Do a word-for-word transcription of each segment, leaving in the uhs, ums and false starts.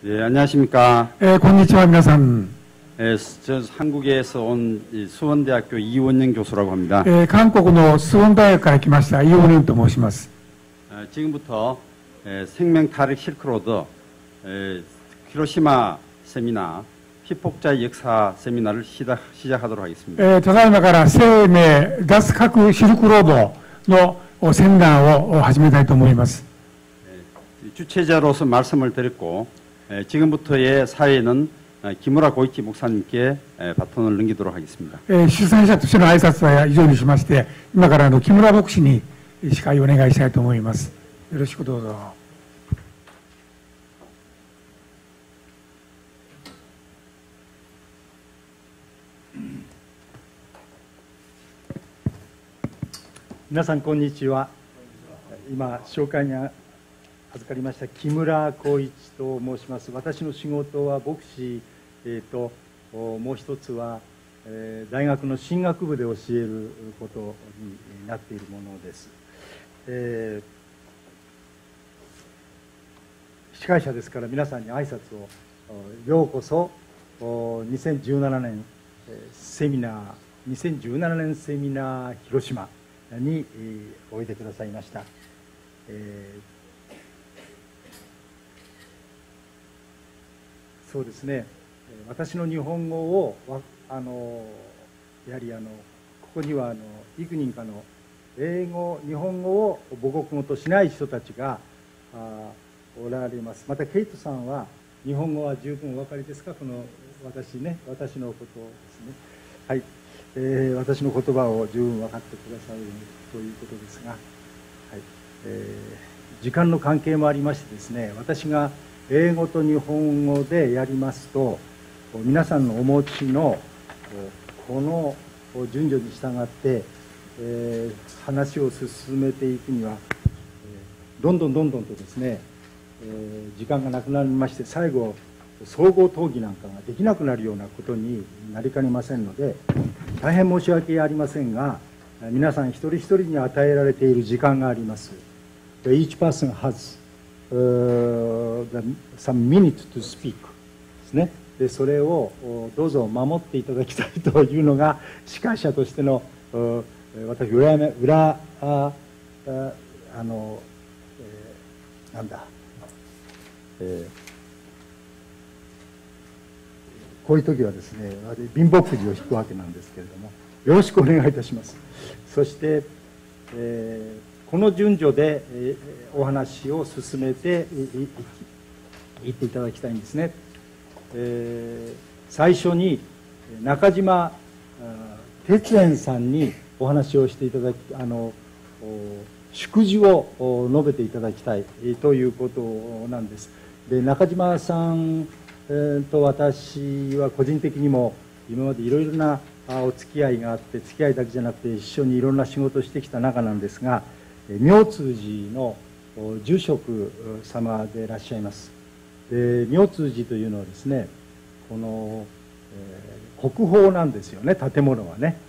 예, 안녕하십니까. 예, konnichiwa,皆さん。 예, 저 한국에서 온 수원대학교 이원영 교수라고 합니다. えー、韓国のスウォン大学から来ましたイ・ウォニョンと申します。 어, 지금부터 예, 생명 탈핵 실크로드 예, 히로시마 세미나 피폭자의 역사 세미나를 시작, 시작하도록 하겠습니다. えー、ただいまから生命脱核シルクロードのセミナーを始めたいと思います。 예, 주최자로서 말씀을 드렸고 예, 지금부터의 사회는 김우라 고이치 목사님께 예, 바톤을 넘기도록 하겠습니다. えー、主催者としての挨拶は以上にしまして、今からあの木村牧師に司会をお願いしたいと思います。よろしくどうぞ。 皆さんこんにちは。今紹介に預かりました木村光一と申します。私の仕事は牧師、えー、ともう一つは、えー、大学の神学部で教えることになっているものです。えー、司会者ですから皆さんに挨拶を。ようこそにせんじゅうななねんセミナーにせんじゅうななねんセミナー広島においでくださいました。えーそうですね、私の日本語をあのやはりあのここにはあの幾人かの英語日本語を母国語としない人たちがあおられます。またケイトさんは日本語は十分お分かりですか？この私ね私のことですね。はい、えー、私の言葉を十分分かってくださるということですが、はい、えー、時間の関係もありましてですね、私が英語と日本語でやりますと皆さんのお持ちのこの順序に従って、えー、話を進めていくには、えー、どんどんどんどんとですね、えー、時間がなくなりまして最後総合討議なんかができなくなるようなことになりかねませんので大変申し訳ありませんが皆さん一人一人に与えられている時間があります。Each person has Uh, some minutes to speak ですね。でそれをどうぞ守っていただきたいというのが司会者としての私裏裏裏ああの、えー、なんだ、えー、こういう時はですね貧乏くじを引くわけなんですけれどもよろしくお願いいたします。そして、えーこの順序でお話を進めていっていただきたいんですね。えー、最初に中島哲園さんにお話をしていただきあの祝辞を述べていただきたいということなんです。で中島さんと私は個人的にも今までいろいろなお付き合いがあって付き合いだけじゃなくて一緒にいろんな仕事をしてきた中なんですが妙通寺の住職様でいらっしゃいます。で妙通寺というのはですねこの、えー、国宝なんですよね。建物はね、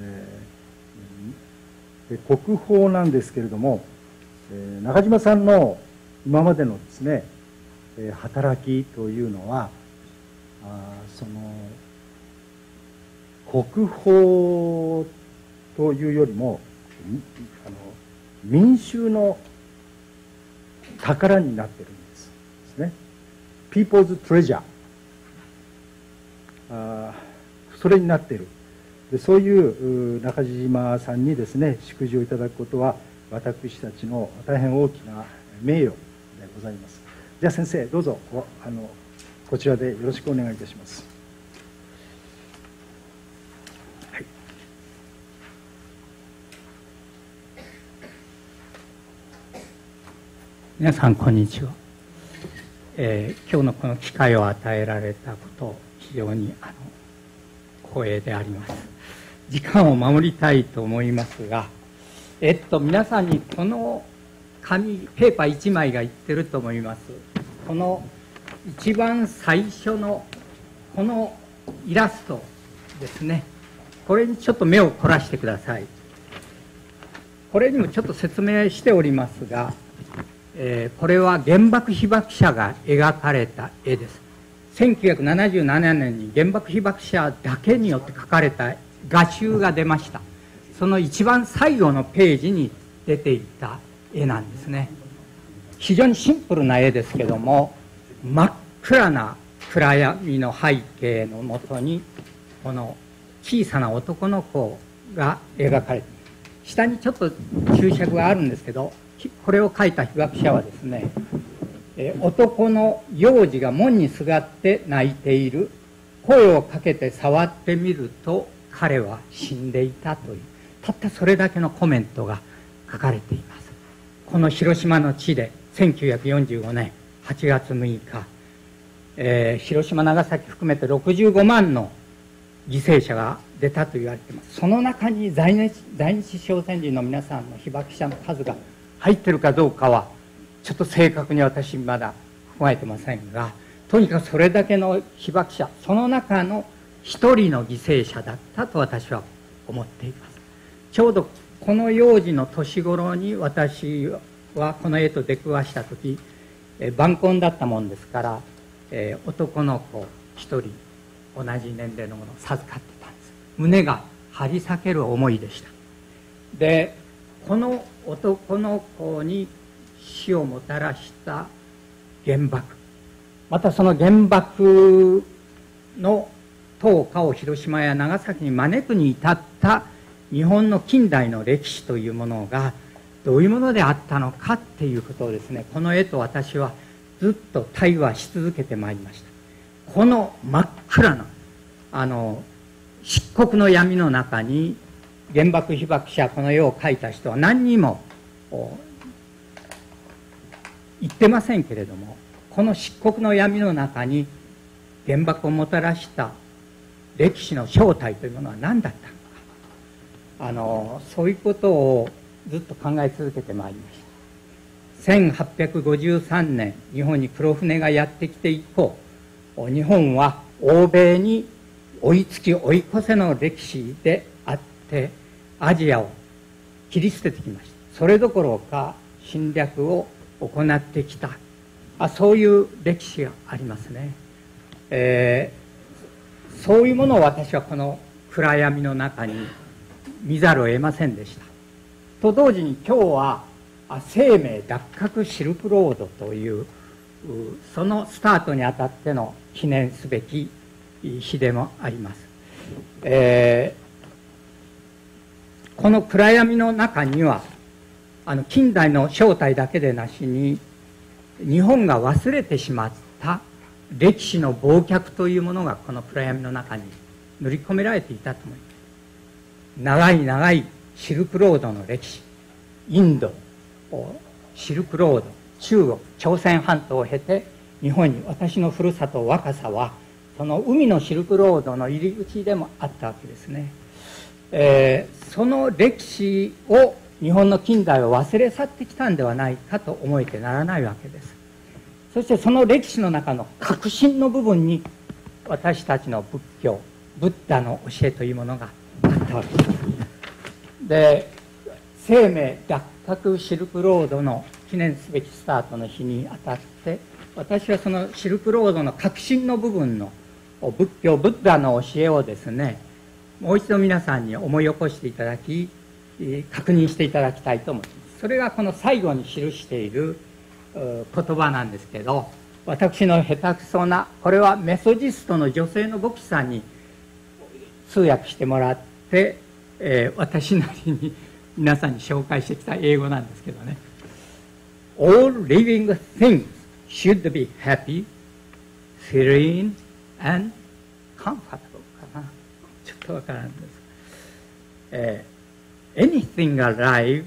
えー、で国宝なんですけれども、えー、中島さんの今までのですね、えー、働きというのはあその国宝というよりもあの民衆の宝になっているんですですね。People's Treasure あそれになっているでそういう中島さんにですね祝辞をいただくことは私たちの大変大きな名誉でございます。じゃあ先生どうぞあのこちらでよろしくお願いいたします。 皆さんこんにちは、えー、今日のこの機会を与えられたこと非常にあの光栄であります。時間を守りたいと思いますが、えっと皆さんにこの紙ペーパーいちまいが言ってると思います。この一番最初のこのイラストですね、これにちょっと目を凝らしてください。これにもちょっと説明しておりますが、 えーこれは原爆被爆者が描かれた絵です。せんきゅうひゃくななじゅうななねんに原爆被爆者だけによって描かれた画集が出ました。その一番最後のページに出ていた絵なんですね。非常にシンプルな絵ですけども、真っ暗な暗闇の背景のもとにこの小さな男の子が描かれている。下にちょっと注釈があるんですけど、これを描いた被爆者はですね、え男の幼児が門にすがって泣いている。声をかけて触ってみると彼は死んでいたという、たったそれだけのコメントが書かれています。この広島の地でせんきゅうひゃくよんじゅうごねんはちがつむいか、えー、広島長崎含めてろくじゅうごまんの犠牲者が出たと言われています。その中に在日在日朝鮮人の皆さんの被爆者の数が入っているかどうかはちょっと正確に私まだ踏まえてませんが、とにかくそれだけの被爆者、その中の一人の犠牲者だったと私は思っています。ちょうどこの幼児の年頃に私はこの絵と出くわした時、え晩婚だったもんですから、えー、男の子一人同じ年齢のものを授かってたんです。胸が張り裂ける思いでした。でこの男の子に死をもたらした原爆、またその原爆の投下を広島や長崎に招くに至った日本の近代の歴史というものがどういうものであったのかっていうことをですね、この絵と私はずっと対話し続けてまいりました。この真っ暗なあの漆黒の闇の中に原爆被爆者、この絵を描いた人は何にも言ってませんけれども、この漆黒の闇の中に原爆をもたらした歴史の正体というものは何だったのか、あのそういうことをずっと考え続けてまいりました。せんはっぴゃくごじゅうさんねん日本に黒船がやってきて以降、日本は欧米に追いつき追い越せの歴史であってアジアを切り捨ててきました。それどころか侵略を行ってきた、あそういう歴史がありますね。えー、そういうものを私はこの暗闇の中に見ざるを得ませんでした。と同時に今日は生命脱革シルクロードというそのスタートにあたっての記念すべき日でもあります。えー、この暗闇の中にはあの近代の正体だけでなしに日本が忘れてしまった歴史の忘却というものがこの暗闇の中に塗り込められていたと思います。長い長いシルクロードの歴史、インド、シルクロード、中国、朝鮮半島を経て日本に、私のふるさと若狭はその海のシルクロードの入り口でもあったわけですね。えー、その歴史を日本の近代を忘れ去ってきたんではないかと思えてならないわけです。そしてその歴史の中の核心の部分に私たちの仏教、ブッダの教えというものがあったわけです。で、生命脱革シルクロードの記念すべきスタートの日にあたって私はそのシルクロードの核心の部分の仏教、ブッダの教えをですね、もう一度皆さんに思い起こしていただき確認していただきたいと思います。それがこの最後に記している言葉なんですけど、私の下手くそな、これはメソジストの女性の牧師さんに通訳してもらって、えー、私なりに皆さんに紹介してきた英語なんですけどね。 All living things should be happy, serene and comfortable かな、ちょっとわからんです。えー Anything alive,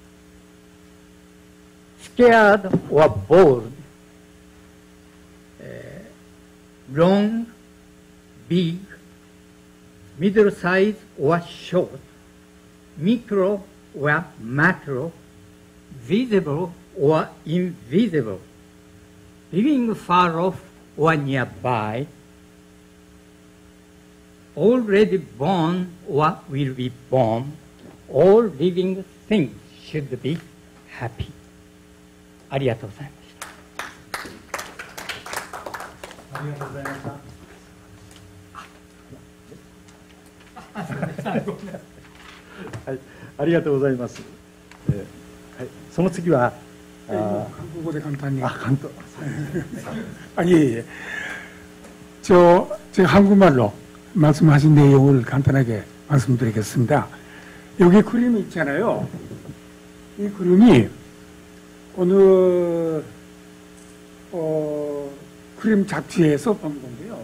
scared or bored, uh, long, big, middle size or short, micro or macro, visible or invisible, living far off or nearby, already born or will be born, all living things should be happy. ありがとうございました。 ありがとうございました。はい、ありがとうございます。えーはい、その次は、あ 한국어で簡単に。 あ、関東。 아, 예, 예. 저, 제가 한국말로 말씀하신 내용을 간단하게 말씀드리겠습니다. 여기 그림이 있잖아요. 이 그림이 어느, 어, 그림 잡지에서 본 건데요.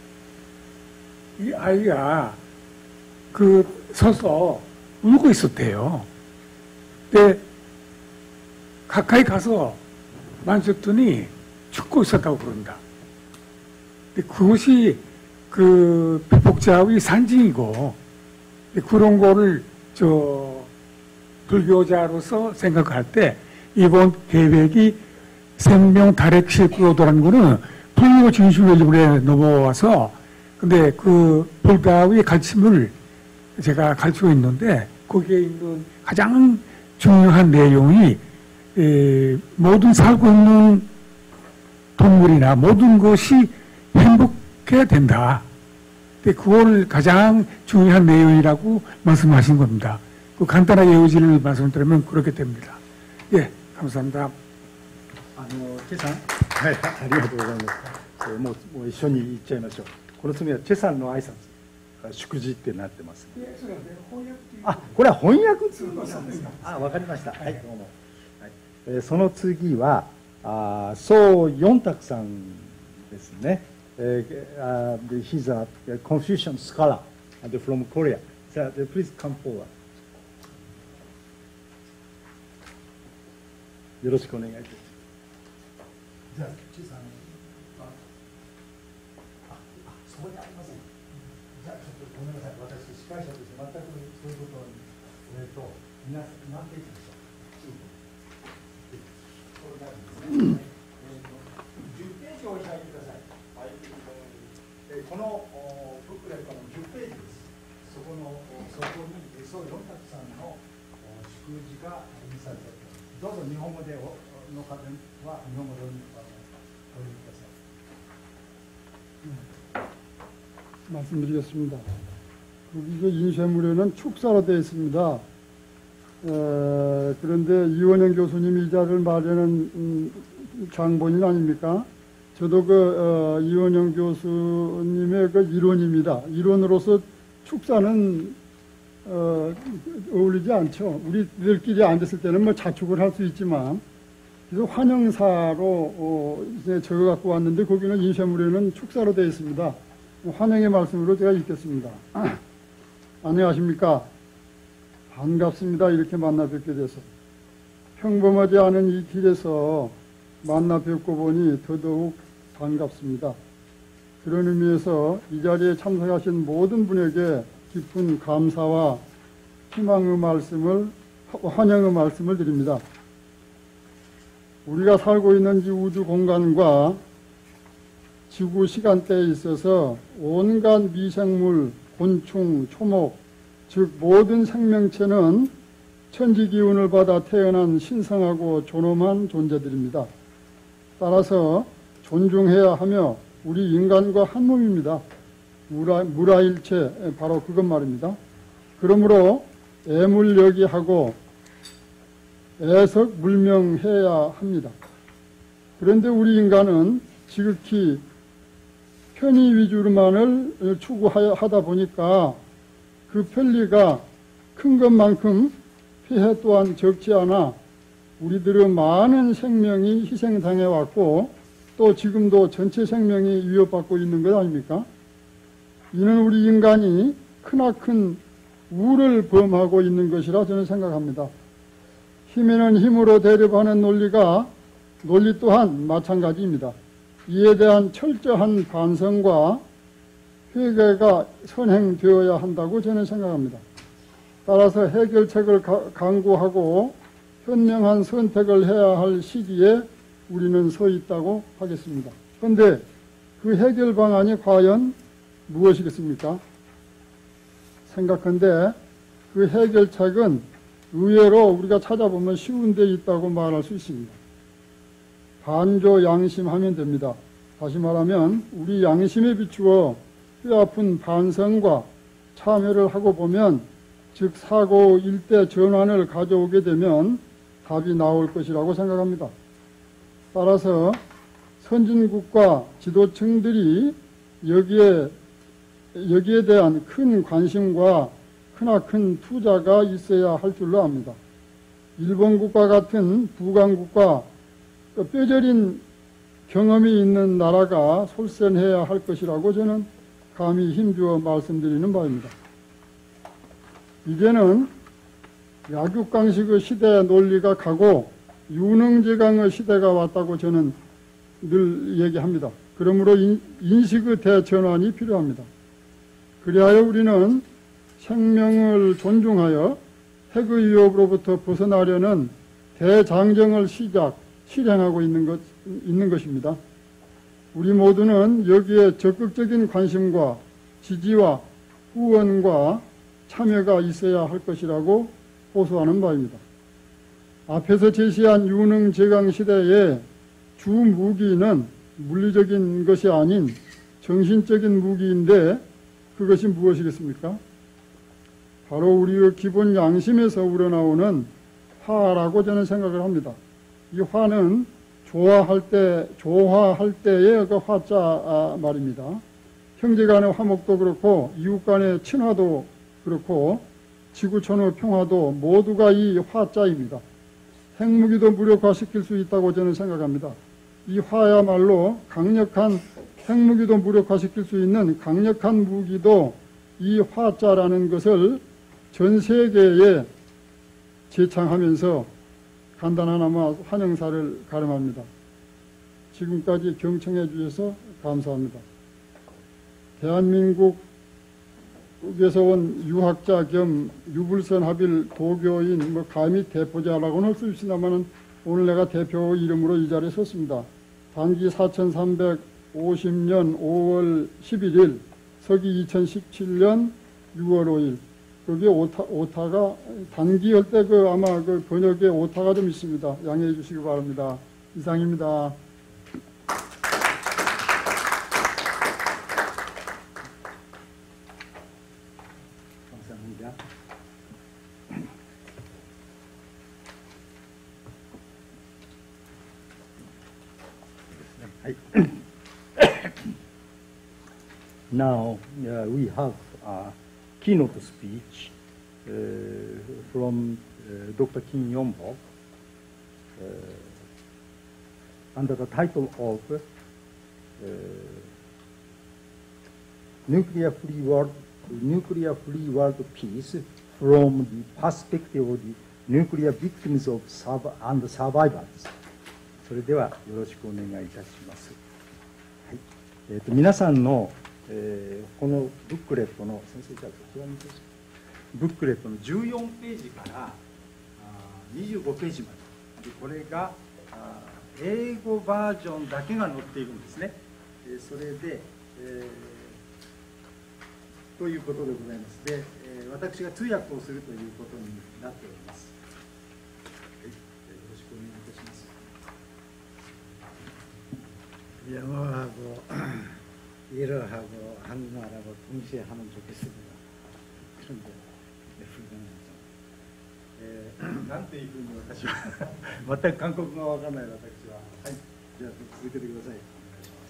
이 아이가 그 서서 울고 있었대요. 근데 가까이 가서 만졌더니 죽고 있었다고 그런다. 근데 그것이 그 피폭자의 상징이고 그런 거를 저 불교자로서 생각할 때 이번 계획이 생명 다렉 실크로드라는 거는 불교 진실론에 넘어와서 근데 그 불가의 가르침을 제가 가르치고 있는데 거기에 있는 가장 중요한 내용이 에, 모든 살고 있는 동물이나 모든 것이 행복해야 된다. 근데 그걸 가장 중요한 내용이라고 말씀하신 겁니다. 그 간단하게 요지를 말씀드리면 그렇게 됩니다. 예, 감사합니다. あのチェさん、はい、ありがとうございます。えーもうもう一緒に行っちゃいましょう。この次はチェさんの挨拶、祝辞ってなってます。あ、これは翻訳ツールなんですか。あ、わかりました。はい、どうも。はい、えーその次はあ、ソウ・ヨンタクさんですね。えー、uh, he's a Confucian scholar and from Korea. So, please come forward. よろしくお願いします。じゃあ、チェさん、あ、あ、そこにありません。じゃあ、ちょっとごめんなさい。私、司会者として全くそういうことに、えっと、皆さん、何ページでしょう。これなんですね。えっと、じゅっページをお開きください。はい。えー、このブックレットのじゅっページです。そこの、そこに、ソウ・ヨンタクさんの祝辞が印刷されています。どうぞ日本語でおの方は日本語でお読みください。 말씀드리겠습니다. 그 인쇄물에는 축사로 되어 있습니다. 에, 그런데 이원영 교수님이 이 자리를 마련한 음, 장본인 아닙니까? 저도 그 어, 이원영 교수님의 그 이론입니다. 이론으로서 축사는 어, 어울리지 않죠. 우리들끼리 앉았을 때는 뭐 자축을 할 수 있지만, 그래서 환영사로 어, 이제 적어 갖고 왔는데 거기는 인쇄물에는 축사로 되어 있습니다. 환영의 말씀으로 제가 읽겠습니다. 아, 안녕하십니까? 반갑습니다. 이렇게 만나 뵙게 돼서. 평범하지 않은 이 길에서 만나 뵙고 보니 더더욱 반갑습니다. 그런 의미에서 이 자리에 참석하신 모든 분에게 깊은 감사와 희망의 말씀을, 환영의 말씀을 드립니다. 우리가 살고 있는 이 우주 공간과 지구 시간대에 있어서 온갖 미생물, 곤충, 초목, 즉 모든 생명체는 천지 기운을 받아 태어난 신성하고 존엄한 존재들입니다. 따라서 존중해야 하며 우리 인간과 한 몸입니다. 무라, 무라일체, 바로 그것 말입니다. 그러므로 애물여기하고 애석 물명해야 합니다. 그런데 우리 인간은 지극히 편의 위주로만을 추구하다 보니까 그 편리가 큰 것만큼 피해 또한 적지 않아 우리들의 많은 생명이 희생당해왔고 또 지금도 전체 생명이 위협받고 있는 것 아닙니까? 이는 우리 인간이 크나큰 우를 범하고 있는 것이라 저는 생각합니다. 힘에는 힘으로 대립하는 논리가 논리 또한 마찬가지입니다. 이에 대한 철저한 반성과 회개가 선행되어야 한다고 저는 생각합니다. 따라서 해결책을 강구하고 현명한 선택을 해야 할 시기에 우리는 서 있다고 하겠습니다. 그런데 그 해결 방안이 과연 무엇이겠습니까? 생각한데 그 해결책은 의외로 우리가 찾아보면 쉬운 데 있다고 말할 수 있습니다. 반조 양심하면 됩니다. 다시 말하면 우리 양심에 비추어 뼈아픈 반성과 참여를 하고 보면, 즉 사고 일대 전환을 가져오게 되면 답이 나올 것이라고 생각합니다. 따라서 선진국과 지도층들이 여기에 여기에 대한 큰 관심과 크나큰 투자가 있어야 할 줄로 압니다. 일본국과 같은 부강국과 뼈저린 경험이 있는 나라가 솔선해야 할 것이라고 저는 감히 힘주어 말씀드리는 바입니다. 이제는 약육강식의 시대 논리가 가고 유능제강의 시대가 왔다고 저는 늘 얘기합니다. 그러므로 인식의 대전환이 필요합니다. 그리하여 우리는 생명을 존중하여 핵의 위협으로부터 벗어나려는 대장정을 시작, 실행하고 있는 것, 있는 것입니다. 우리 모두는 여기에 적극적인 관심과 지지와 후원과 참여가 있어야 할 것이라고 호소하는 바입니다. 앞에서 제시한 유능 제강 시대의 주 무기는 물리적인 것이 아닌 정신적인 무기인데 그것이 무엇이겠습니까? 바로 우리의 기본 양심에서 우러나오는 화라고 저는 생각을 합니다. 이 화는 조화할 때, 조화할 때의 그 화자 말입니다. 형제 간의 화목도 그렇고 이웃 간의 친화도 그렇고 지구촌의 평화도 모두가 이 화자입니다. 핵무기도 무력화시킬 수 있다고 저는 생각합니다. 이 화야말로 강력한 핵무기도 무력화시킬 수 있는 강력한 무기도 이 화자라는 것을 전 세계에 제창하면서 간단하나마 환영사를 가름합니다. 지금까지 경청해 주셔서 감사합니다. 대한민국에서 온 유학자 겸 유불선 합일 도교인 뭐 감히 대표자라고는 할 수 있습니다만 오늘 내가 대표 이름으로 이 자리에 섰습니다. 단기 사천삼백오십 년 오월 십일일, 서기 이천십칠 년 유월 오일. 거기에 오타, 오타가 단기 할 때 그 아마 그 번역에 오타가 좀 있습니다. 양해해 주시기 바랍니다. 이상입니다. 감사합니다. Now uh, we have a keynote speech uh, from uh, Doctor Kim Yong-bok uh, under the title of uh, Nuclear Free World, Nuclear Free World Peace from the Perspective of the Nuclear Victims of Surv- and Survivors。それではよろしくお願いいたします。はい、えーと、皆さんの、えー、このブックレットの先生じゃあこちらにブックレットのじゅうよんページからあにじゅうごページまで、でこれがあ英語バージョンだけが載っているんですね。えー、それで、えー、ということでございます。で、えー、私が通訳をするということになっております。はい、よろしくお願いいたします。 영어하고 일어하고 한국말하고 동시에 하면 좋겠습니다. 그런데 불가능하죠. なんていうふうに私は全く韓国語がわからない私は、はい、じゃあ続けてください。お願いします。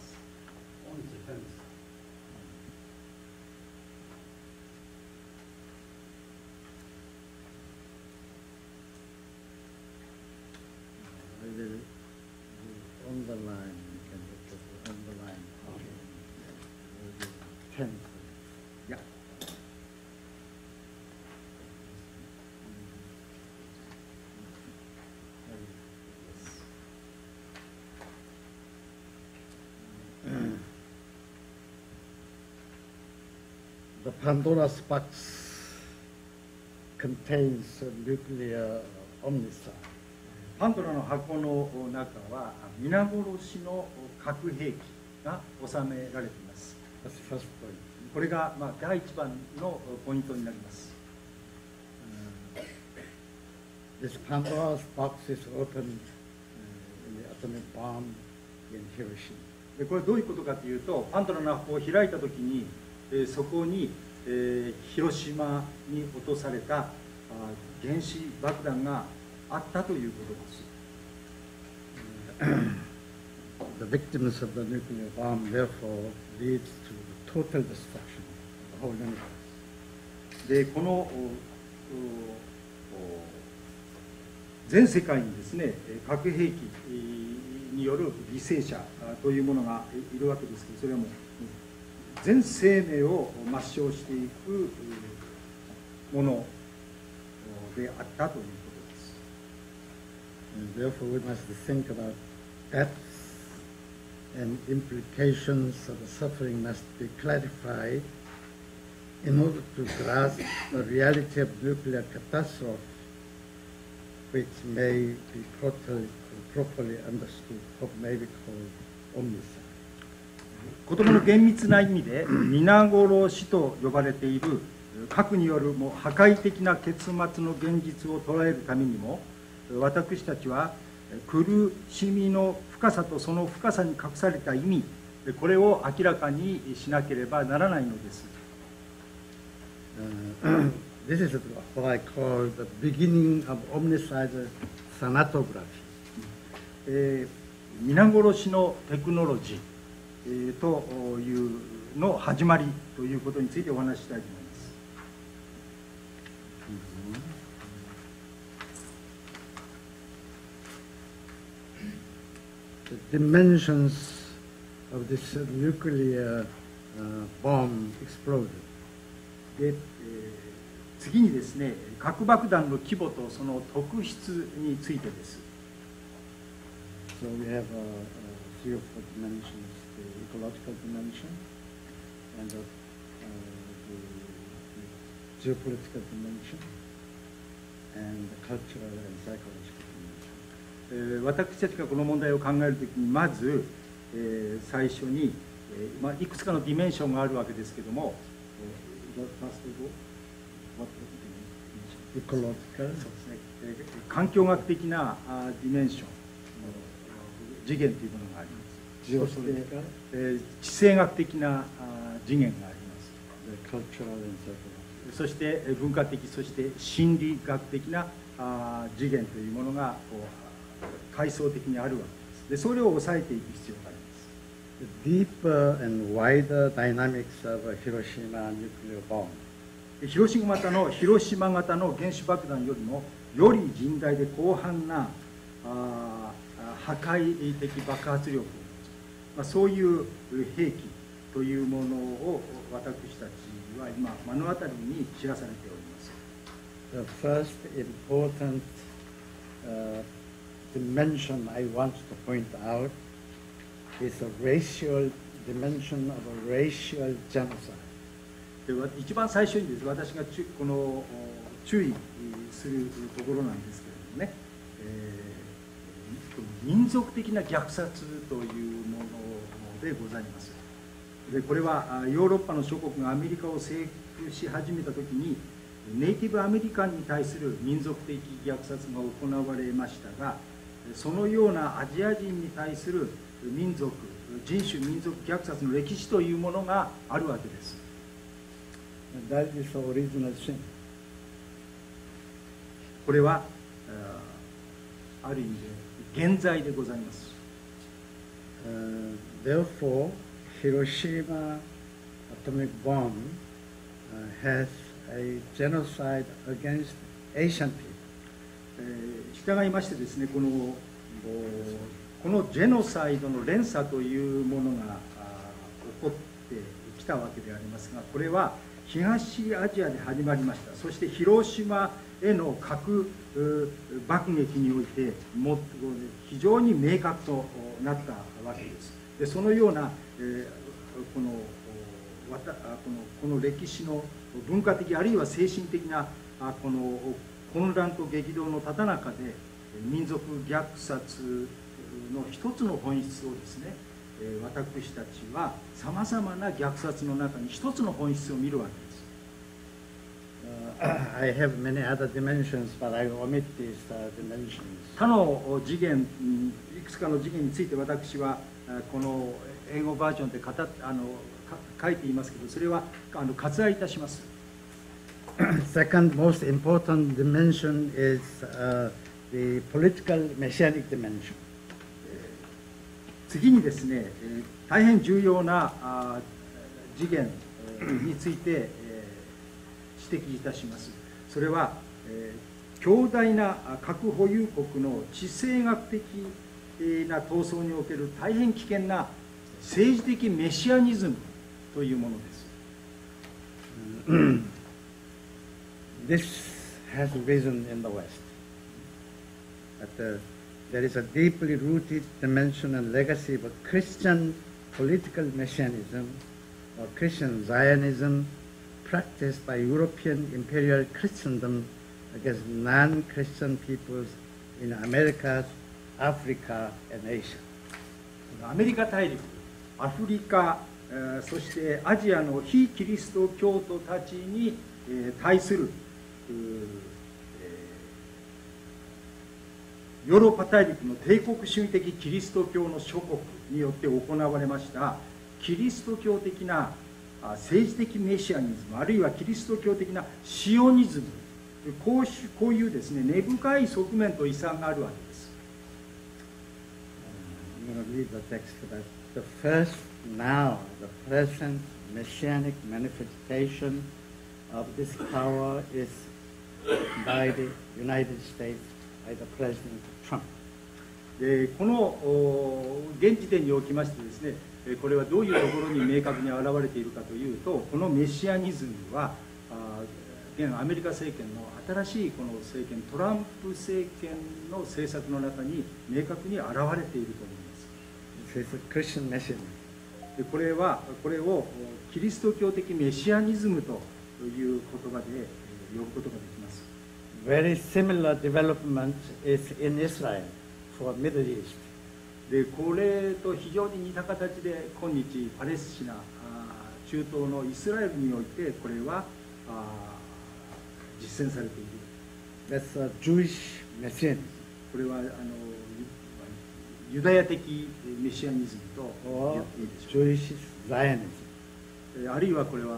On the line, you can look at the on the line. Ten. Yeah. The Pandora's box contains a nuclear omnicide. パンドラの箱の中は皆殺しの核兵器が収められています。 That's the first point. これがまあ第一番のポイントになります。 This Pandora's box is open uh, in the atomic bomb in Hiroshima. でこれどういうことかというと、パンドラの箱を開いたときに、えーそこに、えー広島に落とされたあ原子爆弾があったということです。 The victims of the nuclear bomb therefore leads to the total destruction of the whole universe. でこのおおお全世界にですね、核兵器による犠牲者というものがいるわけですけど、それはもう全生命を抹消していくものであったということです。 And therefore we must think about deaths and implications of the suffering must be clarified in order to grasp the reality of nuclear catastrophe, which may be properly, properly understood, or may be called omnicide. 言葉の厳密な意味で皆殺しと呼ばれている核によるもう破壊的な結末の現実を捉えるためにも、私たちは苦しみの深さとその深さに隠された意味、これを明らかにしなければならないのです。 Uh, this is what I call the beginning of omnicide thanatography. えー皆殺しのテクノロジー、えーというの始まりということについてお話ししたいと思います。 The dimensions of this nuclear uh, bomb exploded. で、えー次にですね、核爆弾の規模とその特質についてです。 So we have uh, uh, three or four dimensions: the ecological dimension, and the, uh, the, the geopolitical dimension, and the cultural and psychological dimension. えー私たちがこの問題を考えるときにまず、えー最初に、えーまあ、いくつかのディメンションがあるわけですけども、えー the first of all, what was the dimension? Ecological, そうですね、えー環境学的なあディメンション、次元というものがあります。そして、 geopolitical, えー地政学的なあ次元があります。 the cultural and psychological. そしてえー文化的、そして心理学的なあ次元というものがこう階層的にあるわけです。でそれを抑えていく必要があります。 The deeper and wider dynamics of a Hiroshima nuclear bomb 広島型の広島型の原子爆弾よりもより甚大で広範なあ破壊的爆発力を持つ、まあ、そういう兵器というものを私たちは今目の当たりに知らされております。 The first important uh, dimension I want to point out is the racial dimension of a racial genocide. で一番最初にです、私がちゅこのお注意するところなんですけれどもね、えー民族的な虐殺というものでございます。でこれはヨーロッパの諸国がアメリカを征服し始めた時にネイティブアメリカンに対する民族的虐殺が行われましたが、そのようなアジア人に対する民族人種民族虐殺の歴史というものがあるわけです。 And that is the original sin. これはある意味で現在でございます。 Uh, therefore, Hiroshima atomic bomb uh, has a genocide against Asian people. えー従いましてですね、このおこのジェノサイドの連鎖というものがあ起こってきたわけでありますが、これは東アジアで始まりました。そして広島への核う爆撃においても非常に明確となったわけです。でそのような、えーこのわたこのこの歴史の文化的あるいは精神的なあこの混乱と激動のただ中で民族虐殺の一つの本質をですね、えー私たちはさまざまな虐殺の中に一つの本質を見るわけです。 I have many other dimensions, but I omit these uh, dimensions. 他の次元、うんいくつかの次元について私はあこの英語バージョンで語っあのか書いていますけど、それはあの割愛いたします。 Second most important dimension is uh, the political messianic dimension. 次にですね、えー大変重要なあ次元えーについて、えー指摘いたします。それは、えー強大な核保有国の地政学的な闘争における大変危険な政治的メシアニズムというものです。 This has risen in the West. But, uh, there is a deeply rooted dimension and legacy of a Christian political messianism or Christian Zionism practiced by European imperial Christendom against non-Christian peoples in America, Africa, and Asia. アメリカ大陸、アフリカ、えーそしてアジアの非キリスト教徒たちに、えー対する、うーえーヨーロッパ大陸の帝国主義的キリスト教の諸国によって行われましたキリスト教的なあ政治的メシアニズム、あるいはキリスト教的なシオニズム、こうしこういうですね根深い側面と遺産があるわけです。 I'm going to read the text that the first now, the present messianic manifestation of this power is by the United States, by the President Trump. でこのお現時点におきましてですね、えこれはどういうところに明確に現れているかというと、このメシアニズムはあ現アメリカ政権の新しいこの政権、トランプ政権の政策の中に明確に現れていると思います。 It is a Christian messianism. でこれはこれをキリスト教的メシアニズムという言葉でえ呼ぶことができます。 Very similar development is in Israel for Middle East. でこれと非常に似た形で今日パレスチナ、あ中東のイスラエルにおいてこれはあ実践されている。 That's a Jewish messianism. これはあのユダヤ的メシアニズムと言 or っていいでしょう。 Jewish Zionism. えあるいはこれはあ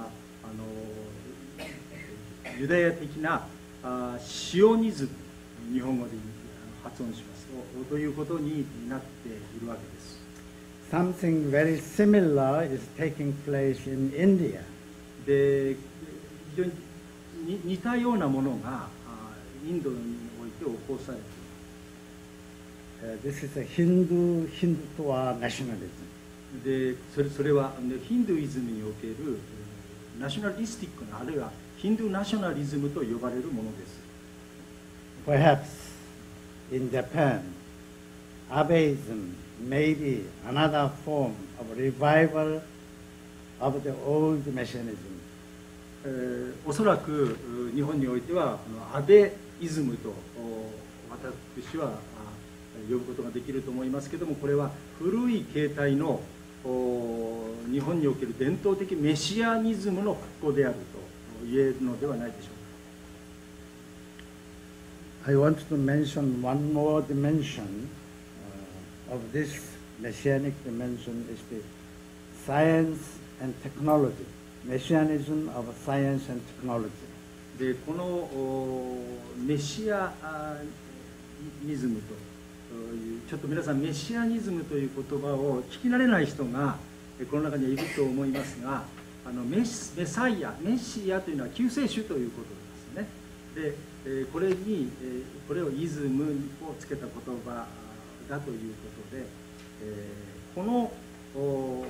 のユダヤ的なあシオニズム、日本語で発音しますとということになっているわけです。 Something very similar is taking place in India. で非常にに似たようなものがあインドにおいて起こされている。 Uh, this is a Hindu Hindutva nationalism. でそれそれはねヒンドゥイズムにおけるナショナリスティックな、あるいはヒンドゥナショナリズムと呼ばれるものです。 Perhaps in Japan, Abeism may be another form of revival of the old messianism. えーおそらくう日本においてはこのアベイズムとお私はあ呼ぶことができると思いますけれども、これは古い形態のお日本における伝統的メシアニズムの復興であると言えるのではないでしょうか。 I want to mention one more dimension uh, of this messianic dimension is the science and technology, messianism of science and technology. でこのおメシアニズムというちょっと皆さんメシアニズムという言葉を聞き慣れない人がこの中にはいると思いますが、あのメスメサイアメシアというのは救世主ということですね。でえこれにえこれをイズムをつけた言葉だということで、えこのお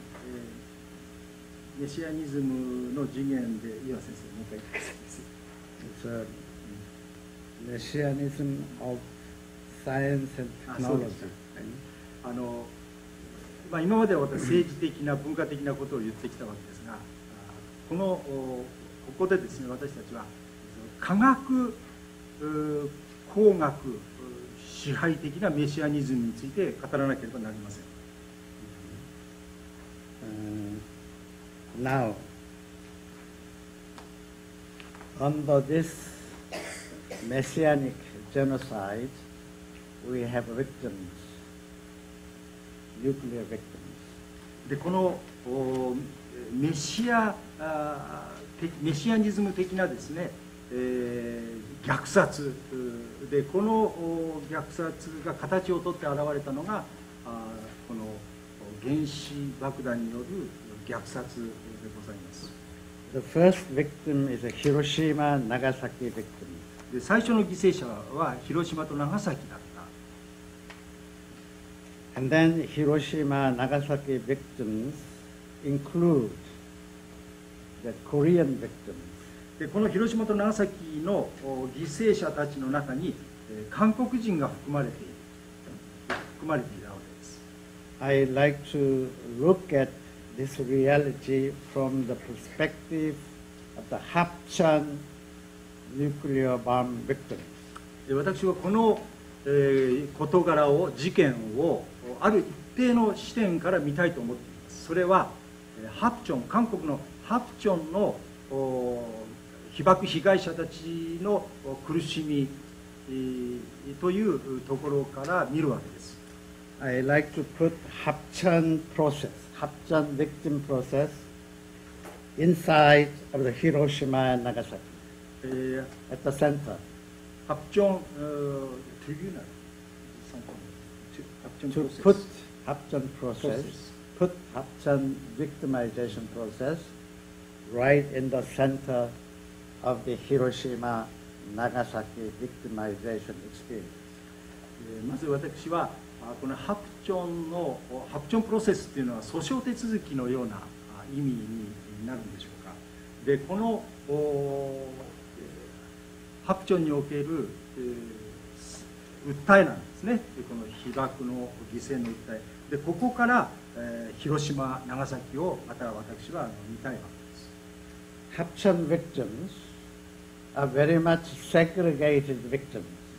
えメシアニズムの次元で岩先生もう一回言ってください。 It's a messianism of science and あそうで technology. すねあのまあ、今までは私政治的な文化的なことを言ってきたわけですが、このここでですね私たちは科学工学支配的なメシアニズムについて語らなければなりません。 Uh, now, Under this messianic genocide, we have victims, nuclear victims. でこのおメシアあ的メシアニズム的なですね、えー虐殺でこのお虐殺が形をとって現れたのがあこの原子爆弾による虐殺でございます。 The first victim is a Hiroshima Nagasaki victim. で最初の犠牲者は広島と長崎だった。 And then Hiroshima Nagasaki victims include the Korean victims. でこの広島と長崎のお犠牲者たちの中にえー韓国人が含まれている含まれているわけです。 I like to look at this reality from the perspective of the Hapcheon nuclear bomb victims. で私はこの、えー事柄を事件をある一定の視点から見たいと思っています。それはえーハプチョン韓国のハプチョンのお被爆被害者たちのお苦しみ、えーというところから見るわけです。 I like to put Hapcheon process, Hapcheon victim process inside of the Hiroshima and Nagasaki えー at the center ハプチョン、えー、トリビューナルハプチョン to プロ put セス Hapcheon process, Process. put Hapcheon victimization process right in the center of the Hiroshima Nagasaki victimization experience. えーまず私はあこのハプチョンのハプチョンプロセスっていうのは訴訟手続きのようなあ意味になるんでしょうか。でこのおハプチョンにおける、えー訴えなんですね。でこの被爆の犠牲の訴えでここから、えー広島長崎をまた私はあの見たいわけです。 Hapcheon victims are very much segregated victims.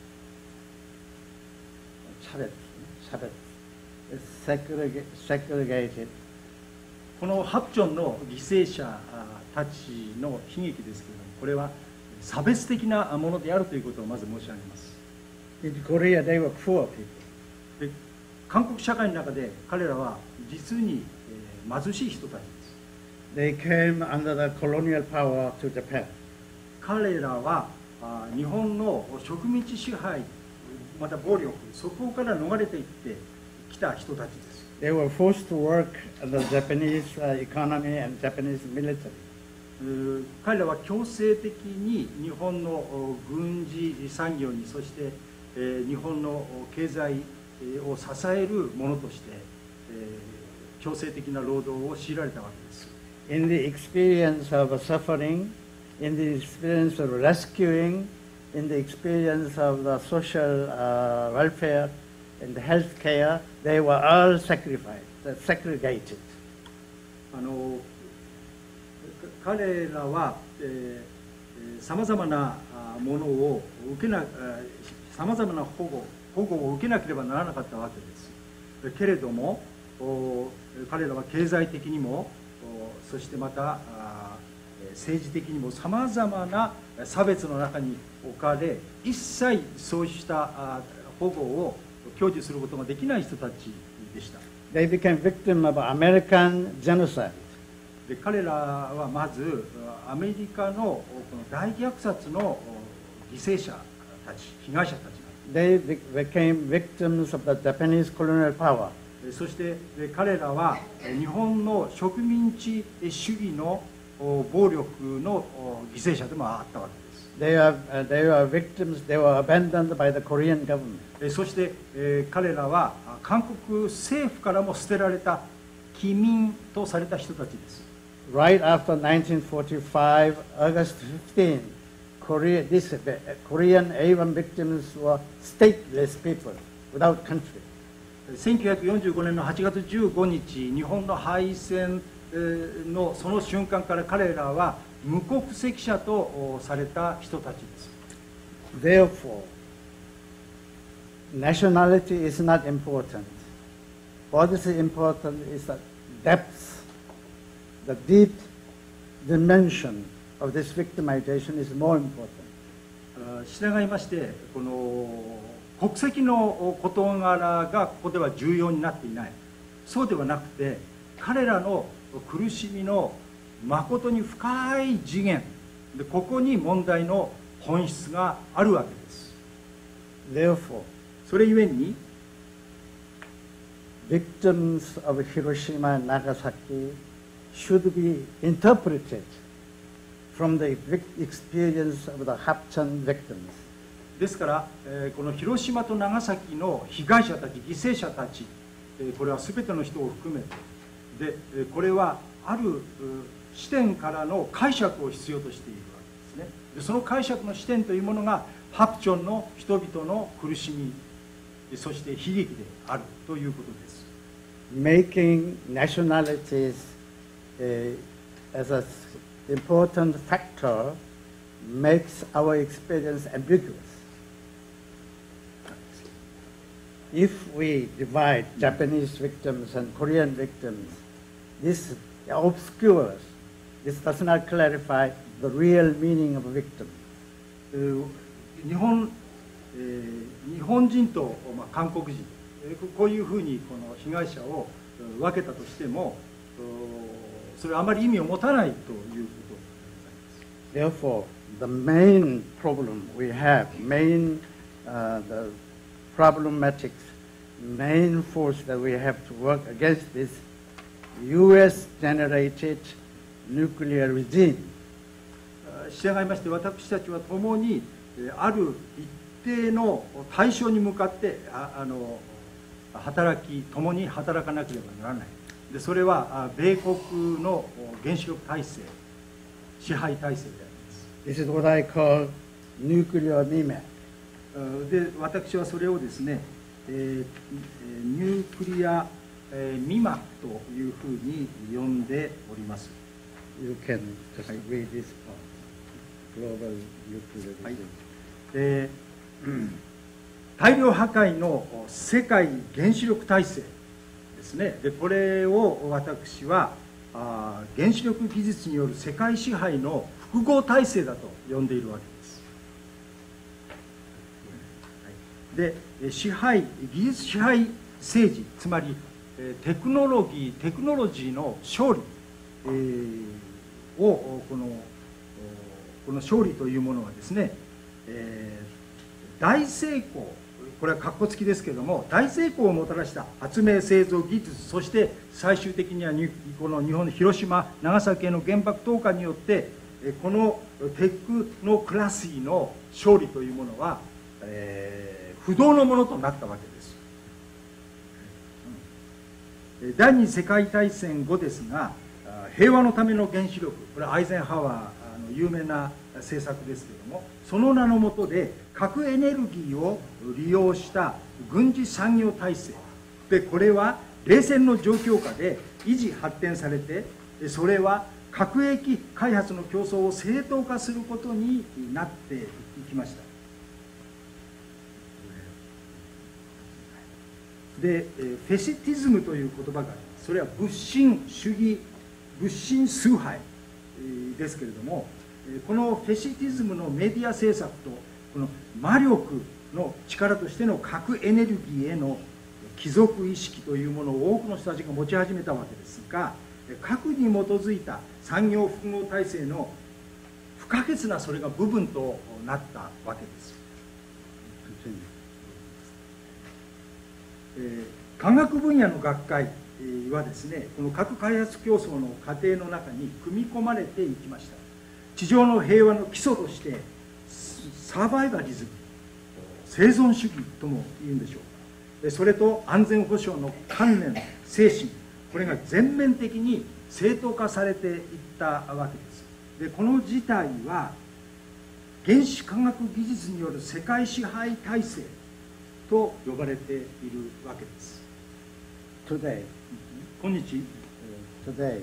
차별, 차별. It's segrega- segregated. このハプチョンの犠牲者あたちの悲劇ですけれども、これは差別的なものであるということをまず申し上げます。 In Korea, they were poor people. で韓国社会の中で彼らは実に、えー貧しい人たちです。 They came under the colonial power to Japan. 彼らはあ日本の植民地支配また暴力そこから逃れていってきた人たちです。 They were forced to work under Japanese uh, economy and Japanese military. えー彼らは強制的に日本のお軍事産業にそして、えー日本のお経済えーを支えるものとして、えー強制的な労働を強いられたわけです。 In the experience of suffering, in the experience of rescuing, in the experience of the social uh, welfare and the health care, they were all sacrificed, uh, segregated. あのか彼らはさまざまなあものを受けなさまざまな保護保護を受けなければならなかったわけです。けれどもお彼らは経済的にもおそしてまたあ政治的にもさまざまな差別の中に置かれ一切そうしたあ保護を享受することができない人たちでした。 They became victims of American genocide. で彼らはまずアメリカのこの大虐殺の犠牲者たち被害者たち They be- became victims of the Japanese colonial power. そして彼らは日本の植民地主義の暴力の犠牲者でもあったわけです。 They are, uh, they were victims, they were abandoned by the Korean government. そしてえー彼らは韓国政府からも捨てられた帰民とされた人たちです。 Right after nineteen forty-five, August fifteenth, Korea, this, uh, Korean A one victims were stateless people without country. せんきゅうひゃくよんじゅうごねんのはちがつじゅうごにち日本の敗戦えーのその瞬間から彼らは無国籍者とおされた人たちです。 Therefore, nationality is not important. What is important is the depth, the deep dimension of this victimization is more important. 従いましてこの国籍の事柄がここでは重要になっていない。そうではなくて彼らの苦しみの誠に深い次元で、ここに問題の本質があるわけです。 Therefore, それゆえに victims of Hiroshima and Nagasaki should be interpreted from the experience of the Hapcheon victims. ですから、えーこの広島と長崎の被害者たち犠牲者たち、えーこれは全ての人を含めてで、えーこれはあるう視点からの解釈を必要としているわけですね。でその解釈の視点というものがハプチョンの人々の苦しみ、そして悲劇であるということです。 Making nationalities uh, as an important factor makes our experience ambiguous. If we divide Japanese victims and Korean victims, this obscures, this does not clarify the real meaning of a victim. えー日本、えー日本人と、まあ、韓国人、えーここういうふうにこの被害者をえー分けたとしても、おそれはあまり意味を持たないということでございます。 Therefore, the main problem we have, main uh, the problematic main force that we have to work against this U S-generated nuclear regime. 従いまして私たちは共にえーある一定の対象に向かってああの働き共に働かなければならない。でそれはあ米国の原子力体制支配体制であります。 This is what I call nuclear mimetic. で私はそれをですね、えーえーニュークリア、えーミマというふうに呼んでおります。 You can just read this part. Global nuclear regime. はいえーうん大量破壊の世界原子力体制ですね。でこれを私はあ原子力技術による世界支配の複合体制だと呼んでいるわけです。で支配技術支配政治、つまりえーテクノロギーテクノロジーの勝利、えーをこのこの勝利というものはですね、えー大成功、これは括弧付きですけれども、大成功をもたらした発明製造技術、そして最終的にはにこの日本の広島長崎への原爆投下によってえーこのテクノクラシーの勝利というものは、えー不動のものとなったわけです。第二次世界大戦後ですが、平和のための原子力、これはアイゼンハワーの有名な政策ですけれども、その名の下で核エネルギーを利用した軍事産業体制で、これは冷戦の状況下で維持発展されて、それは核兵器開発の競争を正当化することになっていきました。でフェシティズムという言葉があります。それは物心主義物心崇拝ですけれども、このフェシティズムのメディア政策とこの魔力の力としての核エネルギーへの帰属意識というものを多くの人たちが持ち始めたわけですが、核に基づいた産業複合体制の不可欠なそれが部分となったわけです。えー科学分野の学会はですね、この核開発競争の過程の中に組み込まれていきました。地上の平和の基礎としてサバイバリズム、生存主義とも言うんでしょうか、それと安全保障の観念、精神、これが全面的に正当化されていったわけです。でこの事態は原子科学技術による世界支配体制と呼ばれているわけです。 Today, 今日、 today,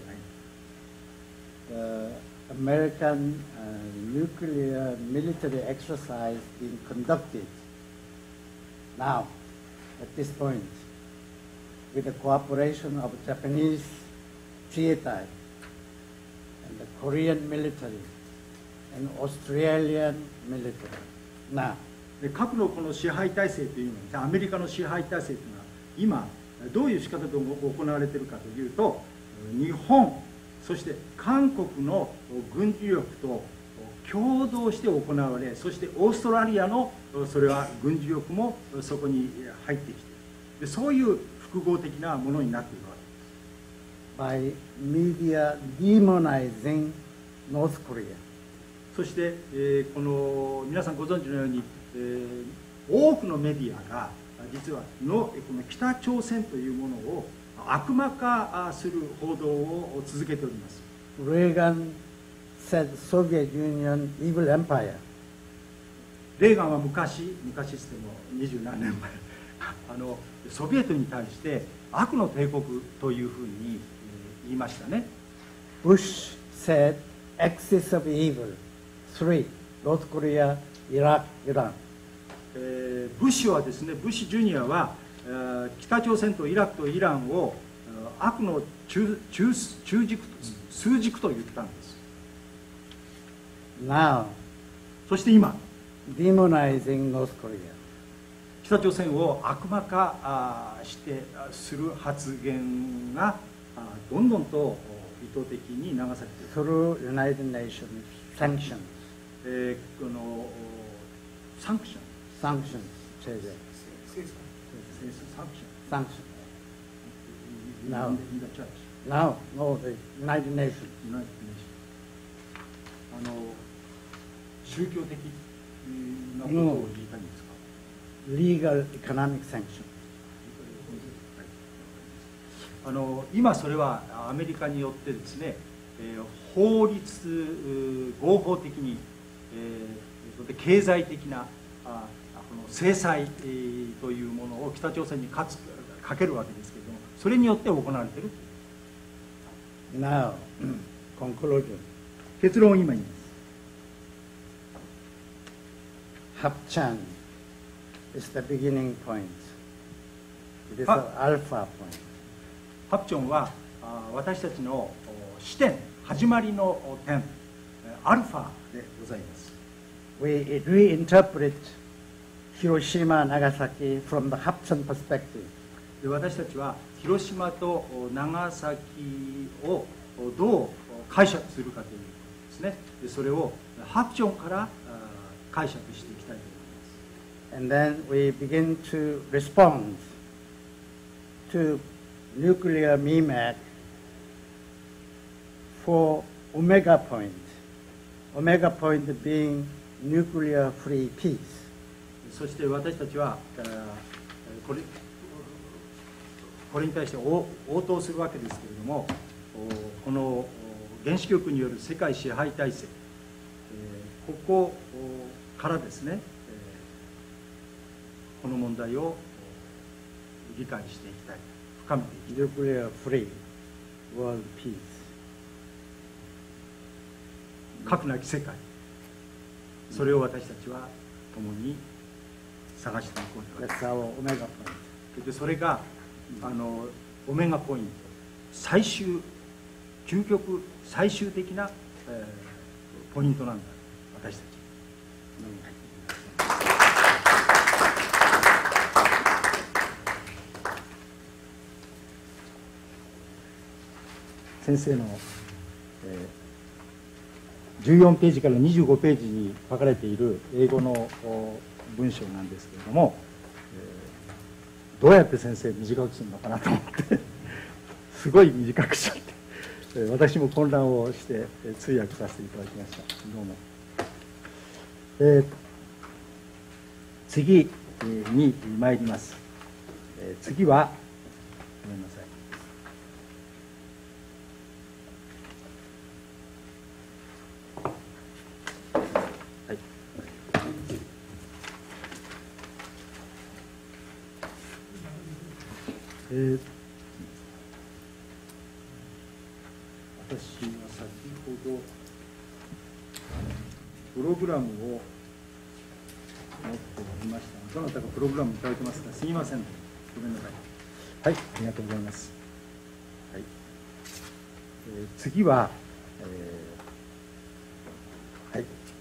the American uh, nuclear military exercise being conducted now, at this point, with the cooperation of Japanese 自衛隊 and the Korean military and Australian military. Now, で核のこの支配体制というのは、アメリカの支配体制というのは今どういう仕方で行われているかというと、日本そして韓国の軍事力と共同して行われ、そしてオーストラリアのそれは軍事力もそこに入ってきている。でそういう複合的なものになっているわけです。 by media demonizing North Korea. そして、えーこの皆さんご存知のように、えー多くのメディアが実はのこの北朝鮮というものを悪魔化する報道を続けております。 Reagan said Soviet Union evil empire. レーガンは昔昔ですけども二十何年前あのソビエトに対して悪の帝国というふうに、えー言いましたね。 Bush said axis of evil. Three, North Korea, Iraq, Iran. えーブッシュはですね、ブッシュジュニアは、えー北朝鮮とイラクとイランをえー悪の中中中軸数軸と言ったんです。 Now, そして今 demonizing North Korea. 北朝鮮を悪魔化あーしてあする発言があーどんどんとお意図的に流されている。 Through United Nations sanctions. えーこのおサンクション Sanctions. Say that. サンクション Sanctions. Now. in the church Now, no, the United Nations. United Nations あの宗教的なことを言いたいんですか。 Legal economic sanctions. あの今それはアメリカによってですね、えー法律う合法的に、えーそれで経済的なあこの制裁、えーというものを北朝鮮にかつかけるわけですけれども、それによって行われている。 Now, conclusion. 結論を今言います。 Hapchan is the beginning point. It is Ha- the alpha point. ハプチョンはあ私たちのお視点、始まりのお点、えーアルファでございます。 We reinterpret Hiroshima, Nagasaki from the Hapchan perspective. で私たちは広島とお長崎をおどうお解釈するかということですね。でそれをハプチョンからあ解釈していきたいと思います。 And then we begin to respond to nuclear M E M A C for Omega Point. Omega Point being nuclear free peace. そして私たちはあこれこれに対して応応答するわけですけれども、おこのお原子力による世界支配体制、えーここおからですね、えーこの問題をお理解していきたい、深めていきたい。 Nuclear free world peace. 核なき世界、それを私たちは共に探していこうと。 That's our Omega point. でそれがあのオメガポイント、最終究極最終的な、えーポイントなんだ、私たち。先生の、えーじゅうよんページからにじゅうごページに書かれている英語のお文章なんですけれども、えーどうやって先生短くするのかなと思ってすごい短くしちゃって、えー私も混乱をして、えー通訳させていただきました。どうも。えー次に参ります。えー次はごめんなさい。はい。えー私は先ほどプログラムを持っておりました。どなたかプログラムいただいてますか。すみません。ごめんなさい。はい、ありがとうございます。はい。えー次は、えーはい。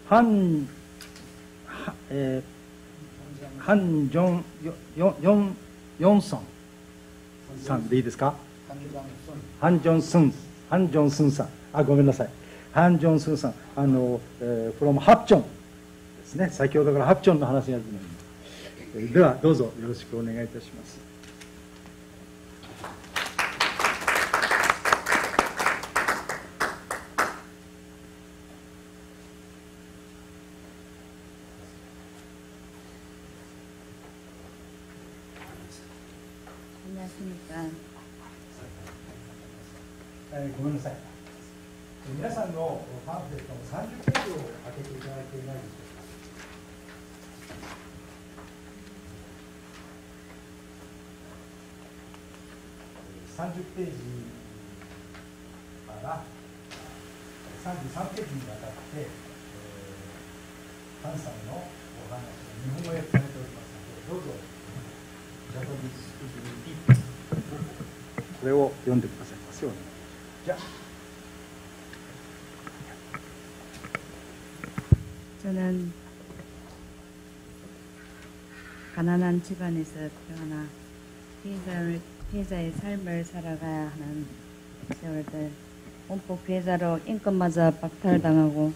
ハン、はえー、ハン・ジョン、ヨヨン、ヨンソンさんでいいですか？ハン・ジョンスン、ハン・ジョンスンさん。あ、ごめんなさい。ハン・ジョンスンさん。あの、えー、from ハプチョンですね。先ほどからハプチョンの話が出てます。では、どうぞよろしくお願いいたします。ごめんなさい。皆さんのパンフレットのさんじゅっページを開けていただいていないでしょうか。さんじゅっページからさんじゅうさんページにわたって、えー、パンさんのお話を日本語訳されておりますので、どうぞジャパニーズスピーキングリピートこれを読んでくださいますように。じゃあ 저는 가난한 집안에서 태어나 피해자를, 피해자의 삶을 살아가야 하는 세월들, 원폭 피해자로 인권마저 박탈당하고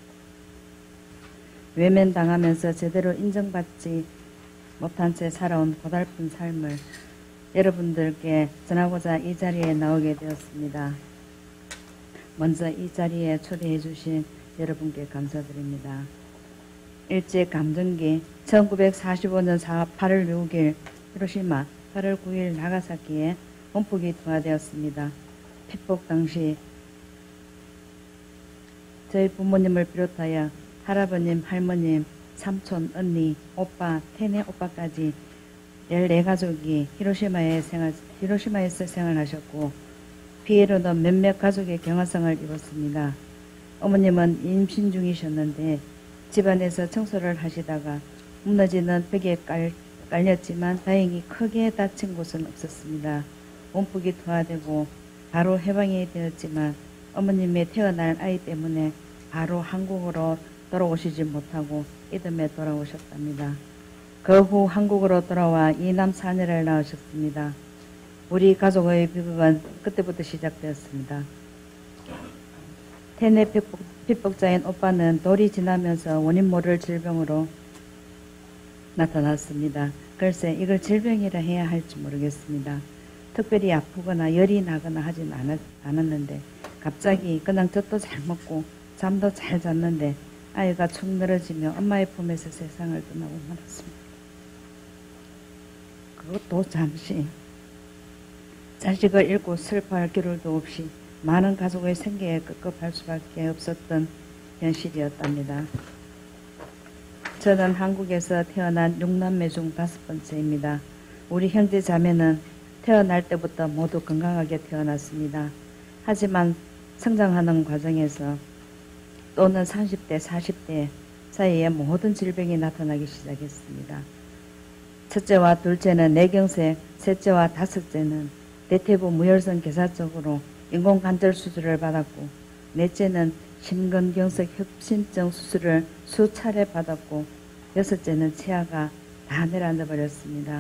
외면당하면서 제대로 인정받지 못한 채 살아온 고달픈 삶을 여러분들께 전하고자 이 자리에 나오게 되었습니다. 먼저 이 자리에 초대해 주신 여러분께 감사드립니다. 일제감정기 천구백사십오 년 팔월 육일 히로시마, 팔월 구일 나가사키에 원폭이 투하되었습니다. 피폭 당시 저희 부모님을 비롯하여 할아버님, 할머님, 삼촌, 언니, 오빠, 테네 오빠까지 열네 가족이 히로시마에 생활, 히로시마에서 생활하셨고 피해로는 몇몇 가족의 경화상을 입었습니다. 어머님은 임신 중이셨는데 집안에서 청소를 하시다가 무너지는 벽에 깔, 깔렸지만 다행히 크게 다친 곳은 없었습니다. 원폭이 투하되고 바로 해방이 되었지만 어머님의 태어날 아이 때문에 바로 한국으로 돌아오시지 못하고 이듬해 돌아오셨답니다. 그 후 한국으로 돌아와 이남 사녀를 낳으셨습니다. 우리 가족의 비극은 그때부터 시작되었습니다. 테네 피폭, 피폭자인 오빠는 돌이 지나면서 원인 모를 질병으로 나타났습니다. 글쎄 이걸 질병이라 해야 할지 모르겠습니다. 특별히 아프거나 열이 나거나 하진 않았, 않았는데 갑자기 그냥 젖도 잘 먹고 잠도 잘 잤는데 아이가 축 늘어지며 엄마의 품에서 세상을 떠나고 말았습니다. 그것도 잠시 자식을 잃고 슬퍼할 겨를도 없이 많은 가족의 생계에 급급할 수밖에 없었던 현실이었답니다. 저는 한국에서 태어난 육남매 중 다섯 번째입니다. 우리 형제 자매는 태어날 때부터 모두 건강하게 태어났습니다. 하지만 성장하는 과정에서 또는 삼십 대, 사십 대 사이에 모든 질병이 나타나기 시작했습니다. 첫째와 둘째는 뇌경색, 셋째와 다섯째는 대퇴부 무혈성 괴사적으로 인공관절 수술을 받았고 넷째는 심근경색 협심증 수술을 수차례 받았고 여섯째는 치아가 다 내려앉아 버렸습니다.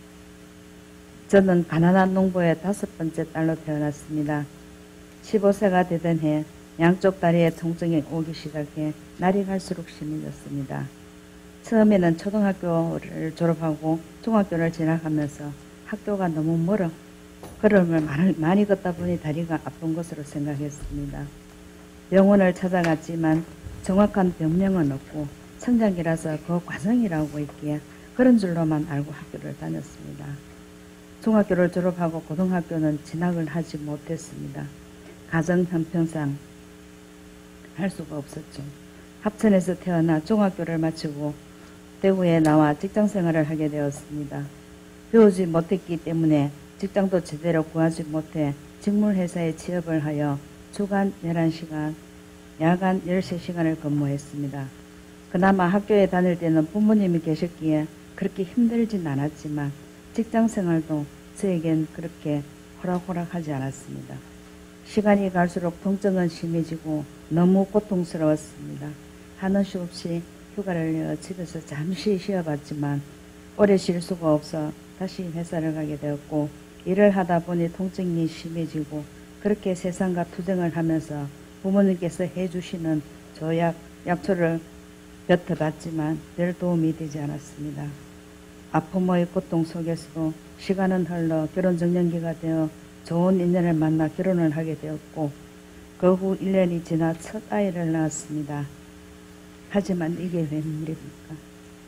저는 가난한 농부의 다섯 번째 딸로 태어났습니다. 십오 세가 되던 해 양쪽 다리에 통증이 오기 시작해 날이 갈수록 심해졌습니다. 처음에는 초등학교를 졸업하고 중학교를 진학하면서 학교가 너무 멀어 걸음을 많이 걷다 보니 다리가 아픈 것으로 생각했습니다. 병원을 찾아갔지만 정확한 병명은 없고 성장기라서 그 과정이라고 있기에 그런 줄로만 알고 학교를 다녔습니다. 중학교를 졸업하고 고등학교는 진학을 하지 못했습니다. 가정 형편상 할 수가 없었죠. 합천에서 태어나 중학교를 마치고 대구에 나와 직장생활을 하게 되었습니다. 배우지 못했기 때문에 직장도 제대로 구하지 못해 직물회사에 취업을 하여 주간 열한 시간, 야간 열세 시간을 근무했습니다. 그나마 학교에 다닐 때는 부모님이 계셨기에 그렇게 힘들진 않았지만 직장생활도 저에겐 그렇게 호락호락하지 않았습니다. 시간이 갈수록 통증은 심해지고 너무 고통스러웠습니다. 하는 수 없이 휴가를 내어 집에서 잠시 쉬어봤지만 오래 쉴 수가 없어 다시 회사를 가게 되었고 일을 하다 보니 통증이 심해지고 그렇게 세상과 투쟁을 하면서 부모님께서 해주시는 조약, 약초를 뱉어봤지만 별 도움이 되지 않았습니다. 아픔의 고통 속에서도 시간은 흘러 결혼정년기가 되어 좋은 인연을 만나 결혼을 하게 되었고 그 후 일 년이 지나 첫 아이를 낳았습니다. 하지만 이게 웬일입니까?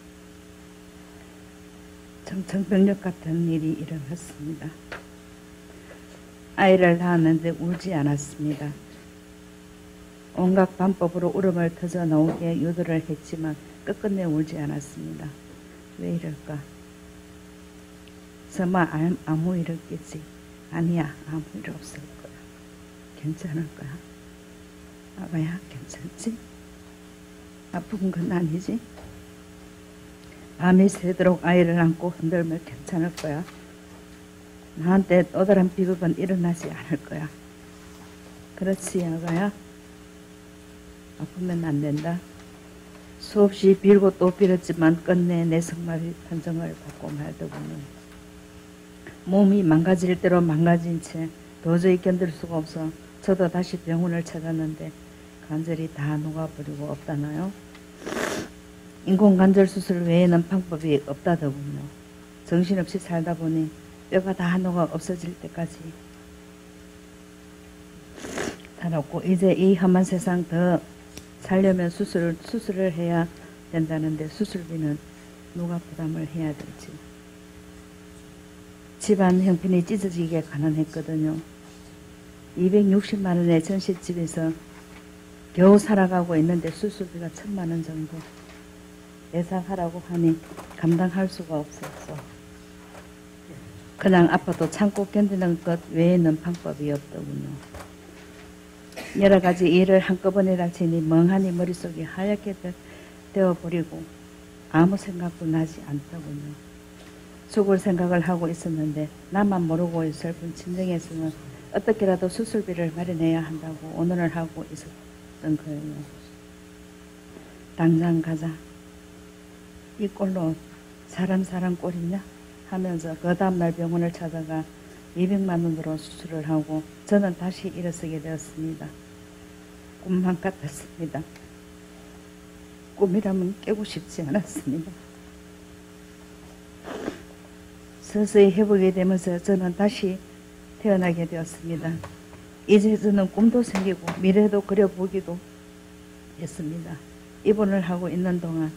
정청병력 같은 일이 일어났습니다. 아이를 낳았는데 울지 않았습니다. 온갖 방법으로 울음을 터져 나오게 유도를 했지만 끝끝내 울지 않았습니다. 왜 이럴까? 설마 아무 일 없겠지? 아니야, 아무 일 없을 거야. 괜찮을 거야. 아가야, 괜찮지? 아픈 건 아니지? 밤이 새도록 아이를 안고 흔들면 괜찮을 거야. 나한테 또 다른 비극은 일어나지 않을 거야. 그렇지, 아가야? 아프면 안 된다. 수없이 빌고 또 빌었지만 끝내 내 성마비 판정을 받고 말더군요. 몸이 망가질 대로 망가진 채 도저히 견딜 수가 없어 저도 다시 병원을 찾았는데 관절이 다 녹아버리고 없다나요? 인공관절 수술 외에는 방법이 없다더군요. 정신없이 살다 보니 뼈가 다 녹아 없어질 때까지 살았고 이제 이 험한 세상 더 살려면 수술을, 수술을 해야 된다는데 수술비는 누가 부담을 해야 될지. 집안 형편이 찢어지게 가난했거든요. 이백육십만 원의 전셋집에서 겨우 살아가고 있는데 수술비가 천만 원 정도 예상하라고 하니 감당할 수가 없었어. 그냥 아파도 참고 견디는 것 외에는 방법이 없더군요. 여러 가지 일을 한꺼번에 닥치니 멍하니 머릿속이 하얗게 되어버리고 아무 생각도 나지 않더군요. 죽을 생각을 하고 있었는데 나만 모르고 있을 뿐 친정에서는 어떻게라도 수술비를 마련해야 한다고 온언을 하고 있었던 거예요. 당장 가자. 이 꼴로 사람 사람 꼴이냐 하면서 그 다음날 병원을 찾아가 이백만 원으로 수술을 하고 저는 다시 일어서게 되었습니다. 꿈만 같았습니다. 꿈이라면 깨고 싶지 않았습니다. 서서히 회복이 되면서 저는 다시 태어나게 되었습니다. 이제 저는 꿈도 생기고 미래도 그려보기도 했습니다. 입원을 하고 있는 동안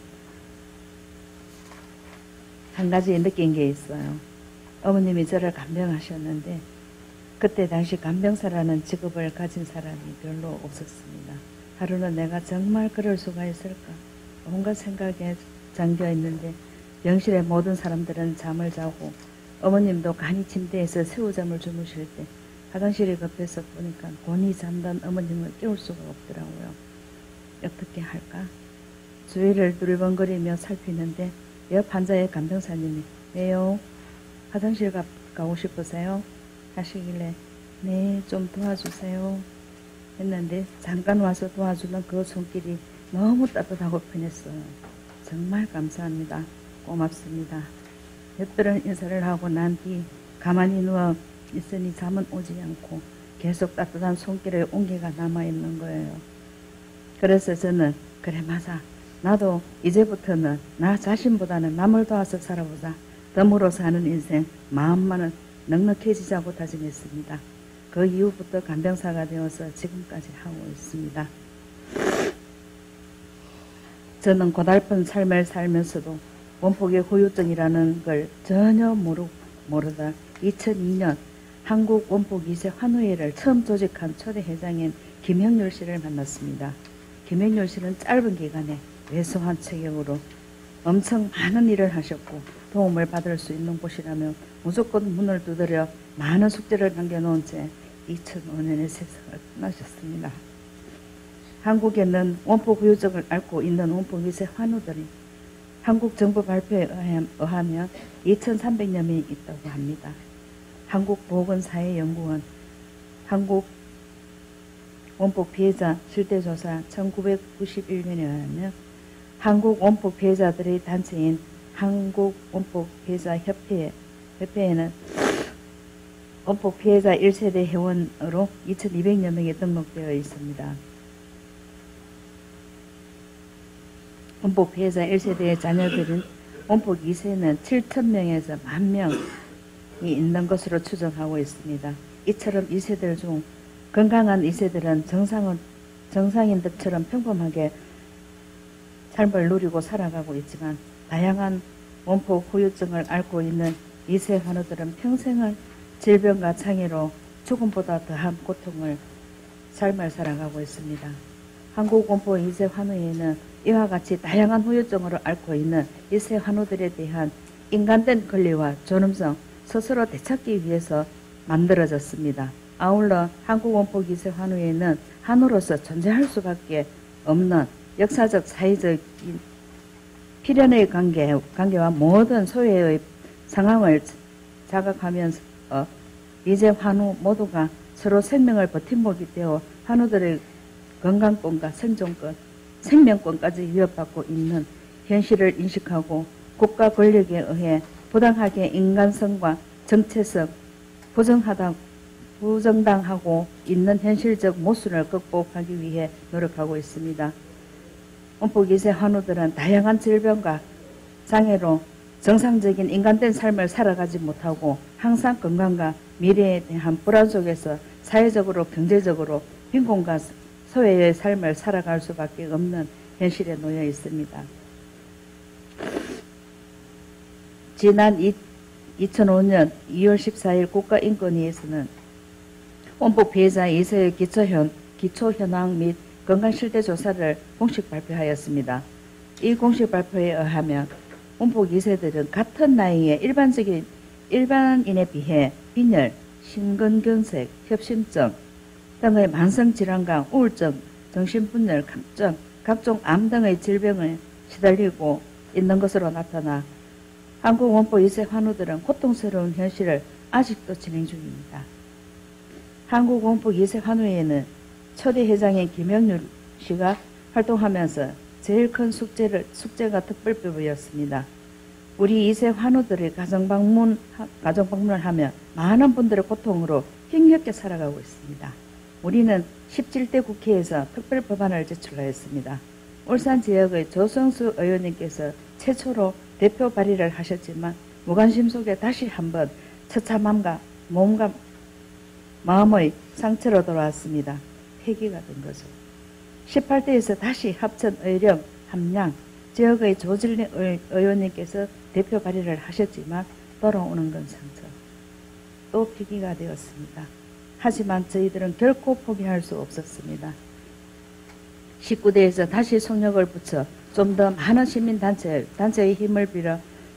한 가지 느낀 게 있어요. 어머님이 저를 간병하셨는데 그때 당시 간병사라는 직업을 가진 사람이 별로 없었습니다. 하루는 내가 정말 그럴 수가 있을까? 온갖 생각에 잠겨 있는데 병실의 모든 사람들은 잠을 자고 어머님도 간이 침대에서 새우잠을 주무실 때 화장실이 급해서 보니까 곤히 잠든 어머님을 깨울 수가 없더라고요. 어떻게 할까? 주위를 두리번거리며 살피는데 옆 환자의 간병사님이 왜요? 화장실 가, 가고 싶으세요? 하시길래 네, 좀 도와주세요 했는데 잠깐 와서 도와주는 그 손길이 너무 따뜻하고 편했어요. 정말 감사합니다. 고맙습니다. 몇 번은 인사를 하고 난 뒤 가만히 누워 있으니 잠은 오지 않고 계속 따뜻한 손길의 온기가 남아있는 거예요. 그래서 저는 그래 맞아. 나도 이제부터는 나 자신보다는 남을 도와서 살아보자. 덤으로 사는 인생 마음만은 넉넉해지자고 다짐했습니다. 그 이후부터 간병사가 되어서 지금까지 하고 있습니다. 저는 고달픈 삶을 살면서도 원폭의 후유증이라는 걸 전혀 모르, 모르다 이천이 년 한국 원폭 이 세 환우회를 처음 조직한 초대 회장인 김형률 씨를 만났습니다. 김형률 씨는 짧은 기간에 왜소한 체격으로 엄청 많은 일을 하셨고 도움을 받을 수 있는 곳이라면 무조건 문을 두드려 많은 숙제를 남겨놓은 채 이천오 년에 세상을 떠나셨습니다. 한국에는 원폭 후유증을 앓고 있는 원폭 이 세 환우들이 한국 정부 발표에 의하면 이천삼백여 명이 있다고 합니다. 한국보건사회연구원, 한국 원폭 피해자 실태조사 천구백구십일 년에 의하면 한국 원폭 피해자들의 단체인 한국 원폭 피해자 협회, 협회에는 원폭 피해자 일 세대 회원으로 이천이백여 명이 등록되어 있습니다. 원폭 피해자 일 세대의 자녀들인 원폭 이 세는 칠천 명에서 만 명이 있는 것으로 추정하고 있습니다. 이처럼 이 세들 중 건강한 이 세들은 정상은, 정상인들처럼 평범하게 삶을 누리고 살아가고 있지만 다양한 원폭 후유증을 앓고 있는 이 세 환우들은 평생을 질병과 장애로 죽음보다 더한 고통을 삶을 살아가고 있습니다. 한국 원폭 이 세 환우에는 이와 같이 다양한 후유증으로 앓고 있는 이 세 환우들에 대한 인간된 권리와 존엄성 스스로 되찾기 위해서 만들어졌습니다. 아울러 한국 원폭 이 세 환우에는 한우로서 존재할 수밖에 없는 역사적 사회적인 필연의 관계, 관계와 모든 소외의 상황을 자각하면서 이제 환우 모두가 서로 생명을 버팀목이 되어 환우들의 건강권과 생존권, 생명권까지 위협받고 있는 현실을 인식하고 국가 권력에 의해 부당하게 인간성과 정체성, 부정하다, 부정당하고 있는 현실적 모순을 극복하기 위해 노력하고 있습니다. 원폭 이 세 환우들은 다양한 질병과 장애로 정상적인 인간된 삶을 살아가지 못하고 항상 건강과 미래에 대한 불안 속에서 사회적으로 경제적으로 빈곤과 소외의 삶을 살아갈 수밖에 없는 현실에 놓여 있습니다. 지난 이천오 년 이월 십사일 국가인권위에서는 원폭 피해자 이 세의 기초현, 기초현황 및 건강실태조사를 공식 발표하였습니다. 이 공식 발표에 의하면 원폭 이 세들은 같은 나이에 일반적인 일반인에 비해 빈혈, 심근경색, 협심증 등의 만성질환과 우울증, 정신분열, 각종, 각종 암 등의 질병에 시달리고 있는 것으로 나타나 한국 원폭 이 세 환우들은 고통스러운 현실을 아직도 진행 중입니다. 한국 원폭 이 세 환우회에는 초대 회장인 김영률 씨가 활동하면서 제일 큰 숙제를, 숙제가 특별법이었습니다. 우리 이 세 환우들이 가정방문, 가정방문을 하며 많은 분들의 고통으로 힘겹게 살아가고 있습니다. 우리는 십칠 대 국회에서 특별법안을 제출하였습니다. 울산 지역의 조성수 의원님께서 최초로 대표 발의를 하셨지만 무관심 속에 다시 한번 처참함과 몸과 마음의 상처로 돌아왔습니다. 폐기가 된 거죠. 십팔 대에서 다시 합천 의령, 함양 지역의 조질린 의원님께서 대표 발의를 하셨지만 돌아오는 건 상처. 또 폐기가 되었습니다. 하지만 저희들은 결코 포기할 수 없었습니다. 십구 대에서 다시 속력을 붙여 좀 더 많은 시민단체, 단체의 힘을 빌어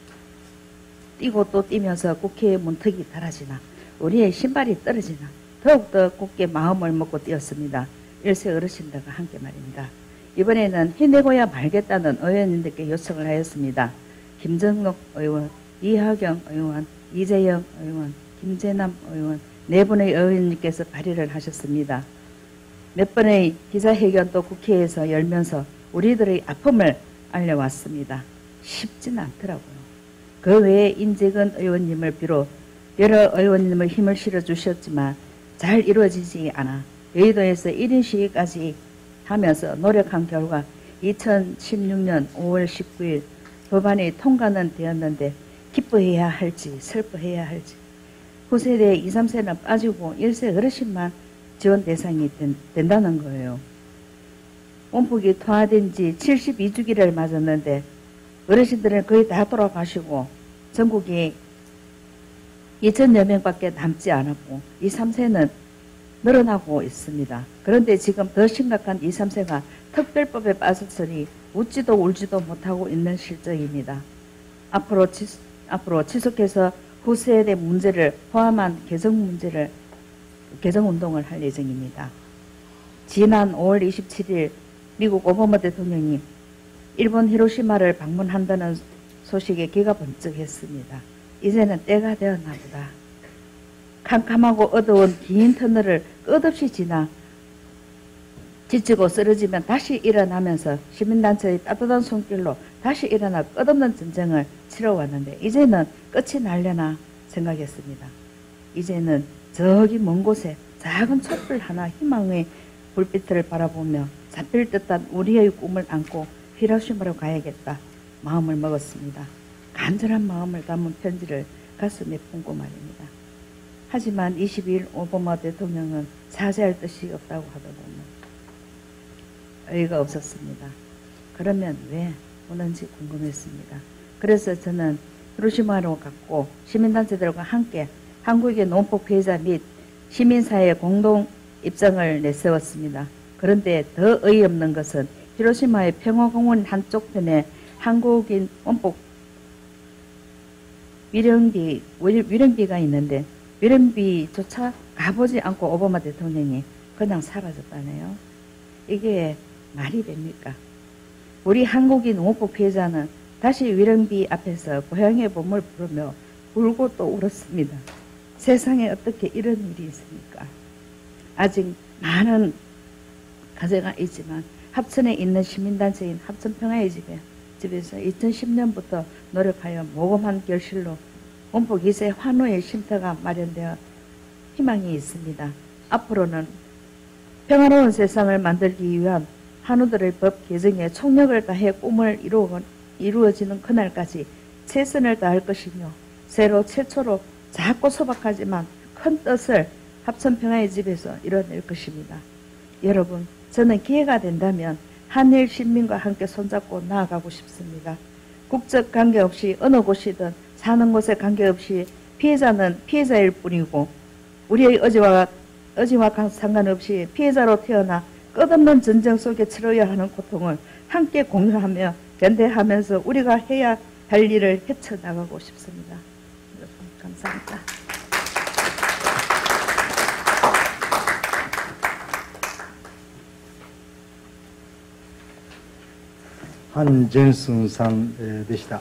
뛰고 또 뛰면서 국회의 문턱이 달아지나 우리의 신발이 떨어지나 더욱더 굳게 마음을 먹고 뛰었습니다. 일세 어르신들과 함께 말입니다. 이번에는 해내고야 말겠다는 의원님들께 요청을 하였습니다. 김정록 의원, 이하경 의원, 이재영 의원, 김재남 의원 네 분의 의원님께서 발의를 하셨습니다. 몇 번의 기자회견도 국회에서 열면서 우리들의 아픔을 알려왔습니다. 쉽지는 않더라고요. 그 외에 인재근 의원님을 비롯 여러 의원님의 힘을 실어주셨지만 잘 이루어지지 않아 여의도에서 일 인 시위까지 하면서 노력한 결과 이천십육 년 오월 십구일 법안이 통과는 되었는데 기뻐해야 할지 슬퍼해야 할지 후세대 이, 삼 세는 빠지고 일 세 어르신만 지원 대상이 된, 된다는 거예요. 원폭이 통화된 지 칠십이 주기를 맞았는데 어르신들은 거의 다 돌아가시고 전국이 이천여 명밖에 남지 않았고 이, 삼 세는 늘어나고 있습니다. 그런데 지금 더 심각한 이, 삼 세가 특별법에 빠졌으니 웃지도 울지도 못하고 있는 실정입니다. 앞으로, 지, 앞으로 지속해서 후세대 문제를 포함한 개정 문제를 개정 운동을 할 예정입니다. 지난 오월 이십칠일 미국 오바마 대통령이 일본 히로시마를 방문한다는 소식에 귀가 번쩍했습니다. 이제는 때가 되었나 보다. 캄캄하고 어두운 긴 터널을 끝없이 지나 지치고 쓰러지면 다시 일어나면서 시민단체의 따뜻한 손길로 다시 일어나 끝없는 전쟁을 치러왔는데 이제는 끝이 날려나 생각했습니다. 이제는 저기 먼 곳에 작은 촛불 하나 희망의 불빛을 바라보며 잡힐 듯한 우리의 꿈을 안고 히로시마로 가야겠다 마음을 먹었습니다. 간절한 마음을 담은 편지를 가슴에 품고 말입니다. 하지만 이십이 일 오바마 대통령은 사죄할 뜻이 없다고 하더군요. 의의가 없었습니다. 그러면 왜 오는지 궁금했습니다. 그래서 저는 히로시마로 갔고 시민단체들과 함께 한국의 농법 피해자 및 시민사회 공동 입장을 내세웠습니다. 그런데 더 어이없는 것은 히로시마의 평화공원 한쪽편에 한국인 원복 위령비, 위령비가 있는데 위령비조차 가보지 않고 오바마 대통령이 그냥 사라졌다네요. 이게 말이 됩니까? 우리 한국인 원복 피해자는 다시 위령비 앞에서 고향의 봄을 부르며 울고 또 울었습니다. 세상에 어떻게 이런 일이 있습니까? 아직 많은 가정이 있지만 합천에 있는 시민단체인 합천평화의 집에, 집에서 이천십 년부터 노력하여 모금한 결실로 원복 이 세 환호의 쉼터가 마련되어 희망이 있습니다. 앞으로는 평화로운 세상을 만들기 위한 한우들의 법 개정에 총력을 다해 꿈을 이루어, 이루어지는 그날까지 최선을 다할 것이며 새로 최초로 작고 소박하지만 큰 뜻을 합천평화의 집에서 이뤄낼 것입니다. 여러분, 저는 기회가 된다면 한일 시민과 함께 손잡고 나아가고 싶습니다. 국적 관계없이 어느 곳이든 사는 곳에 관계없이 피해자는 피해자일 뿐이고 우리의 의지와, 의지와 상관없이 피해자로 태어나 끝없는 전쟁 속에 치러야 하는 고통을 함께 공유하며 견뎌하면서 우리가 해야 할 일을 헤쳐나가고 싶습니다. 여러분, 감사합니다. ハン・ジェンスンさんでした。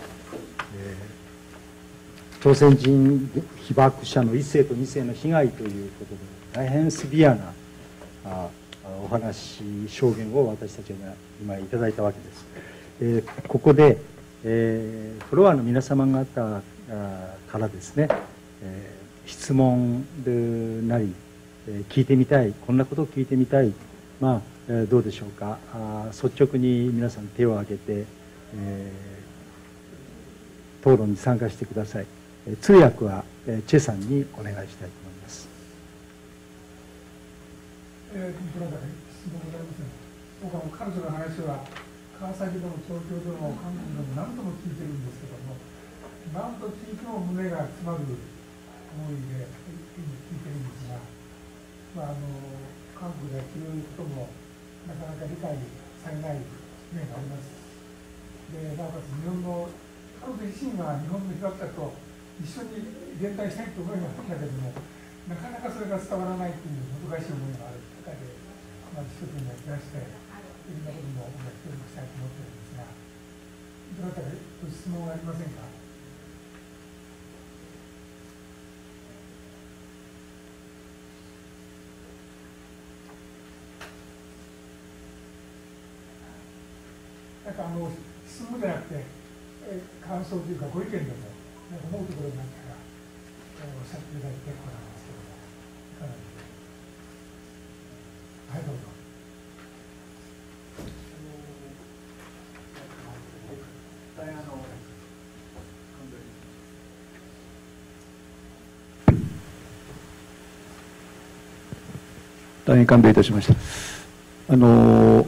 朝鮮人被爆者のいっ世とに世の被害ということで大変シビアなあお話証言を私たちが今いただいたわけです。えー、ここで、えー、フロアの皆様方からですね、えー、質問なり、えー、聞いてみたい、こんなことを聞いてみたい、まあ、えー、どうでしょうか。あ率直に皆さん手を挙げて、えー、討論に参加してください。通訳はチェさんにお願いしたいと思います。 えー、質問ございません。僕は彼女の話は川崎でも東京でも韓国でも何度も聞いてるんですけども、何度聞いても胸が詰まる思いで聞いてるんですが、まあ、あの韓国ではそういうこともなかなか理解されない面があります。で、なおかつ日本の彼女自身が日本の被爆者と一緒に連帯したいと思いがあるんだけども、なかなかそれが伝わらないという難しい思いがある中で、まあ、一生懸命増やしていろんなことも協力したいと思っているんですが、どなたかご質問はありませんか？なんかあの質問じゃなくて、え感想というかご意見でも思うところになったらおっしゃっていただいて結構なんですけども、いかがでしょうか。はい、どうぞ。 大変感動いたしました。あの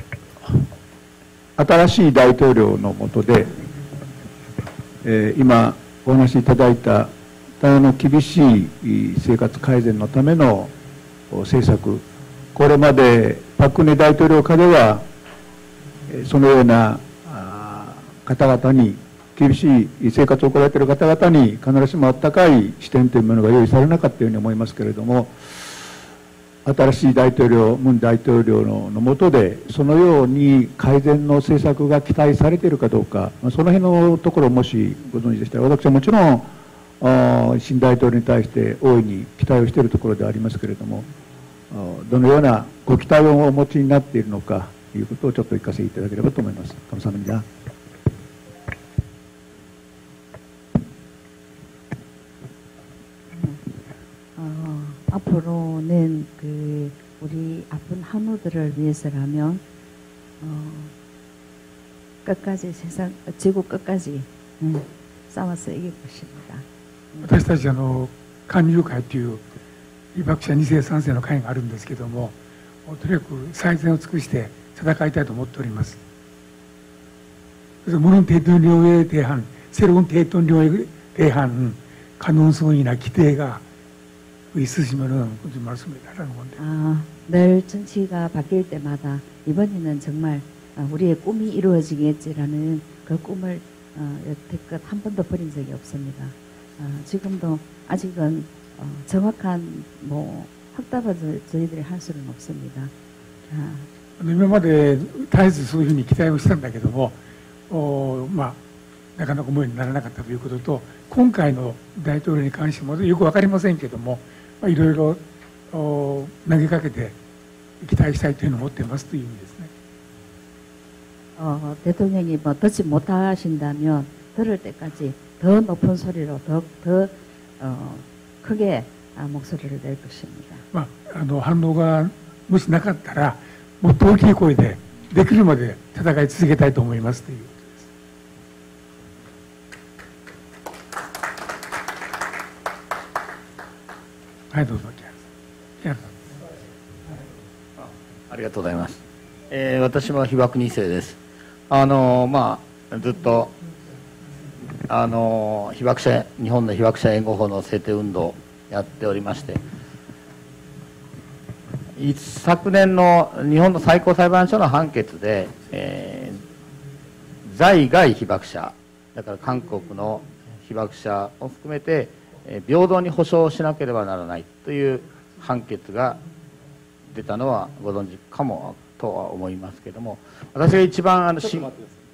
新しい大統領の下で、えー、今お話しいただいた大変の厳しい生活改善のための政策、これまでパク・クネ大統領下ではそのような方々に、厳しい生活を行われている方々に必ずしもあったかい視点というものが用意されなかったように思いますけれども、新しい大統領、ムン大統領の下で、そのように改善の政策が期待されているかどうか、その辺のところをもしご存知でしたら、私はもちろん、新大統領に対して大いに期待をしているところでありますけれども、 どのようなご期待をお持ちになっているのかということをちょっと聞かせていただければと思います。감사합니다。 어, 앞으로는 그 우리 아픈 한우들을 위해서라면 어, 끝까지 세상 지구 끝까지 음, 싸워서 이길 것입니다. 私たちあの勧誘会という被爆者に世さん世の会があるんですけども、とにかく最善を尽くして戦いたいと思っております。그래서 문은 대통령에 대한 새로운 대통령에 대한 가능성이나 기대가 있으시면은 좀 말씀을 하라는 건데. 아, 늘 정치가 바뀔 때마다 이번에는 정말 우리의 꿈이 이루어지겠지라는 그 꿈을 어, 여태껏 한 번도 버린 적이 없습니다. 어, 지금도 아직은 어, 정확한 뭐 확답을 저희들이 할 수는 없습니다. 아, 今まで絶えずそういうふうに期待をしたんだけども、おまあ、なかなか思いにならなかったということと、今回の大統領に関してもよく分かりませんけども、まあ、いろいろお投げかけて期待したいというのを持っていますという意味ですね。 어, 대통령이 뭐 듣지 못하신다면 들을 때까지 더 높은 소리로 더, 더 어, 크게 아, 목소리를 낼 것입니다. まあ、あの反応がもしなかったらもっと大きい声でできるまで戦い続けたいと思いますということです。はいどうぞ木原さん。 ありがとうございます。えー、私も被爆に世です。あのまあずっとあの被爆者日本の被爆者援護法の制定運動をやっておりまして、昨年の日本の最高裁判所の判決で、えー、在外被爆者だから韓国の被爆者を含めて、えー、平等に保障しなければならないという判決が出たのはご存知かもとは思いますけれども、私が一番あのし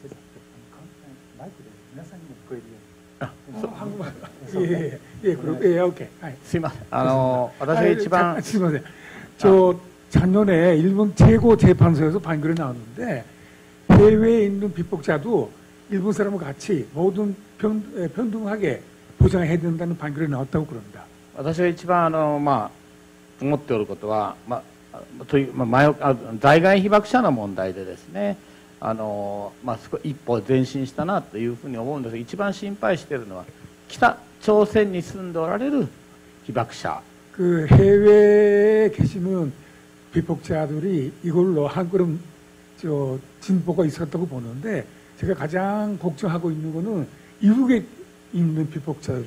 すいません、あの私が一番すいません。저 작년에 일본 최고 재판소에서 판결이 나왔는데 해외에 있는 피폭자도 일본 사람과 같이 모든 평, 평등하게 보장해야 된다는 판결이 나왔다고 그럽니다. 私が一番あのまあ思っておることは、まあというまあ前あ在外被爆者の問題でですね、あのまあ少一歩前進したなというふうに思うんですが、一番心配しているのは北朝鮮に住んでおられる被爆者。 그 해외에 계시는 비폭자들이 이걸로 한 걸음 저 진보가 있었다고 보는데, 제가 가장 걱정하고 있는 거는 이북에 있는 비폭자들,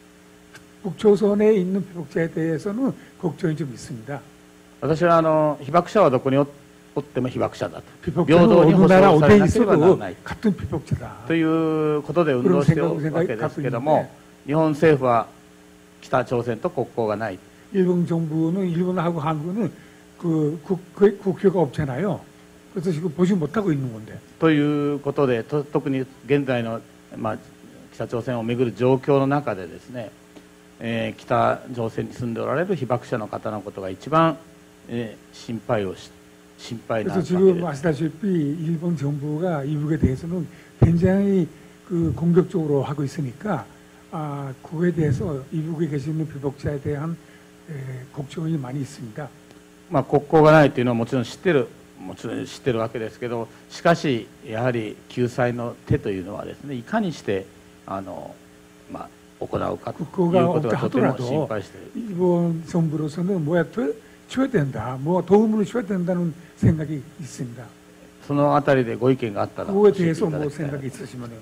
북조선에 있는 비폭자에 대해서는 걱정이 좀 있습니다. 私はあの被爆者はどこにおっても被爆者だと、 비폭자는 어느 나라 어디에 있어도 같은 비폭자다 ということで運動しているわけですけれども、日本政府は北朝鮮と国交がない。 일본 정부는 일본하고 한국은 그 국, 그 국교가 없잖아요. 그래서 지금 보지 못하고 있는 건데. ということで、と特に現在の、まあ、北朝鮮をめぐる状況の中でですね、えー、北朝鮮に住んでおられる被爆者の方のことが一番、えー、心配をし心配なわけです。 그래서 지금 아시다시피 일본 정부가 이북에 대해서는 굉장히 그 공격적으로 하고 있으니까 아, 그거에 대해서 이북에 계시는 비폭자에 대한 걱정이 많이 있습니다. まあ国交がないというのはもちろん知ってるもちろん知ってるわけですけど、しかしやはり救済の手というのはですね、いかにしてあのまあ行うかということがとても心配している。 일본 정부로서는 뭐야 줘야 된다, 뭐 도움을 줘야 된다는 생각이 있습니다. そのあたりでご意見があったら 그거에 대해서 뭐 생각이 있으시면은.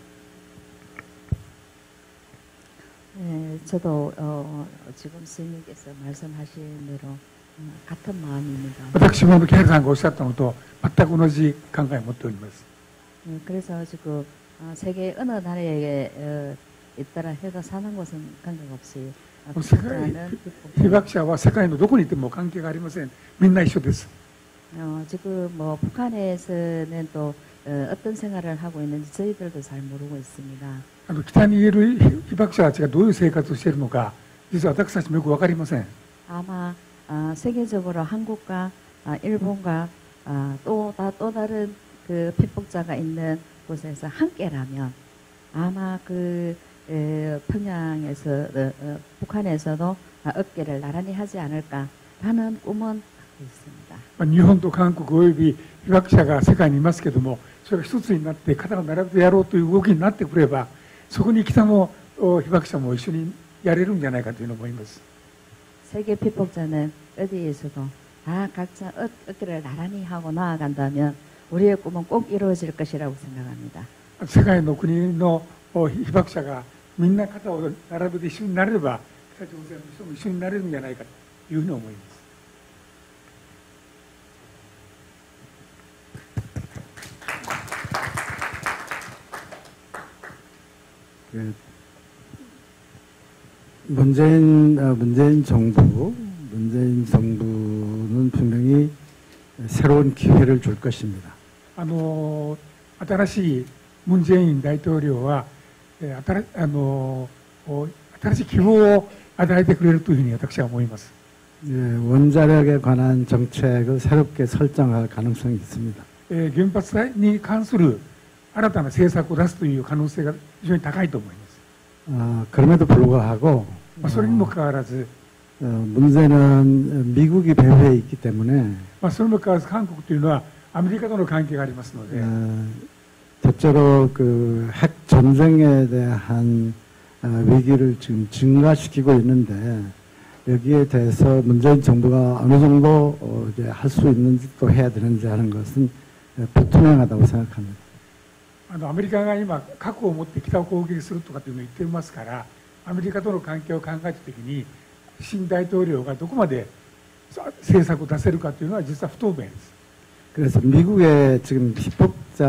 네, 저도 어, 지금 스님께서 말씀하신 대로 어, 같은 마음입니다. 私も木原さんがおっしゃったのと全く同じ考えを持っております。 네, 그래서 지금 어, 세계 어느 나라에 어, 있더라 해도 사는 곳은 관계없이 어, 世界被爆者は世界のどこにいても関係がありません。みんな一緒です。 어, 지금 뭐 북한에서는 또 어, 어떤 생활을 하고 있는지 저희들도 잘 모르고 있습니다. あの北にいる被爆者たちがどういう生活をしているのか、実は私たちもよく分かりません。 아마 아, 세계적으로 한국과 아, 일본과 아, 또, 다, 또 다른 그 피폭자가 있는 곳에서 함께라면 아마 그 에, 평양에서 어, 어, 북한에서도 아, 어깨를 나란히 하지 않을까라는 꿈은 갖고 있습니다. 日本と韓国および被爆者が世界にいますけども、それが一つになって肩を並べてやろうという動きになってくれば、そこに北の被爆者も一緒にやれるんじゃないかというのを思います。 세계 피폭자는 어디에서도 다 각자 어, 어깨를 나란히 하고 나아간다면 우리의 꿈은 꼭 이루어질 것이라고 생각합니다. 世界の国の被爆者がみんな肩を並べて一緒になれれば、北朝鮮の人も一緒になれるんじゃないかというふうに思います。 그 문재인 문재인 정부 문재인 정부는 분명히 새로운 기회를 줄 것입니다. あの新しいムン・ジェイン大統領は新あの新しい希望を与えてくれるというふうに私は思います。 예, 원자력에 관한 정책을 새롭게 설정할 가능성이 있습니다. 原発に関する新たな政策を出すという可能性が非常に高いと思います。 어, 그럼에도 불구하고 まあそれにもかかわらず、 어, 문제는 미국이 배후에 있기 때문에 まあそれにもかかわらず韓国というのはアメリカとの関係がありますので、 어, 대체로 그 핵 전쟁에 대한 어, 위기를 지금 증가시키고 있는데 여기에 대해서 문재인 정부가 어느 정도 어, 이제 할 수 있는지 또 해야 되는지 하는 것은 불투명하다고 생각합니다. あのアメリカが今核を持って北を攻撃するとかというのを言っていますから、アメリカとの関係を考えたときに新大統領がどこまで政策を出せるかというのは実は不透明です。 그래서 미국의 지금 피폭자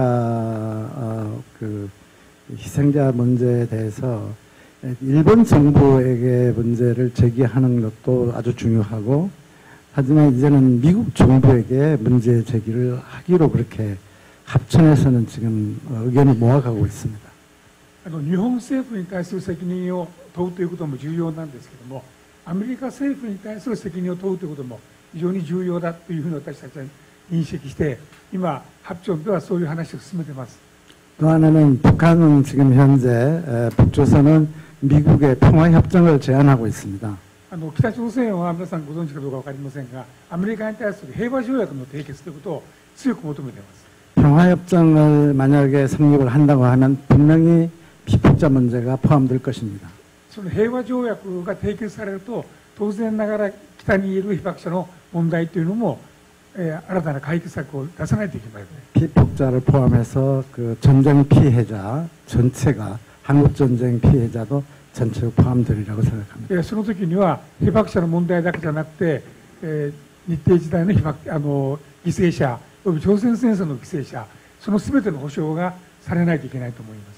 어, 그 희생자 문제에 대해서 일본 정부에게 문제를 제기하는 것도 아주 중요하고, 하지만 이제는 미국 정부에게 문제 제기를 하기로 그렇게 합천에서는 지금 의견이 모아가고 있습니다. あの日本政府に対する責任を問うということも重要なんですけども、アメリカ政府に対する責任を問うということも非常に重要だというふうに私たちは認識して、今합천ではそういう話を進めています。 또 하나는 북한은 지금 현재 북조선은 미국의 평화협정을 제안하고 있습니다. あの北朝鮮は皆さんご存知かどうか分かりませんが、アメリカに対する平和条約の締結ということを強く求めています。 평화협정을 만약에 성립을 한다고 하면 분명히 피폭자 문제가 포함될 것입니다. その平和条約が締結されると、当然ながら北にいる被爆者の問題というのも、えー、新たな解決策を出さないといけません。 피폭자를 포함해서 그 전쟁 피해자 전체가 한국 전쟁 피해자도 전체로 포함되리라고 생각합니다. えー、その時には被爆者の問題だけじゃなくて、えー、日帝時代の被爆あの犠牲者、および朝鮮戦争の犠牲者、そのすべての保障がされないといけないと思います。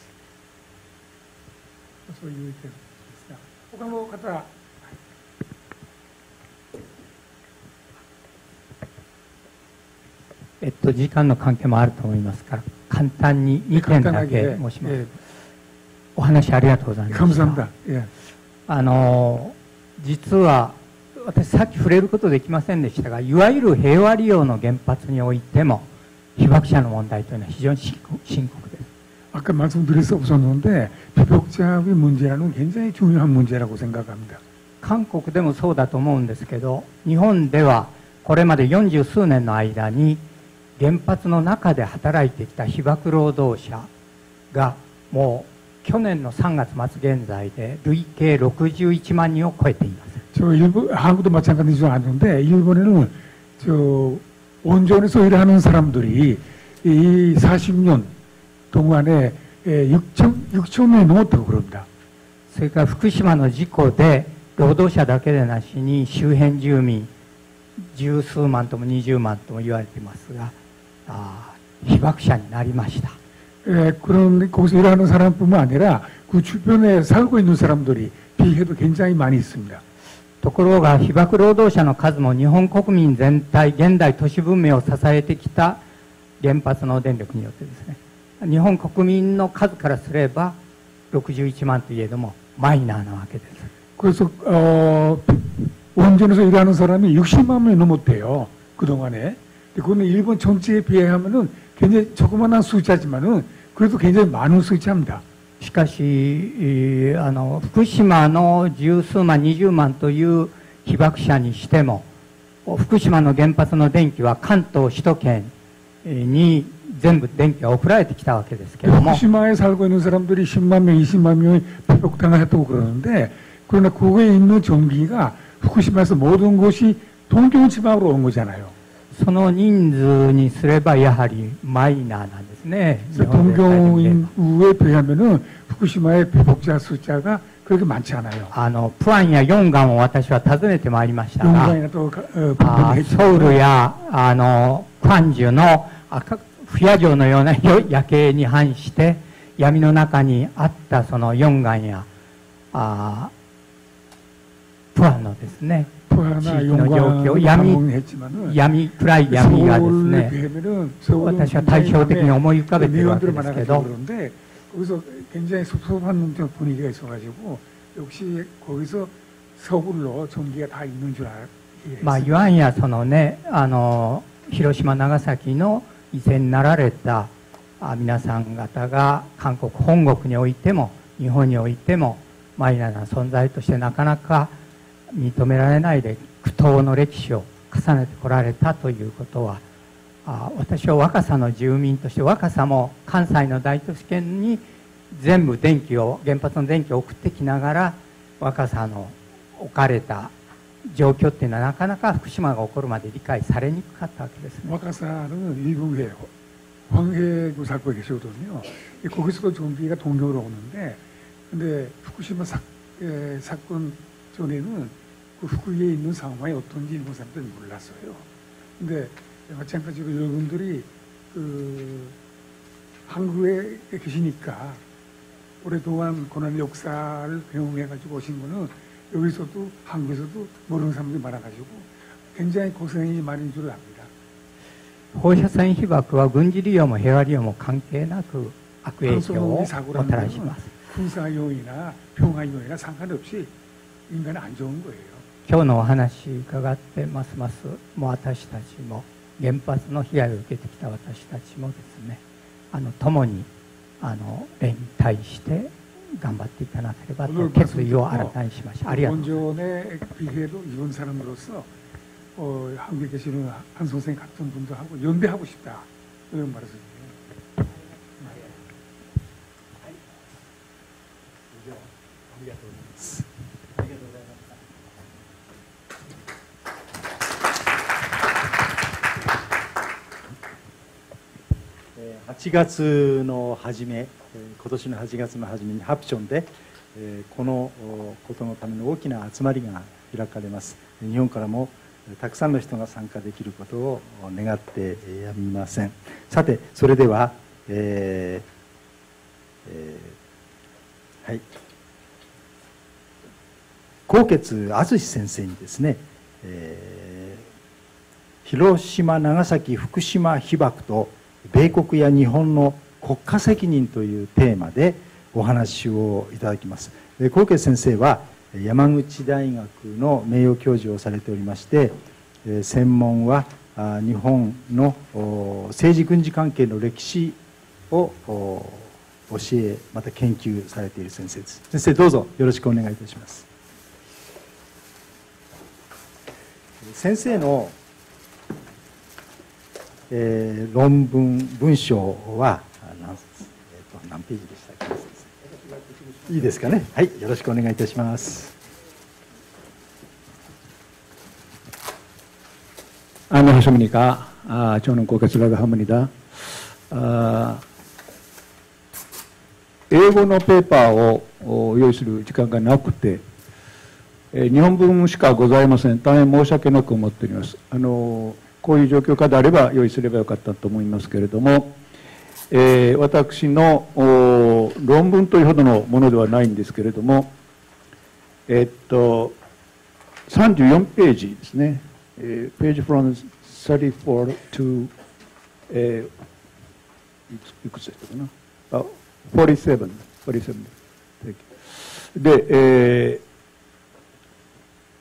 そういう意見ですが、他の方は。 えっと、時間の関係もあると思いますから、簡単ににてんだけ申します。お話ありがとうございました。あの、実は、私さっき触れることできませんでしたが、いわゆる平和利用の原発においても、被爆者の問題というのは非常に深刻です。 아까 말씀드릴 수 없었는데 피폭자의 문제라는 굉장히 중요한 문제라고 생각합니다. 韓国でもそうだと思うんですけど、日本ではこれまで四十数年の間に原発の中で働いてきた被爆労働者がもう去年のさんがつ末現在で累計ろくじゅういちまんにんを超えています。 저 일본 한국도 마찬가지는 아는데 일본에는 저 온전에서 일하는 사람들이 이 사십 년 동안에 육천 명이 넘었다고 그럽니다. それから福島の事故で労働者だけでなしに周辺住民十数万ともにじゅうまんとも言われていますが、아,被爆者になりました。 예, 그런 거기서 일하는 사람뿐만 아니라 그 주변에 살고 있는 사람들이 피해도 굉장히 많이 있습니다. ところが被爆労働者の数も日本国民全体現代都市文明を支えてきた原発の電力によってですね、日本国民の数からすればろくじゅういちまんといえどもマイナーなわけです。 그래서 어, 원전에서 일하는 사람이 육십만 명이 넘었대요. 그동안에. 그거는 일본 전체에 비하면은 굉장히 조그만한 숫자지만은 그래도 굉장히 많은 숫자입니다. しかし、えーあの福島の十数万、二十万という被爆者にしても、福島の原発の電気は関東首都圏に全部電気が送られてきたわけですけれども、 후쿠시마에 살고 있는 사람들이 십만 명, 이십만 명이 피폭당했다고 그러는데, 그러나 그거에 있는 전기가 후쿠시마에서 모든 곳이 동경 지방으로 온 거잖아요. その人数にすればやはりマイナーなんですね。 동경 인구에 비하면은 후쿠시마의 피폭자 숫자가 그렇게 많지 않아요. あのプアンやヨンガンを私は訪ねてまいりましたが、 용산이나 또 어, あソウルやあのクァンジュの赤不夜城のような夜景に反して闇の中にあったそのヨンガンやあプアンのですね、 푸아나 용광, 용광 闇暗い闇がですね、私は対照的に思い浮かべているわけですけど、 거기서 굉장히 섭섭한 분위기가 있어가지고 역시 거기서 서울로 전기가 다 있는 줄 알아요. まあ言わんやそのね、あの広島長崎の以前になられたあ皆さん方が韓国本国においても日本においてもマイナーな存在としてなかなか認められないで苦闘の歴史を重ねてこられたということは、あ私は若狭の住民として、若狭も関西の大都市圏に全部電気を原発の電気を送ってきながら若狭の置かれた状況っていうのはなかなか福島が起こるまで理解されにくかったわけですね。 wakas아는 일본에 황해도 살고 계시거든요. 거기서도 전기가 동경으로 오는데, 근데 후쿠시마 사, 에, 사건 전에는 그 후쿠이에 있는 상황이 어떤지 일본 사람들은 몰랐어요. 근데 마찬가지로 여러분들이 그 한국에 계시니까 오랫동안 고난의 역사를 경험해가지고 오신 거는 여기서도 한국에서도 모르는 사람들이 많아가지고 굉장히 고생이 많은 줄 압니다. 放射線被爆は軍事利用も平和利用も関係なく悪影響をもたらします。 군사용이나 평화용이나 상관없이 인간은 안 좋은 거예요. 今日のお話伺ってますますもう私たちも原発の被害を受けてきた私たちもですね、あの共にあの連帯して頑張っていかなければと決意を新たにしました。ありがとうございます。 원전에 비해도 일본 사람으로서 어, 한국에 계시는 한 선생 같은 분들하고 연대하고 싶다 이런 말을 했어요. はちがつの初め、今年のはちがつの初めにハプチョンでこのことのための大きな集まりが開かれます。日本からもたくさんの人が参加できることを願ってやみません。さて、それでは、えーえー、はい、纐纈敦先生にですね、えー、広島、長崎、福島被爆と米国や日本の国家責任というテーマでお話をいただきます。纐纈先生は山口大学の名誉教授をされておりまして、専門は日本の政治軍事関係の歴史を教え、また研究されている先生です。先生、どうぞよろしくお願いいたします。先生のえー、論文文章は何、えー、と何ページでしたっけ。いいですかね。はい、よろしくお願いいたします。 안녕하십니까. 아, 저는 고개슬라가 합니다. 아, 英語のペーパーを用意する時間がなくて、えー、日本文しかございません。大変申し訳なく思っております。あのこういう状況下であれば用意すればよかったと思いますけれども、えー、私の論文というほどのものではないんですけれども、えー、っとさんじゅうよんページですね、えー、ページ from さんじゅうよん to、えー、いくつでしたかな、あ、よんじゅうなな、よんじゅうななで、えー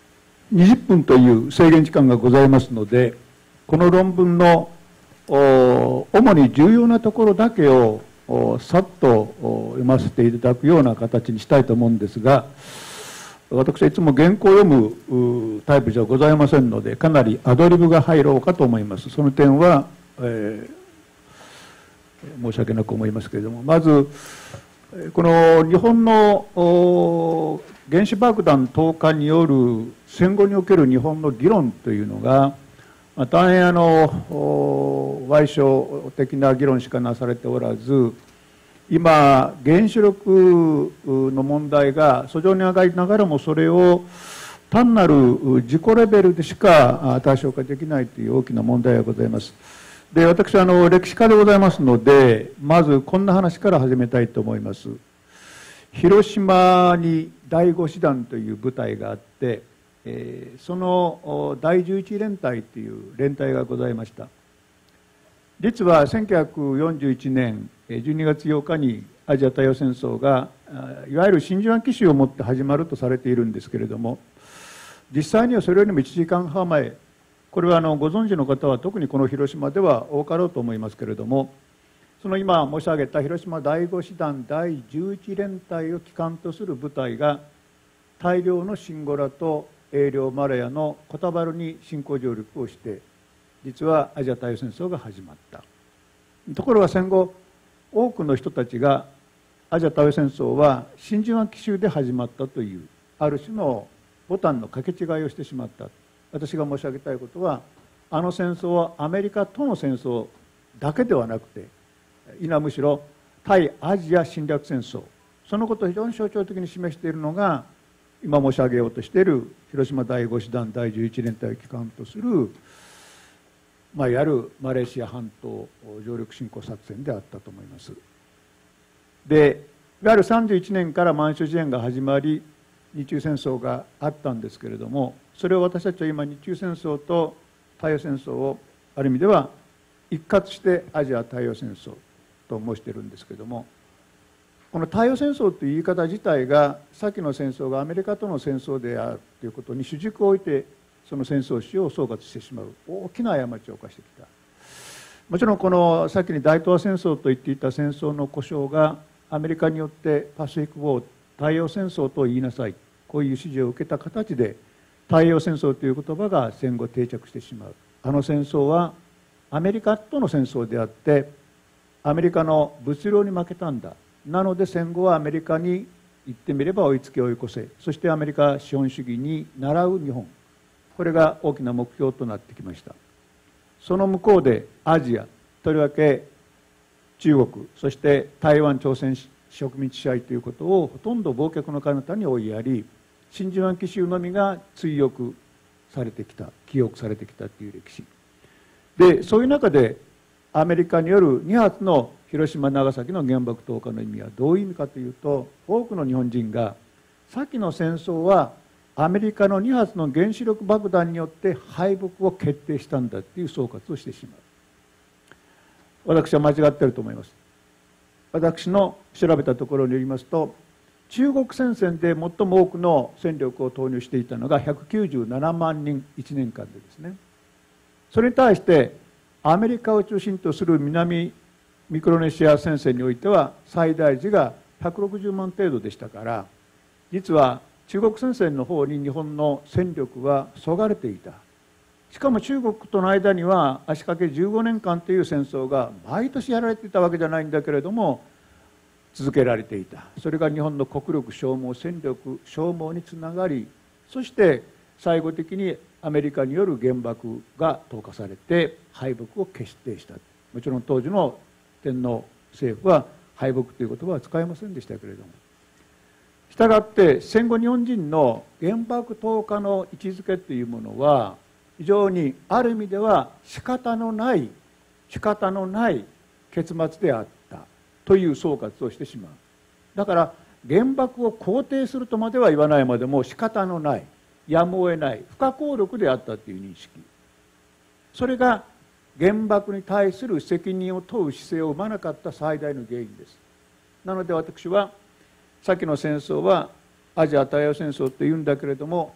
にじゅっぷんという制限時間がございますので、この論文の主に重要なところだけをさっと読ませていただくような形にしたいと思うんですが、私はいつも原稿を読むタイプじゃございませんので、かなりアドリブが入ろうかと思います。その点は、えー、申し訳なく思いますけれども、まずこの日本の原子爆弾投下による戦後における日本の議論というのが、大変あの歪小的な議論しかなされておらず、今原子力の問題が訴状に上がりながらも、それを単なる自己レベルでしか対象化できないという大きな問題がございます。で、私はあの歴史家でございますので、まずこんな話から始めたいと思います。広島にだいご師団という部隊があって、えー、そのだいじゅういち連隊という連隊がございました。実はせんきゅうひゃくよんじゅういちねんじゅうにがつようかにアジア太平洋戦争がいわゆる真珠湾奇襲をもって始まるとされているんですけれども、実際にはそれよりもいちじかんはんまえ、これはあのご存知の方は特にこの広島では多かろうと思いますけれども、その今申し上げた広島だいご師団だいじゅういち連隊を旗艦とする部隊が大量のシンゴラと英領マラヤのコタバルに侵攻上陸をして、実はアジア太平洋戦争が始まった。ところが戦後多くの人たちがアジア太平洋戦争は真珠湾奇襲で始まったというある種のボタンの掛け違いをしてしまった。私が申し上げたいことは、あの戦争はアメリカとの戦争だけではなくて、今むしろ対アジア侵略戦争、そのことを非常に象徴的に示しているのが、今申し上げようとしている広島だいご師団だいじゅういち連隊を旗艦とする、まあ、いわゆるマレーシア半島上陸侵攻作戦であったと思います。で、いわゆるさんじゅういちねんから満州事変が始まり、日中戦争があったんですけれども、それを私たちは今日中戦争と太平洋戦争をある意味では一括してアジア太平洋戦争と申しているんですけれども、この太平洋戦争という言い方自体が、先の戦争がアメリカとの戦争であるということに主軸を置いて、その戦争史を総括してしまう大きな過ちを犯してきた。もちろんこの先に大東亜戦争と言っていた戦争の呼称がアメリカによってパシフィック・ウォー、太平洋戦争と言いなさい、こういう指示を受けた形で太平洋戦争という言葉が戦後定着してしまう。あの戦争はアメリカとの戦争であって、アメリカの物量に負けたんだ。なので戦後はアメリカに言ってみれば追いつけ追い越せ、そしてアメリカ資本主義に倣う日本、これが大きな目標となってきました。その向こうでアジア、とりわけ中国、そして台湾朝鮮植民地支配ということをほとんど忘却の彼方に追いやり、真珠湾奇襲のみが追憶されてきた、記憶されてきたという歴史で、そういう中でアメリカによるに発の広島長崎の原爆投下の意味はどういう意味かというと、多くの日本人が先の戦争はアメリカのに発の原子力爆弾によって敗北を決定したんだという総括をしてしまう。私は間違っていると思います。私の調べたところによりますと、中国戦線で最も多くの戦力を投入していたのがひゃくきゅうじゅうななまんにん、いちねんかんでですね。それに対してアメリカを中心とする南ミクロネシア戦線においては最大時がひゃくろくじゅうまん程度でしたから、実は中国戦線の方に日本の戦力はそがれていた。しかも中国との間には足掛けじゅうごねんかんという戦争が毎年やられていたわけじゃないんだけれども、続けられていた。それが日本の国力消耗、戦力消耗につながり、そして最後的にアメリカによる原爆が投下されて敗北を決定した。もちろん当時の天皇政府は敗北という言葉は使えませんでしたけれども、したがって戦後日本人の原爆投下の位置づけというものは非常にある意味では仕方のない仕方のない結末であったという総括をしてしまう。だから原爆を肯定するとまでは言わないまでも仕方のない、やむを得ない不可抗力であったという認識、それが原爆に対する責任を問う姿勢を生まなかった最大の原因です。なので私は先の戦争はアジア太平洋戦争というんだけれども、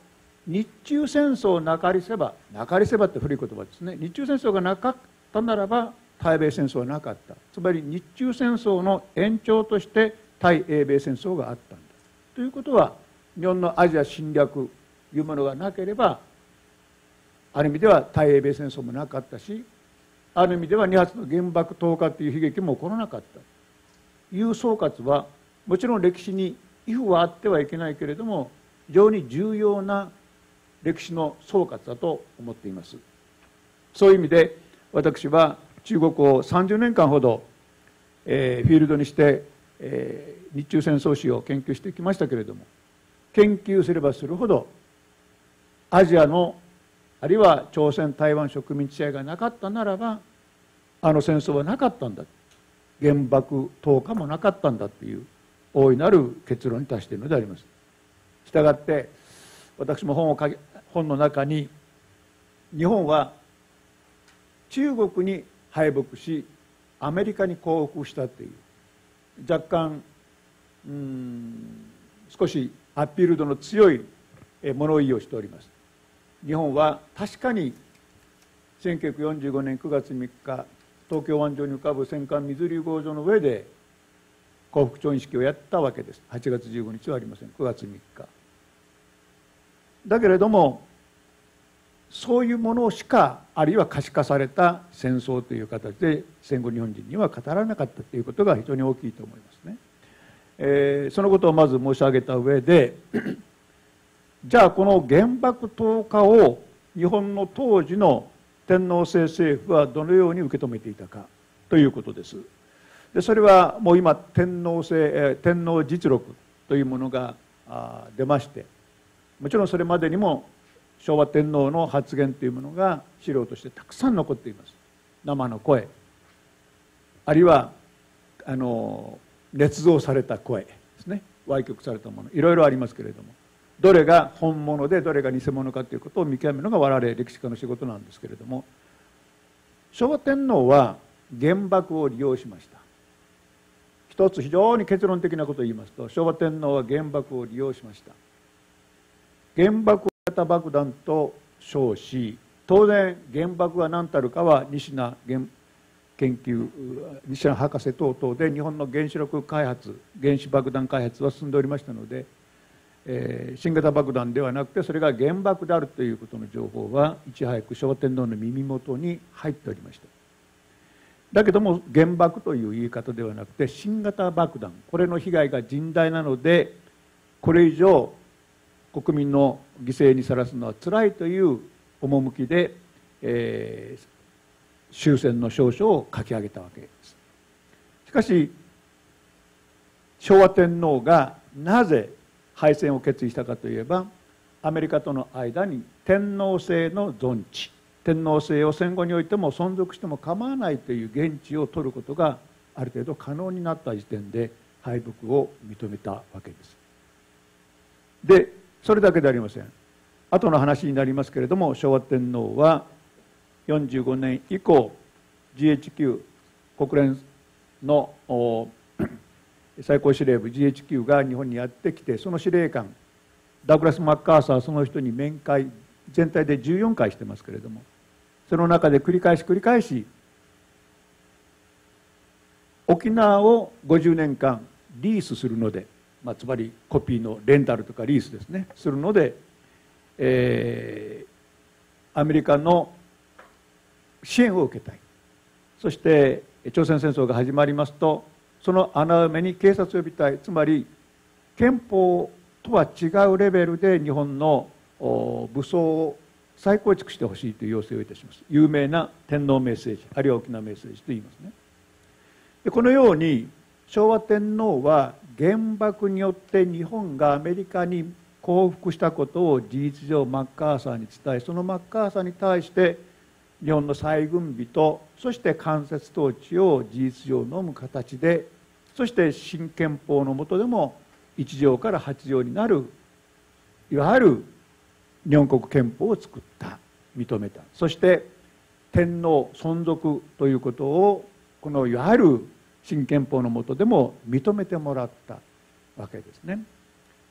日中戦争なかりせば、なかりせばって古い言葉ですね、日中戦争がなかったならば対米戦争はなかった。つまり日中戦争の延長として対英米戦争があったんだということは、日本のアジア侵略というものがなければ、ある意味では対英米戦争もなかったし、ある意味ではに発の原爆投下という悲劇も起こらなかったという総括は、もちろん歴史に異譜はあってはいけないけれども、非常に重要な歴史の総括だと思っています。そういう意味で私は中国をさんじゅうねんかんほど、えー、フィールドにして、えー、日中戦争史を研究してきましたけれども、研究すればするほどアジアのあるいは朝鮮台湾植民地支配がなかったならばあの戦争はなかったんだ、原爆投下もなかったんだという大いなる結論に達しているのであります。したがって私も本を書き本の中に、日本は中国に敗北しアメリカに降伏したという若干うーん少しアピール度の強い物言いをしております。日本は確かにせんきゅうひゃくよんじゅうごねんくがつみっか、東京湾上に浮かぶ戦艦水流号上の上で降伏調印式をやったわけです。はちがつじゅうごにちはありません、くがつみっか。だけれどもそういうものしか、あるいは可視化された戦争という形で戦後日本人には語られなかったということが非常に大きいと思いますね。えー、そのことをまず申し上げた上でじゃあこの原爆投下を日本の当時の天皇制政府はどのように受け止めていたかということです。でそれはもう今天皇制、えー、天皇実録というものが出まして、もちろんそれまでにも昭和天皇の発言というものが資料としてたくさん残っています。生の声、あるいはあの捏造された声ですね、歪曲されたもの、いろいろありますけれども、どれが本物でどれが偽物かということを見極めるのが我々歴史家の仕事なんですけれども、昭和天皇は原爆を利用しました。一つ非常に結論的なことを言いますと、昭和天皇は原爆を利用しました。原爆型爆弾と称し、当然原爆が何たるかは西名研究西名博士等々で日本の原子力開発、原子爆弾開発は進んでおりましたので、えー、新型爆弾ではなくてそれが原爆であるということの情報はいち早く昭和天皇の耳元に入っておりました。だけども原爆という言い方ではなくて新型爆弾、これの被害が甚大なのでこれ以上国民の犠牲にさらすのはつらいという趣で、えー、終戦の詔書を書き上げたわけです。しかし昭和天皇がなぜ敗戦を決意したかといえば、アメリカとの間に天皇制の存地、天皇制を戦後においても存続しても構わないという言地を取ることがある程度可能になった時点で敗北を認めたわけです。でそれだけでありません。後の話になりますけれども、昭和天皇はよんじゅうごねん以降 ジーエイチキュー 国連の最高司令部 ジーエイチキュー が日本にやってきて、その司令官ダグラス・マッカーサー、その人に面会全体でじゅうよんかいしてますけれども、その中で繰り返し繰り返し沖縄をごじゅうねんかんリースするので、まあ、つまりコピーのレンタルとかリースですねするので、えー、アメリカの支援を受けたい。そして朝鮮戦争が始まりますとその穴埋めに警察を呼びたい。つまり憲法とは違うレベルで日本の武装を再構築してほしいという要請をいたします。有名な天皇メッセージ、あるいは沖縄メッセージと言いますね。でこのように昭和天皇は原爆によって日本がアメリカに降伏したことを事実上マッカーサーに伝え、そのマッカーサーに対して日本の再軍備とそして間接統治を事実上のむ形で、そして新憲法の下でもいち条からはち条になるいわゆる日本国憲法を作った、認めた。そして天皇存続ということをこのいわゆる新憲法の下でも認めてもらったわけですね。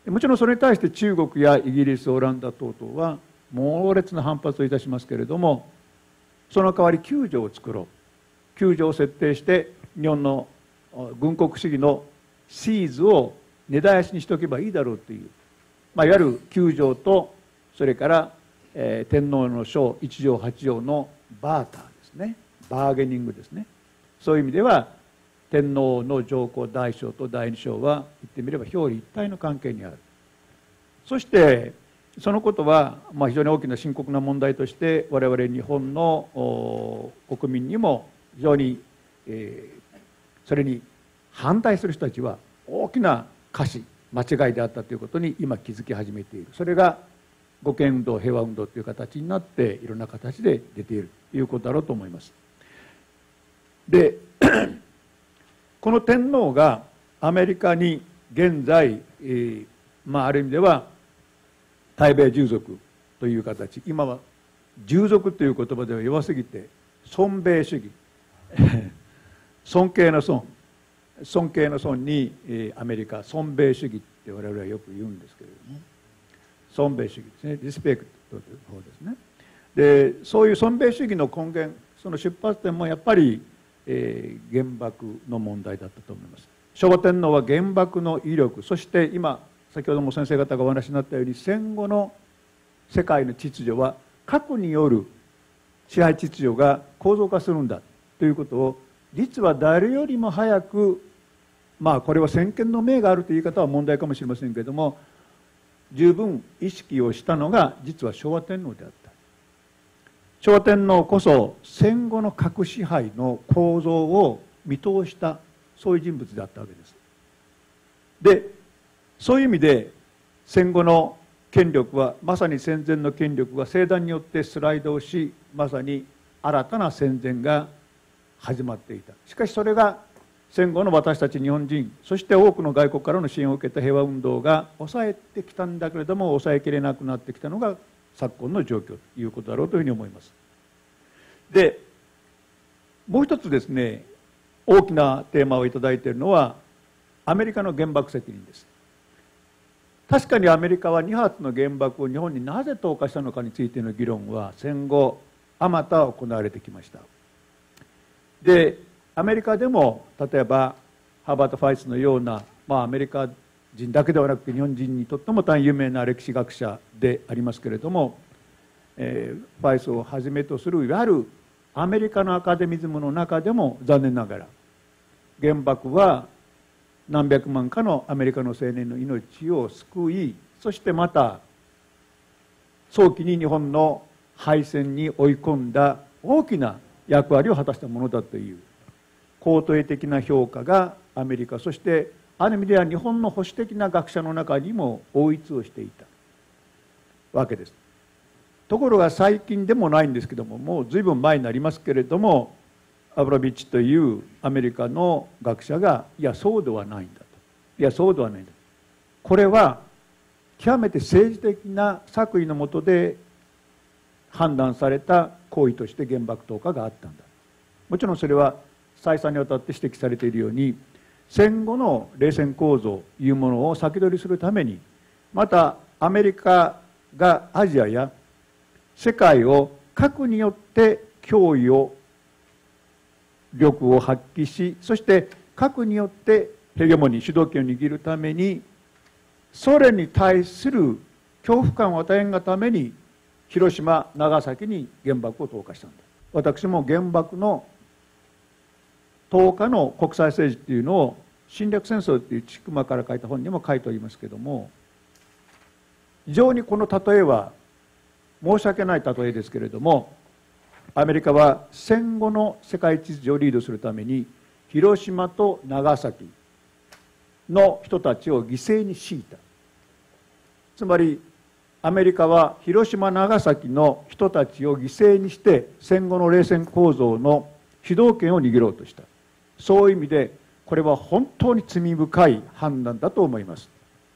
もちろんそれに対して中国やイギリス、オランダ等々は猛烈な反発をいたしますけれども、その代わりきゅう条を作ろう、きゅう条を設定して日本の軍国主義のシーズを根絶やしにしておけばいいだろうという、まあ、いわゆるきゅう条とそれから、えー、天皇の書いち条はち条のバーターですね、バーゲニングですね。そういう意味では天皇の上皇大将と第二章は言ってみれば表裏一体の関係にある。そしてそのことは、まあ、非常に大きな深刻な問題として我々日本の国民にも非常に、えー、それに反対する人たちは大きな過失間違いであったということに今気づき始めている。それが護憲運動、平和運動という形になっていろんな形で出ているということだろうと思います。でこの天皇がアメリカに現在、えーまあ、ある意味では対米従属という形、今は従属という言葉では弱すぎて尊米主義尊敬の尊尊敬の尊に、えー、アメリカ尊米主義って我々はよく言うんですけれども、尊米主義ですね、リスペクトという方ですね。でそういう尊米主義の根源、その出発点もやっぱり、えー、原爆の問題だったと思います。昭和天皇は原爆の威力、そして今先ほども先生方がお話になったように戦後の世界の秩序は核による支配秩序が構造化するんだということを実は誰よりも早く、まあこれは先見の明があるという言い方は問題かもしれませんけれども、十分意識をしたのが実は昭和天皇であった。昭和天皇こそ戦後の核支配の構造を見通したそういう人物であったわけです。でそういう意味で戦後の権力はまさに戦前の権力が盛大によってスライドをし、まさに新たな戦前が始まっていた。しかしそれが戦後の私たち日本人、そして多くの外国からの支援を受けた平和運動が抑えてきたんだけれども抑えきれなくなってきたのが昨今の状況ということだろうというふうに思います。でもう一つですね、大きなテーマをいただいているのはアメリカの原爆責任です。確かにアメリカはに発の原爆を日本になぜ投下したのかについての議論は戦後あまた行われてきました。でアメリカでも例えばハーバード・ファイスのような、まあ、アメリカ人だけではなくて日本人にとっても大変有名な歴史学者でありますけれども、えー、ファイスをはじめとするいわゆるアメリカのアカデミズムの中でも残念ながら原爆は何百万かのアメリカの青年の命を救い、そしてまた早期に日本の敗戦に追い込んだ大きな役割を果たしたものだという肯定的な評価がアメリカ、そしてある意味では日本の保守的な学者の中にも応一をしていたわけです。ところが最近でもないんですけども、もう随分前になりますけれども、アブラビッチというアメリカの学者がいやそうではないんだと、いやそうではないんだ、これは極めて政治的な作為のもとで判断された行為として原爆投下があったんだ。もちろんそれは再三にわたって指摘されているように戦後の冷戦構造というものを先取りするために、またアメリカがアジアや世界を核によって脅威を力を発揮し、そして核によってヘゲモニー主導権を握るためにソ連に対する恐怖感を与えんがために広島長崎に原爆を投下したんだ。私も原爆の投下の国際政治っていうのを侵略戦争っていう千曲から書いた本にも書いておりますけども、非常にこの例えは申し訳ない例えですけれども、アメリカは戦後の世界秩序をリードするために広島と長崎の人たちを犠牲に強いた。つまりアメリカは広島長崎の人たちを犠牲にして戦後の冷戦構造の主導権を握ろうとした。そういう意味でこれは本当に罪深い判断だと思います。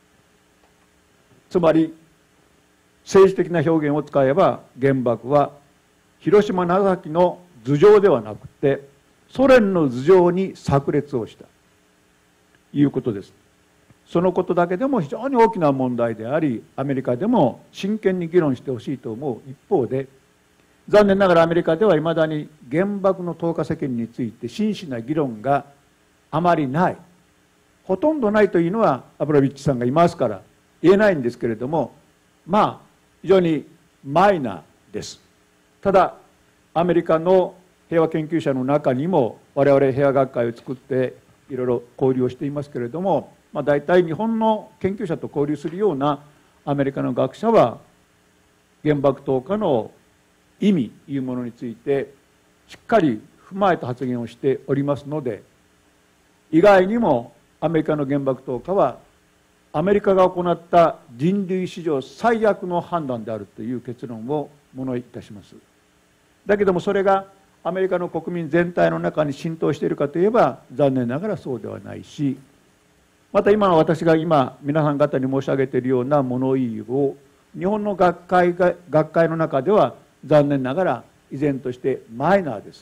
つまり政治的な表現を使えば原爆は広島長崎の頭上ではなくてソ連の頭上に炸裂をしたということです。 そのことだけでも非常に大きな問題であり、アメリカでも真剣に議論してほしいと思う一方で、残念ながらアメリカではいまだに原爆の投下責任について真摯な議論があまりない、ほとんどないというのはアブラビッチさんがいますから言えないんですけれども、まあ非常にマイナーです。ただアメリカの平和研究者の中にも我々平和学会を作っていろいろ交流をしていますけれども、まあ、大体日本の研究者と交流するようなアメリカの学者は原爆投下の意味というものについてしっかり踏まえた発言をしておりますので、意外にもアメリカの原爆投下はアメリカが行った人類史上最悪の判断であるという結論を物いたします。だけどもそれがアメリカの国民全体の中に浸透しているかといえば残念ながらそうではないし、また今の私が今皆さん方に申し上げているような物言いを日本の学会が学会の中では残念ながら依然としてマイナーです。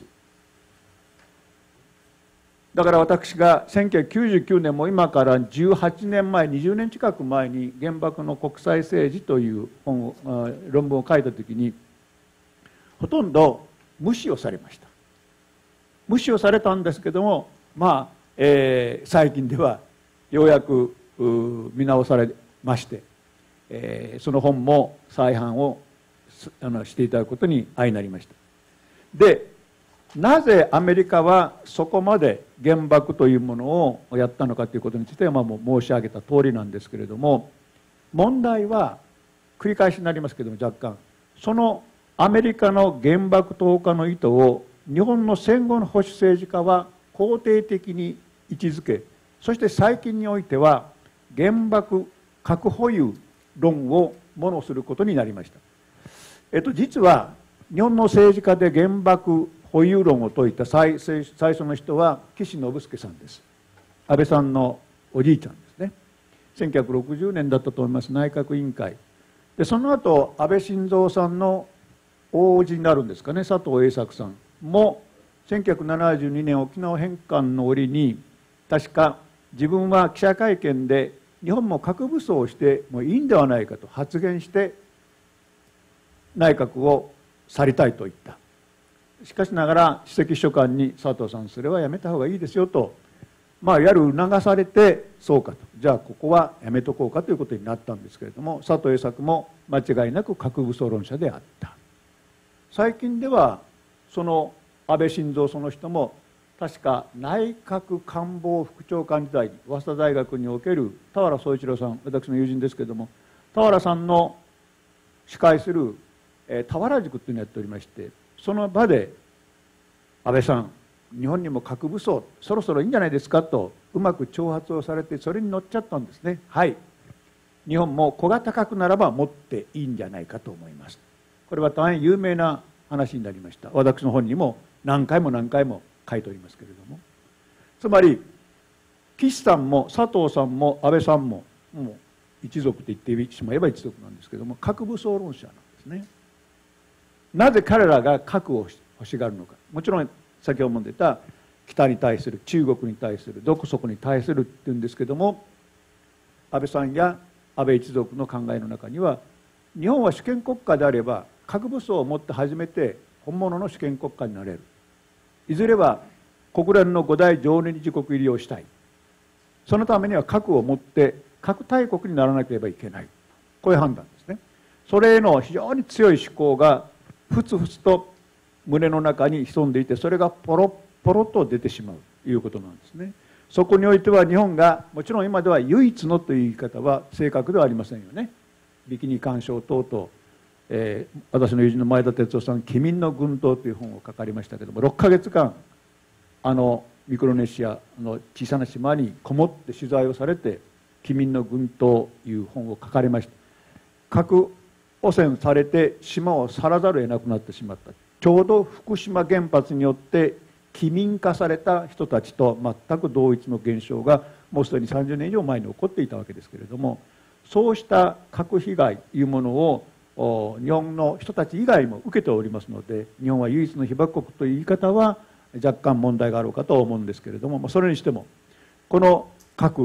だから私がせんきゅうひゃくきゅうじゅうきゅうねんも今からじゅうはちねんまえ、にじゅうねん近く前に原爆の国際政治という本を論文を書いたときにほとんど無視をされました。無視をされたんですけども、まあ、えー、最近ではようやく見直されまして、えー、その本も再版をあのしていただくことに相なりました。で、なぜアメリカはそこまで原爆というものをやったのかということについては、まあ、もう申し上げた通りなんですけれども、問題は繰り返しになりますけれども若干、そのアメリカの原爆投下の意図を日本の戦後の保守政治家は肯定的に位置づけ、そして最近においては原爆核保有論を物することになりました。えっと、実は日本の政治家で原爆保有論を説いた 最, 最初の人は岸信介さんです。安倍さんのおじいちゃんですね。せんきゅうひゃくろくじゅうねんだったと思います、内閣委員会で。その後安倍晋三さんの大叔父になるんですかね、佐藤栄作さんもせんきゅうひゃくななじゅうにねん沖縄返還の折に確か自分は記者会見で日本も核武装をしてもいいんではないかと発言して内閣を去りたいと言った。しかしながら首席秘書官に佐藤さんそれはやめた方がいいですよと、まあいわゆる促されてそうかと、じゃあここはやめとこうかということになったんですけれども、佐藤栄作も間違いなく核武装論者であった。最近ではその安倍晋三その人も確か内閣官房副長官時代に早稲田大学における田原総一郎さん、私の友人ですけれども、田原さんの司会する田原塾というのをやっておりまして、その場で安倍さん日本にも核武装そろそろいいんじゃないですかとうまく挑発をされて、それに乗っちゃったんですね。はい、日本も小型核ならば持っていいんじゃないかと思います。これは大変有名な話になりました。私の本にも何回も何回も書いておりますけれども、つまり岸さんも佐藤さんも安倍さんももう一族と言ってしまえば一族なんですけれども、核武装論者なんですね。なぜ彼らが核を欲しがるのか、もちろん先ほども出た北に対する、中国に対する、どこそこに対するっていうんですけれども、安倍さんや安倍一族の考えの中には、日本は主権国家であれば核武装を持って初めて本物の主権国家になれる、いずれは国連の五大常任理事国入りをしたい、そのためには核を持って核大国にならなければいけない、こういう判断ですね。それへの非常に強い思考がふつふつと胸の中に潜んでいて、それがポロポロと出てしまうということなんですね。そこにおいては日本がもちろん今では唯一のという言い方は正確ではありませんよね。ビキニ干渉等々、えー、私の友人の前田哲夫さん「機民の軍闘」という本を書かれましたけども、ろっかげつかんあのミクロネシアの小さな島にこもって取材をされて「機民の軍闘」という本を書かれました。核汚染されて島を去らざるを得なくなってしまった。ちょうど福島原発によって機民化された人たちと全く同一の現象がもうすでにさんじゅうねん以上前に起こっていたわけですけれども、そうした核被害というものを日本の人たち以外も受けておりますので、日本は唯一の被爆国という言い方は若干問題があろうかと思うんですけれども、それにしてもこの核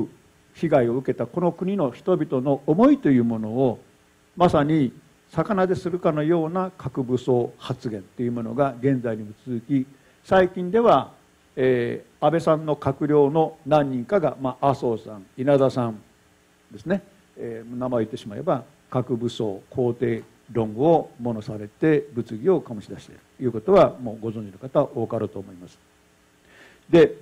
被害を受けたこの国の人々の思いというものをまさに魚でするかのような核武装発言というものが現在にも続き、最近では、えー、安倍さんの閣僚の何人かが、まあ、麻生さん、稲田さんですね、えー、名前を言ってしまえば核武装肯定論を物されて物議を醸し出しているということはもうご存知の方多かろうと思います。で、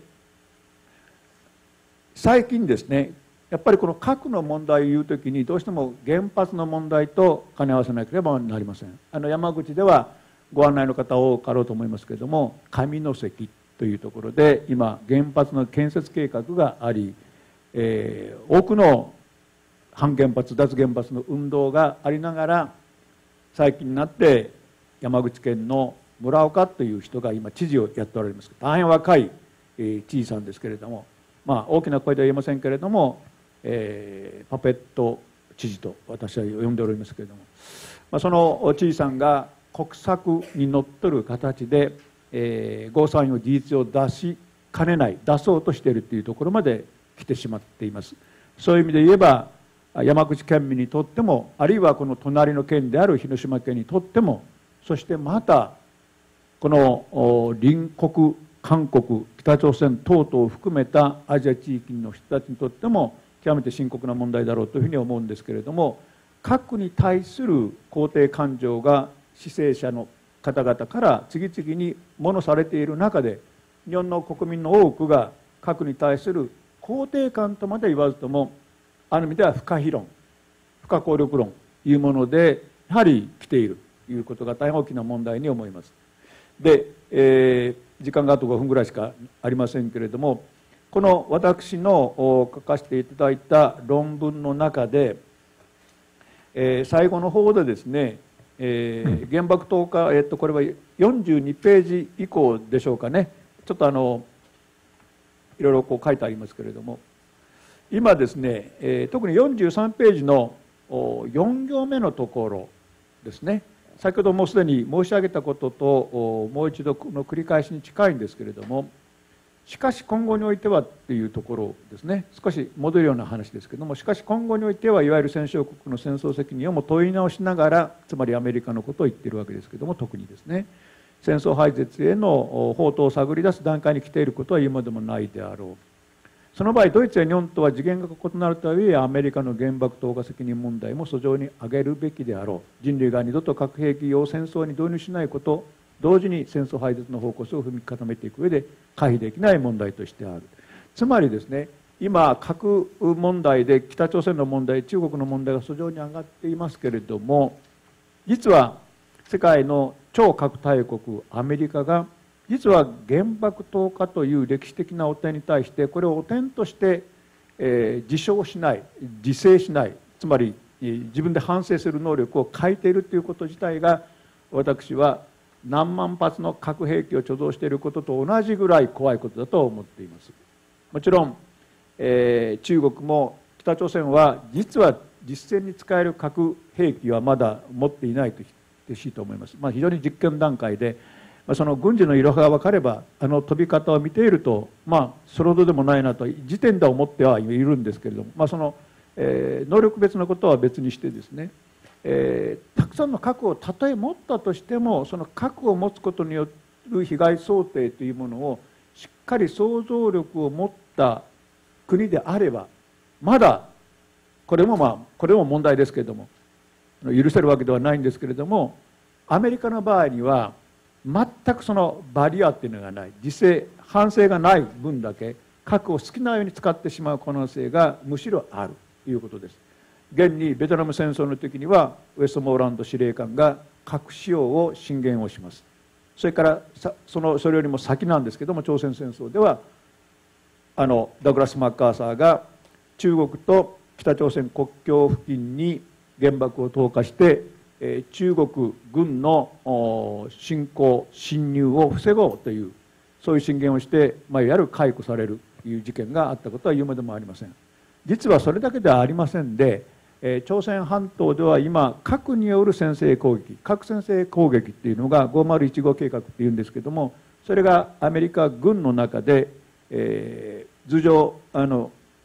最近ですね、やっぱりこの核の問題を言うときにどうしても原発の問題と兼ね合わせなければなりません。あの山口ではご案内の方多かろうと思いますけれども、上関というところで今原発の建設計画があり、えー、多くの反原発脱原発の運動がありながら、最近になって山口県の村岡という人が今知事をやっておられます。大変若い、えー、知事さんですけれども、まあ、大きな声では言えませんけれども、えー、パペット知事と私は呼んでおりますけれども、まあ、その知事さんが国策にのっとる形で、えー、ゴーサインを事実を出しかねない、出そうとしているというところまで来てしまっています。そういう意味で言えば山口県民にとっても、あるいはこの隣の県である広島県にとっても、そしてまたこの隣国韓国、北朝鮮等々を含めたアジア地域の人たちにとっても極めて深刻な問題だろうというふうに思うんですけれども、核に対する肯定感情が施政者の方々から次々に物されている中で、日本の国民の多くが核に対する肯定感とまで言わずとも、ある意味では不可避論、不可抗力論というものでやはり来ているということが大変大きな問題に思います。で、えー、時間があとごふんぐらいしかありませんけれども、この私の書かせていただいた論文の中で、えー、最後の方でですね、えー、原爆投下、えー、とこれはよんじゅうにページ以降でしょうかね、ちょっとあのいろいろこう書いてありますけれども、今ですね、えー、特によんじゅうさんページのよん行目のところですね、先ほどもうすでに申し上げたことともう一度の繰り返しに近いんですけれども、しかし今後においてはっていうところですね、少し戻るような話ですけれども、しかし今後においてはいわゆる戦勝国の戦争責任をも問い直しながら、つまりアメリカのことを言っているわけですけれども、特にですね、戦争廃絶への方途を探り出す段階に来ていることは言うまでもないであろう。その場合ドイツや日本とは次元が異なるとはいえ、アメリカの原爆投下責任問題も訴状に挙げるべきであろう。人類が二度と核兵器を戦争に導入しないこと、同時に戦争廃絶の方向性を踏み固めていく上で回避できない問題としてある。つまりですね、今核問題で北朝鮮の問題、中国の問題が訴状に上がっていますけれども、実は世界の超核大国アメリカが実は原爆投下という歴史的な汚点に対してこれを汚点として、えー、自傷しない、自制しない、つまり自分で反省する能力を欠いているということ自体が、私は何万発の核兵器を貯蔵していることと同じぐらい怖いことだと思っています。もちろん、えー、中国も北朝鮮は実は実戦に使える核兵器はまだ持っていないと言ってほしいと思います。まあ、非常に実験段階で、その軍事のいろはが分かれば、あの飛び方を見ていると、まあ、それほどでもないなと時点では思ってはいるんですけれども、まあ、その、えー、能力別のことは別にしてですね、えー、たくさんの核をたとえ持ったとしても、その核を持つことによる被害想定というものをしっかり想像力を持った国であれば、まだこれもまあこれも問題ですけれども許せるわけではないんですけれども、アメリカの場合には全くそのバリアっていうのがない、自制反省がない分だけ核を好きなように使ってしまう可能性がむしろあるということです。現にベトナム戦争の時にはウェストモーランド司令官が核使用を進言をします。それからそのそれよりも先なんですけども、朝鮮戦争ではあのダグラス・マッカーサーが中国と北朝鮮国境付近に原爆を投下して中国軍の侵攻侵入を防ごうという、そういう進言をして、まあ、いわゆる解雇されるという事件があったことは言うまでもありません。実はそれだけではありませんで、朝鮮半島では今核による先制攻撃、核先制攻撃っていうのがごまるいちご計画っていうんですけども、それがアメリカ軍の中で、えー、頭上あの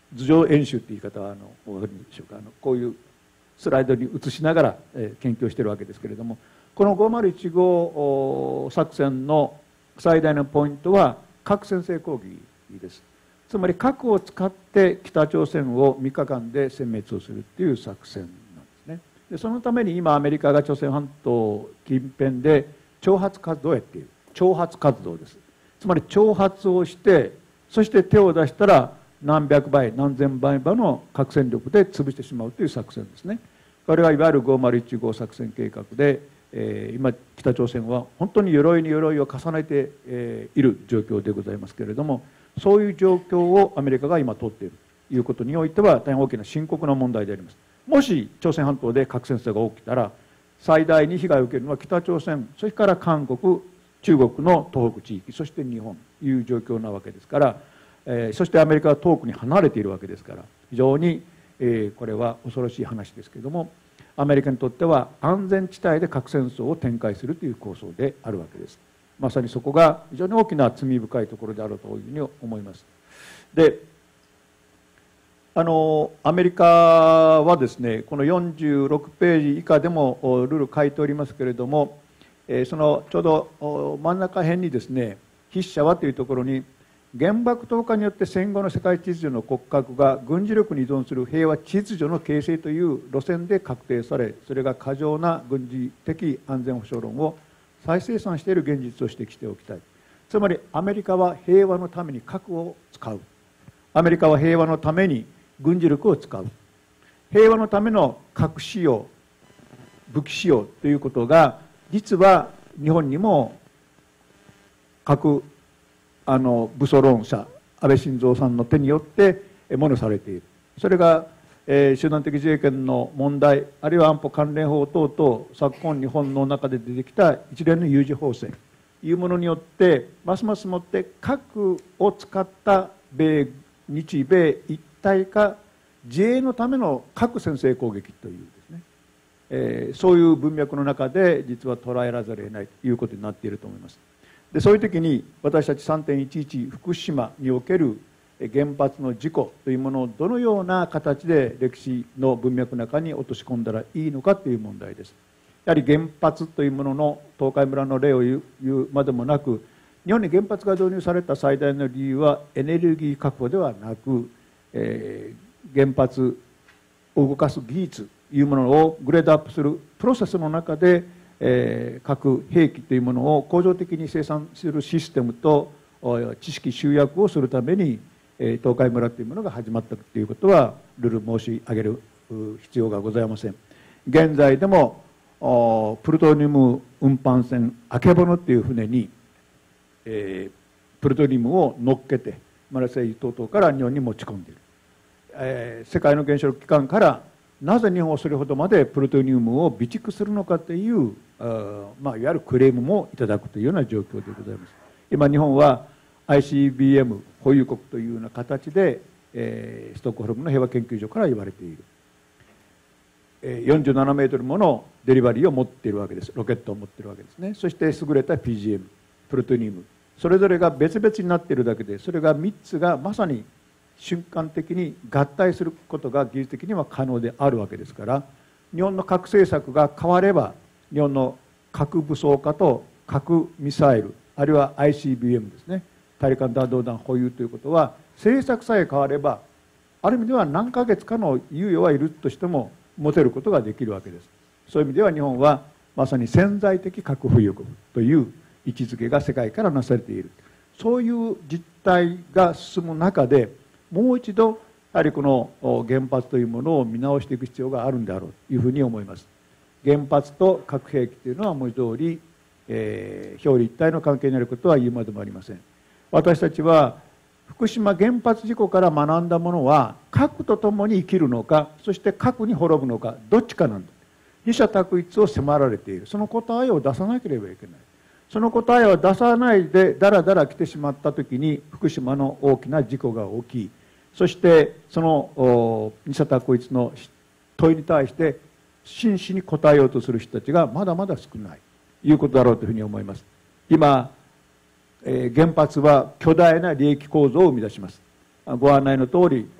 図上演習という言い方はあのお分かりでしょうか。あのこういうスライドに映しながら、えー、研究をしているわけですけれども、このごまるいちご作戦の最大のポイントは核先制攻撃です。つまり核を使って北朝鮮をみっかかんで殲滅をするという作戦なんですね。でそのために今アメリカが朝鮮半島近辺で挑発活動をやっている。挑発活動です。つまり挑発をして、そして手を出したら何百倍何千倍ばの核戦力で潰してしまうという作戦ですね。これはいわゆるごまるいちご作戦計画で、えー、今北朝鮮は本当に鎧に鎧を重ねて、えー、いる状況でございますけれども、そういう状況をアメリカが今取っているということにおいては大変大きな深刻な問題であります。もし朝鮮半島で核戦争が起きたら最大に被害を受けるのは北朝鮮、それから韓国、中国の東北地域、そして日本という状況なわけですから、えー、そしてアメリカは遠くに離れているわけですから、非常に、えー、これは恐ろしい話ですけれども、アメリカにとっては安全地帯で核戦争を展開するという構想であるわけです。まさにそこが非常に大きな罪深いところであるというふうに思います。で、あのアメリカはですね、このよんじゅうろくページ以下でもルール書いておりますけれども、そのちょうど真ん中辺にですね、筆者はというところに、原爆投下によって戦後の世界秩序の骨格が軍事力に依存する平和秩序の形成という路線で確定され、それが過剰な軍事的安全保障論を再生産している現実を指摘しておきたい。つまりアメリカは平和のために核を使う、アメリカは平和のために軍事力を使う、平和のための核使用、武器使用ということが実は日本にも核あの武装論者安倍晋三さんの手によってものされている。それが、えー、集団的自衛権の問題、あるいは安保関連法等々昨今日本の中で出てきた一連の有事法制というものによってますますもって核を使った米日米一体化、自衛のための核先制攻撃というですね、えー、そういう文脈の中で実は捉えらざるを得ないということになっていると思います。でそういう時に私たち さんてんいちいち 福島における原発の事故というものをどのような形で歴史の文脈の中に落とし込んだらいいのかという問題です。やはり原発というものの東海村の例を言う、言うまでもなく、日本に原発が導入された最大の理由はエネルギー確保ではなく、えー、原発を動かす技術というものをグレードアップするプロセスの中で、えー、核兵器というものを恒常的に生産するシステムと知識集約をするために、えー、東海村というものが始まったということはルール申し上げる必要がございません。現在でもプルトニウム運搬船あけぼのという船に、えー、プルトニウムを乗っけてマレーシア等々から日本に持ち込んでいる、えー、世界の原子力機関からなぜ日本はそれほどまでプルトニウムを備蓄するのかという、あ、まあ、いわゆるクレームもいただくというような状況でございます。今日本は アイシービーエム 保有国というような形で、えー、ストックホルムの平和研究所から言われている、えー、よんじゅうななメートルものデリバリーを持っているわけです。ロケットを持っているわけですね。そして優れた ピージーエム プルトニウム、それぞれが別々になっているだけで、それがみっつがまさに瞬間的に合体することが技術的には可能であるわけですから、日本の核政策が変われば日本の核武装化と核ミサイル、あるいは アイシービーエム ですね、大陸間弾道弾保有ということは政策さえ変わればある意味では何ヶ月かの猶予はいるとしても持てることができるわけです。そういう意味では日本はまさに潜在的核保有国という位置づけが世界からなされている。そういう実態が進む中でもう一度やはりこの原発というものを見直していく必要があるんであろうというふうに思います。原発と核兵器というのは文字通り、えー、表裏一体の関係にあることは言うまでもありません。私たちは福島原発事故から学んだものは核とともに生きるのか、そして核に滅ぶのか、どっちかなんだ。二者択一を迫られている。その答えを出さなければいけない。その答えを出さないでだらだら来てしまったときに福島の大きな事故が起き、そしてその二者択一の問いに対して真摯に答えようとする人たちがまだまだ少ないということだろうというふうに思います。今、えー、原発は巨大な利益構造を生み出します。ご案内の通り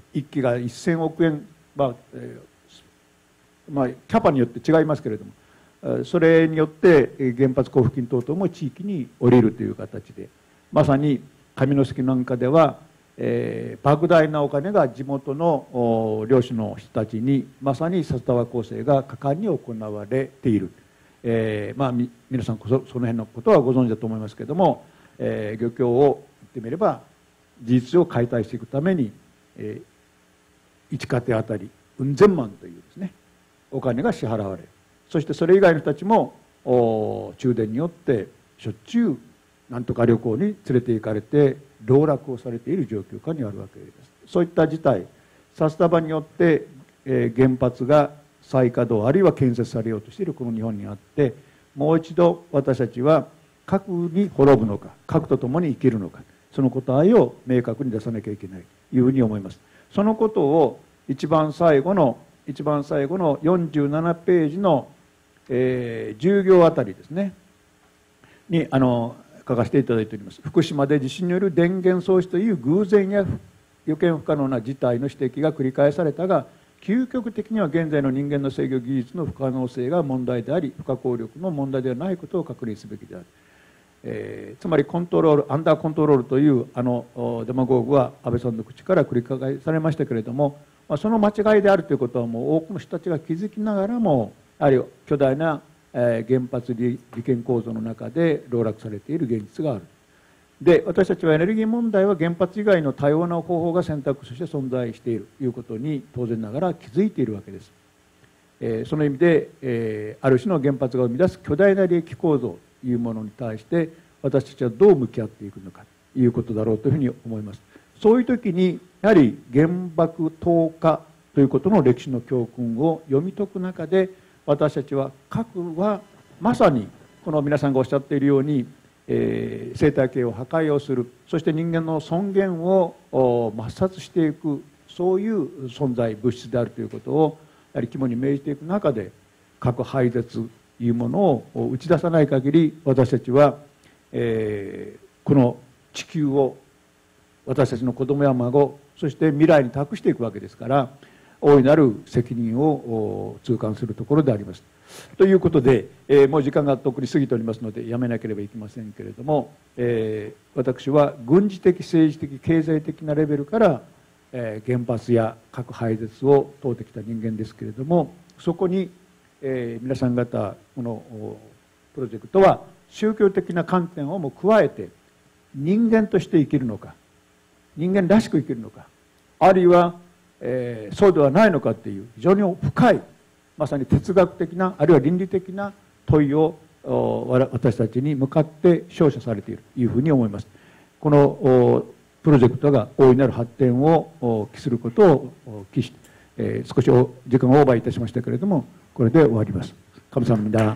いっきがせんおくえん、まあえーまあ、キャパによって違いますけれども、それによって原発交付金等々も地域に降りるという形で、まさに上関なんかでは、えー、莫大なお金が地元の漁師の人たちにまさに札束構成が果敢に行われている、えーまあ、み皆さんこそその辺のことはご存知だと思いますけれども、えー、漁協を言ってみれば事実上解体していくために、えー、いち家庭あたりうん千万というですねお金が支払われる。そしてそれ以外の人たちも中電によってしょっちゅうなんとか旅行に連れて行かれて籠絡をされている状況下にあるわけです。そういった事態、札束によって、えー、原発が再稼働あるいは建設されようとしているこの日本にあって、もう一度私たちは核に滅ぶのか核とともに生きるのか、その答えを明確に出さなきゃいけないというふうに思います。そのことを一番最後の一番最後のよんじゅうななページの、えー、じゅう行あたりですねにあの書かせていただいております。福島で地震による電源喪失という偶然や予見不可能な事態の指摘が繰り返されたが、究極的には現在の人間の制御技術の不可能性が問題であり、不可抗力の問題ではないことを確認すべきである。えー、つまりコントロールアンダーコントロールというあのデマゴーグは安倍さんの口から繰り返されましたけれども、まあ、その間違いであるということはもう多くの人たちが気づきながらも、やはり巨大な原発利権構造の中で籠絡されている現実がある。で、私たちはエネルギー問題は原発以外の多様な方法が選択肢として存在しているということに当然ながら気づいているわけです。えー、その意味で、えー、ある種の原発が生み出す巨大な利益構造というものに対して私たちはどう向き合っていくのかということだろうというふうに思います。そういう時にやはり原爆投下ということの歴史の教訓を読み解く中で、私たちは核はまさにこの皆さんがおっしゃっているように、えー、生態系を破壊をする、そして人間の尊厳を抹殺していく、そういう存在物質であるということをやはり肝に銘じていく中で、核廃絶というものを打ち出さない限り私たちは、えー、この地球を私たちの子供や孫、そして未来に託していくわけですから、大いなる責任を痛感するところであります。ということで、えー、もう時間がとっくに過ぎておりますのでやめなければいけませんけれども、えー、私は軍事的政治的経済的なレベルから、えー、原発や核廃絶を問うてきた人間ですけれども、そこに、えー、皆さん方このプロジェクトは宗教的な観点をも加えて人間として生きるのか、人間らしく生きるのか、あるいは、えー、そうではないのかっていう非常に深いまさに哲学的なあるいは倫理的な問いを私たちに向かって照射されているというふうに思います。このプロジェクトが大いなる発展を期することを期して、えー、少し時間をオーバーいたしましたけれども、これで終わります。감사합니다。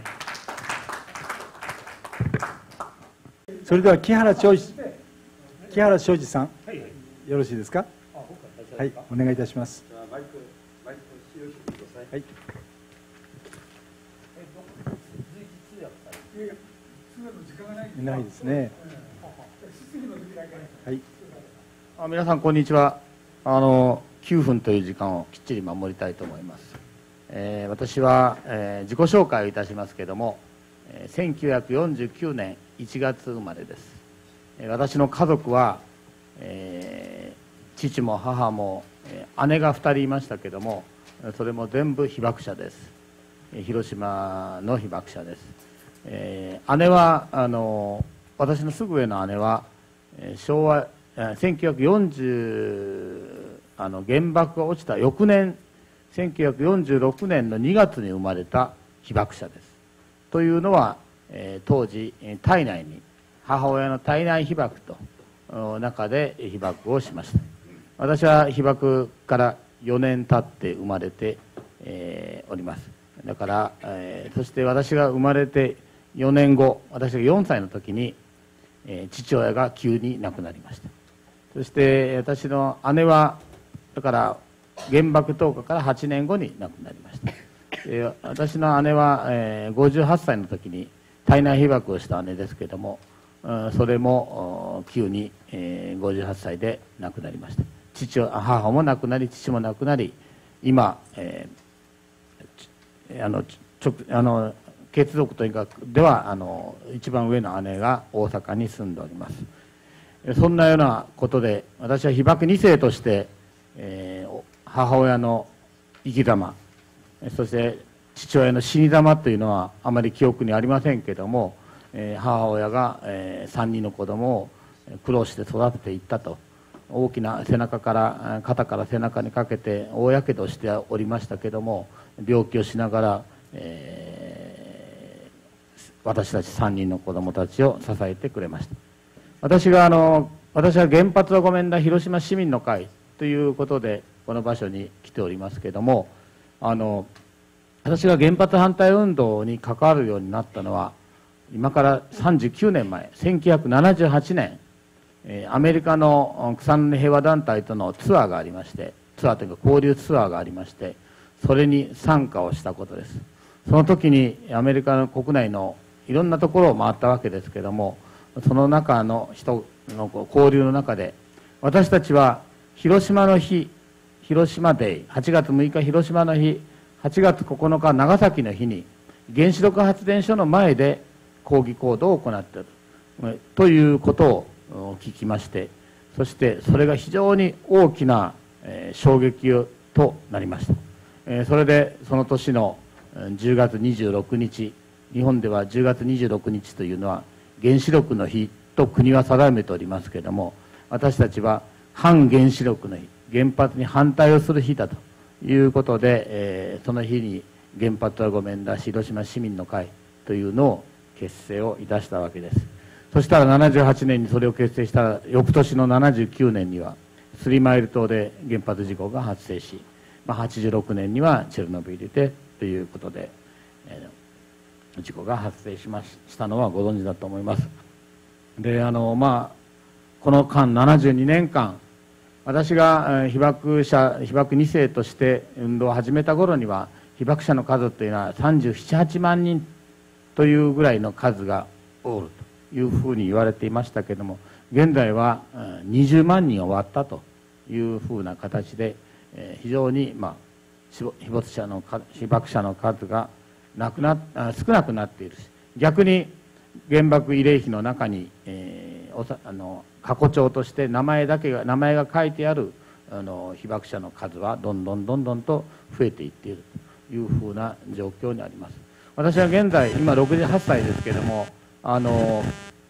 それでは木原昌司木原昌司さん、はい、よろしいですか。はい、お願いいたします。マイクマイク使用してください。はい。ないですね。 はい。あ、皆さんこんにちは。あのきゅうふんという時間をきっちり守りたいと思います。えー、私は、えー、自己紹介をいたしますけれども、えー、せんきゅうひゃくよんじゅうきゅうねんいちがつ生まれです。えー、私の家族は、えー、父も母も、えー、姉がふたりいましたけれども、それも全部被爆者です。えー、広島の被爆者です。えー、姉はあの私のすぐ上の姉は、えー、昭和、えー、せんきゅうひゃくよんじゅうあの原爆が落ちた翌年せんきゅうひゃくよんじゅうろくねんのにがつに生まれた被爆者です。というのは、えー、当時体内に母親の体内被爆と中で被爆をしました。私は被爆からよねん経って生まれて、えー、おります。だから、えー、そして私が生まれてよねんご、私がよんさいの時に、えー、父親が急に亡くなりました。そして私の姉はだから原爆投下からはちねんごに亡くなりました。えー、私の姉は、えー、ごじゅうはっさいの時に体内被爆をした姉ですけれども、それも急に、えー、ごじゅうはっさいで亡くなりました。 父を母も亡くなり父も亡くなり、今、えー、あのちょあの血族というかではあの一番上の姉が大阪に住んでおります。そんなようなことで私は被爆二世として、えー、母親の生き様、そして父親の死に様というのはあまり記憶にありませんけれども、えー、母親が、えー、さんにんの子供を苦労して育てていったと。大きな背中から肩から背中にかけて大やけどしておりましたけども、病気をしながら、えー、私たちさんにんの子供たちを支えてくれました。私があの私は原発をごめんだ広島市民の会ということでこの場所に来ておりますけれども、あの私が原発反対運動に関わるようになったのは今からさんじゅうきゅうねんまえ、せんきゅうひゃくななじゅうはちねん、アメリカの草の根平和団体とのツアーがありまして、ツアーというか交流ツアーがありまして、それに参加をしたことです。その時にアメリカの国内のいろんなところを回ったわけですけれども、その中の人の交流の中で、私たちは広島の日、広島デイ、はちがつむいか広島の日、はちがつここのか長崎の日に原子力発電所の前で抗議行動を行っているということを聞きまして、そしてそれが非常に大きな衝撃となりました。それでその年のじゅうがつにじゅうろくにち、日本ではじゅうがつにじゅうろくにちというのは原子力の日と国は定めておりますけれども、私たちは反原子力の日、原発に反対をする日だということで、えー、その日に原発はごめんだ広島市民の会というのを結成をいたしたわけです。そしたらななじゅうはちねんにそれを結成した翌年のななじゅうきゅうねんにはスリーマイル島で原発事故が発生し、まあ、はちじゅうろくねんにはチェルノブイリでということで、えー、事故が発生しましたのはご存知だと思います。で、あのまあこの間ななじゅうにねんかん、私が被爆者被爆二世として運動を始めた頃には被爆者の数というのはさんじゅうなな、はちまんにんというぐらいの数がおるというふうに言われていましたけれども、現在はにじゅうまんにんを割ったというふうな形で、非常に、まあ、被没者の被爆者の数がなくな少なくなっているし、逆に原爆慰霊碑の中に、えー、おさあの過去帳として名前だけが名前が書いてあるあの被爆者の数はどんどんどんどんと増えていっているというふうな状況にあります。私は現在今ろくじゅうはっさいですけれども、あの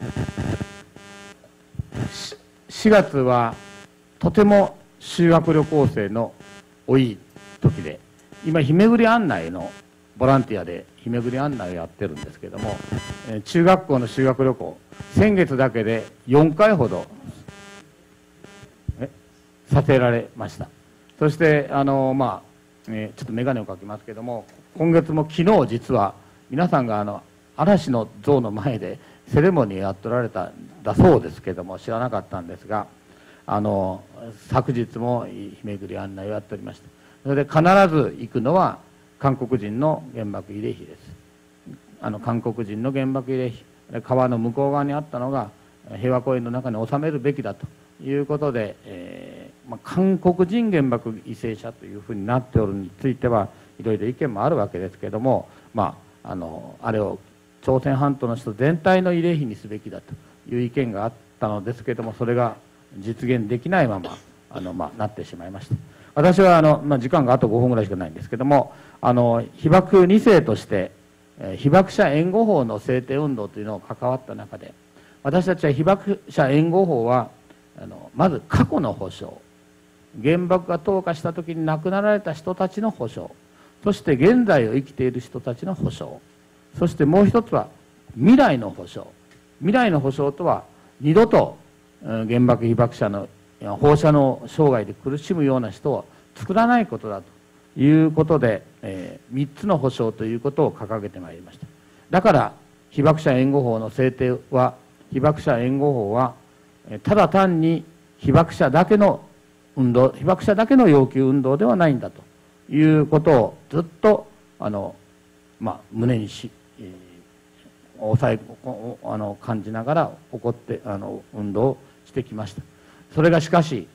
しがつはとても修学旅行生の多い時で、今日めぐり案内のボランティアで日めぐり案内をやってるんですけども、えー、中学校の修学旅行先月だけでよんかいほどえさせられました。そしてあの、まあえー、ちょっと眼鏡をかけますけども、今月も昨日実は皆さんがあの嵐の像の前でセレモニーをやっておられたんだそうですけども、知らなかったんですが、あの昨日も日めぐり案内をやっておりました。それで必ず行くのは韓国人の原爆慰霊碑です。あの韓国人の原爆慰霊碑、川の向こう側にあったのが平和公園の中に収めるべきだということで、えーまあ、韓国人原爆犠牲者というふうになっておるについてはいろいろ意見もあるわけですけれども、まあ、あのあれを朝鮮半島の人全体の慰霊碑にすべきだという意見があったのですけれども、それが実現できないままあの、まあ、なってしまいました。私はあの、まあ、時間があとごふんぐらいしかないんですけども、あの被爆二世として、えー、被爆者援護法の制定運動というのを関わった中で、私たちは被爆者援護法はあのまず過去の保障、原爆が投下した時に亡くなられた人たちの保障、そして現在を生きている人たちの保障、そしてもう一つは未来の保障。未来の保障とは二度と原爆被爆者の放射能障害で苦しむような人を作らないことだということで、えー、みっつの保障ということを掲げてまいりました。だから被爆者援護法の制定は、被爆者援護法はただ単に被爆者だけの運動、被爆者だけの要求運動ではないんだということをずっとあの、まあ、胸にし、えー、抑えあの感じながら起こってあの運動をしてきました。それがしかし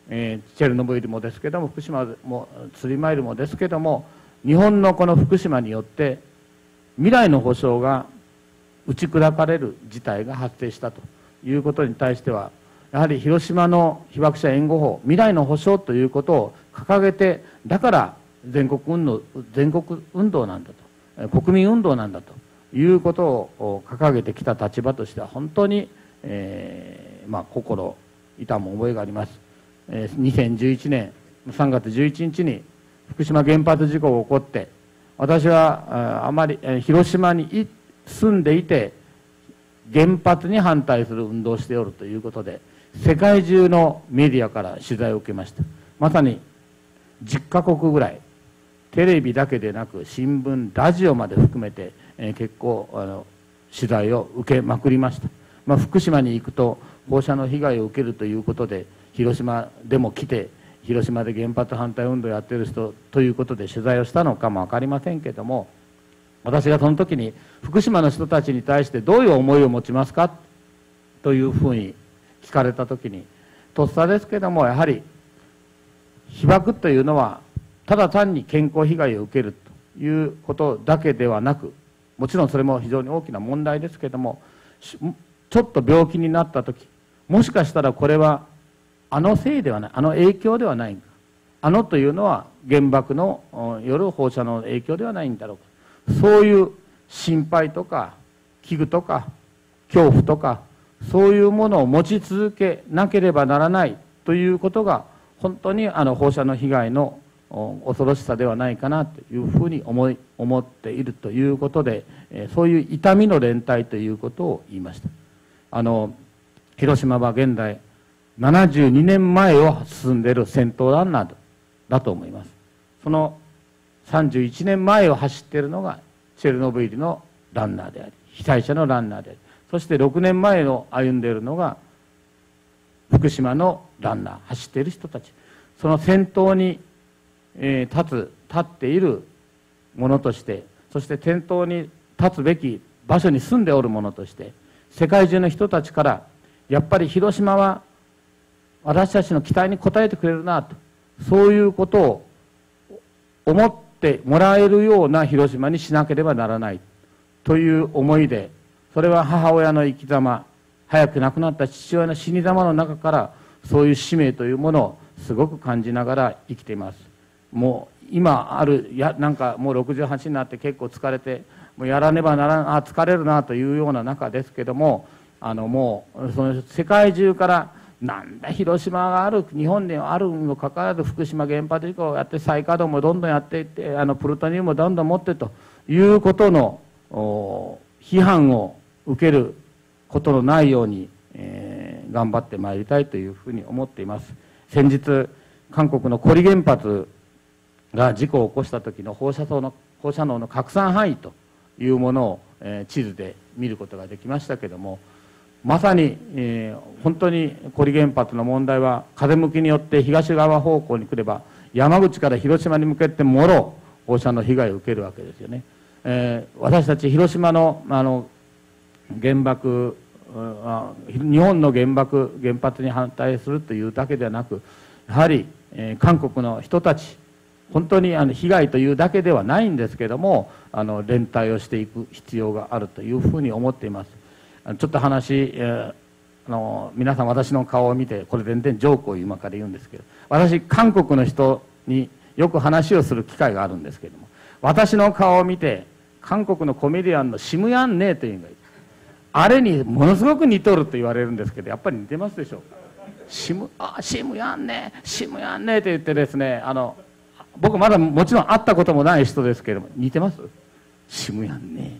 えー、チェルノブイリもですけども、福島もスリーマイルもですけども、日本のこの福島によって未来の保障が打ち砕かれる事態が発生したということに対しては、やはり広島の被爆者援護法、未来の保障ということを掲げて、だから全国運動、全国運動なんだと、国民運動なんだということを掲げてきた立場としては、本当に、えーまあ、心痛む覚えがあります。えー、にせんじゅういちねんさんがつじゅういちにちに福島原発事故が起こって、私はあまり広島に住んでいて原発に反対する運動をしておるということで、世界中のメディアから取材を受けました。まさにじゅっかこくぐらい、テレビだけでなく新聞ラジオまで含めて、えー、結構あの取材を受けまくりました。まあ、福島に行くと放射能被害を受けるということで、広島でも来て広島で原発反対運動をやっている人ということで取材をしたのかも分かりませんけれども、私がその時に福島の人たちに対してどういう思いを持ちますかというふうに聞かれた時に、とっさですけれども、やはり被爆というのはただ単に健康被害を受けるということだけではなく、もちろんそれも非常に大きな問題ですけれども、ちょっと病気になった時、もしかしたらこれはあのせいではない、あの影響ではないんか、あのというのは原爆のよる放射能の影響ではないんだろうか、そういう心配とか危惧とか恐怖とか、そういうものを持ち続けなければならないということが、本当にあの放射能被害の恐ろしさではないかなというふうに思い思っているということで、そういう痛みの連帯ということを言いました。あの広島は現在ななじゅうにねんまえを進んでいる先頭ランナーだと思います。そのさんじゅういちねんまえを走っているのがチェルノブイリのランナーであり、被災者のランナーであり、そしてろくねんまえを歩んでいるのが福島のランナー、走っている人たち、その先頭に、えー、立つ立っているものとして、そして先頭に立つべき場所に住んでおるものとして、世界中の人たちからやっぱり広島は私たちの期待に応えてくれるなと、そういうことを思ってもらえるような広島にしなければならないという思いで、それは母親の生き様、早く亡くなった父親の死に様の中からそういう使命というものをすごく感じながら生きています。もう今あるやなんかもうろくじゅうはちになって結構疲れて、もうやらねばならん、あ疲れるなというような中ですけども、あのもうその世界中からなんだ広島がある日本であるにもかかわらず福島原発事故をやって再稼働もどんどんやっていって、あのプルトニウムもどんどん持ってということの批判を受けることのないように、えー、頑張ってまいりたいというふうに思っています。先日韓国の古里原発が事故を起こした時の放射能の放射能の拡散範囲というものを、えー、地図で見ることができましたけれども、まさに、えー、本当に古里原発の問題は風向きによって東側方向に来れば山口から広島に向けてもろ放射能被害を受けるわけですよね。えー、私たち広島のあの原爆、日本の原爆原発に反対するというだけではなく、やはり、えー、韓国の人たち、本当にあの被害というだけではないんですけれども、あの連帯をしていく必要があるというふうに思っています。ちょっと話、えー、あの皆さん私の顔を見て、これ全然ジョークを今から言うんですけど、私韓国の人によく話をする機会があるんですけれども、私の顔を見て韓国のコメディアンのシムヤンネーというのがいる、あれにものすごく似とると言われるんですけど、やっぱり似てますでしょうか。シムあシムヤンネーシムヤンネーと言ってですね、あの僕まだもちろん会ったこともない人ですけれども、似てます？シムヤンネー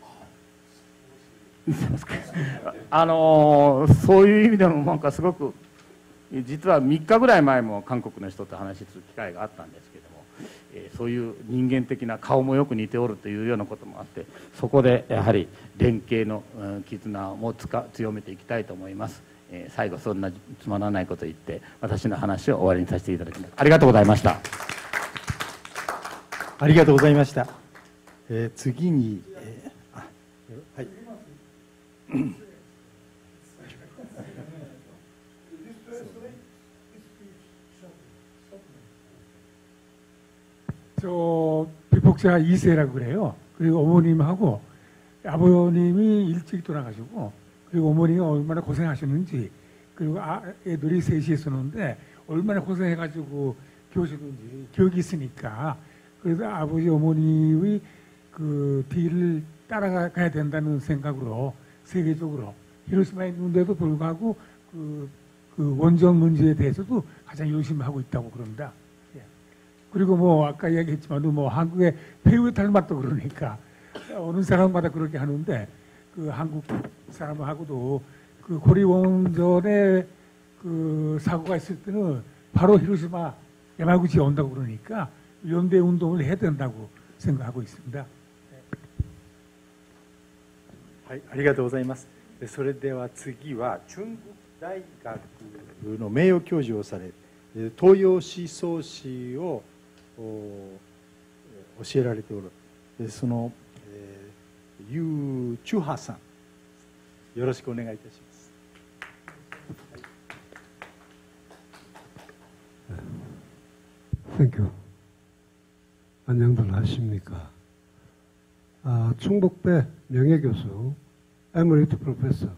あのー、そういう意味でもなんかすごく、実はみっかぐらい前も韓国の人と話しする機会があったんですけれども、えー、そういう人間的な顔もよく似ておるというようなこともあって、そこでやはり連携の、うん、絆もつか強めていきたいと思います。えー、最後そんなつまらないことを言って私の話を終わりにさせていただきます。ありがとうございました。 ありがとうございました。えー、次に、えーあはい 저 비폭자 이 세라고 그래요. 그리고 어머님하고 아버님이 일찍 돌아가시고 그리고 어머니가 얼마나 고생하셨는지 그리고 아, 애들이 셋이 있었는데 얼마나 고생해가지고 키우셨는지 기억이 있으니까 그래서 아버지 어머니의 그 뒤를 따라가야 된다는 생각으로 세계적으로 히로시마에 있는데도 불구하고 그, 그 원전 문제에 대해서도 가장 열심히 하고 있다고 그럽니다. 예. 그리고 뭐 아까 이야기했지만 뭐 한국의 배우 닮았다 그러니까 어느 사람마다 그렇게 하는데 그 한국 사람하고도 그 고리 원전에 그 사고가 있을 때는 바로 히로시마 야마구치에 온다고 그러니까 연대 운동을 해야 된다고 생각하고 있습니다. はい、ありがとうございます。それでは次は中国大学の名誉教授をされ、東洋思想史を教えられておる、その、えー、ユー・チュハさん、よろしくお願いいたします。 Thank you. 안녕들 하십니까? 아, 충북대 명예교수, Emerita Professor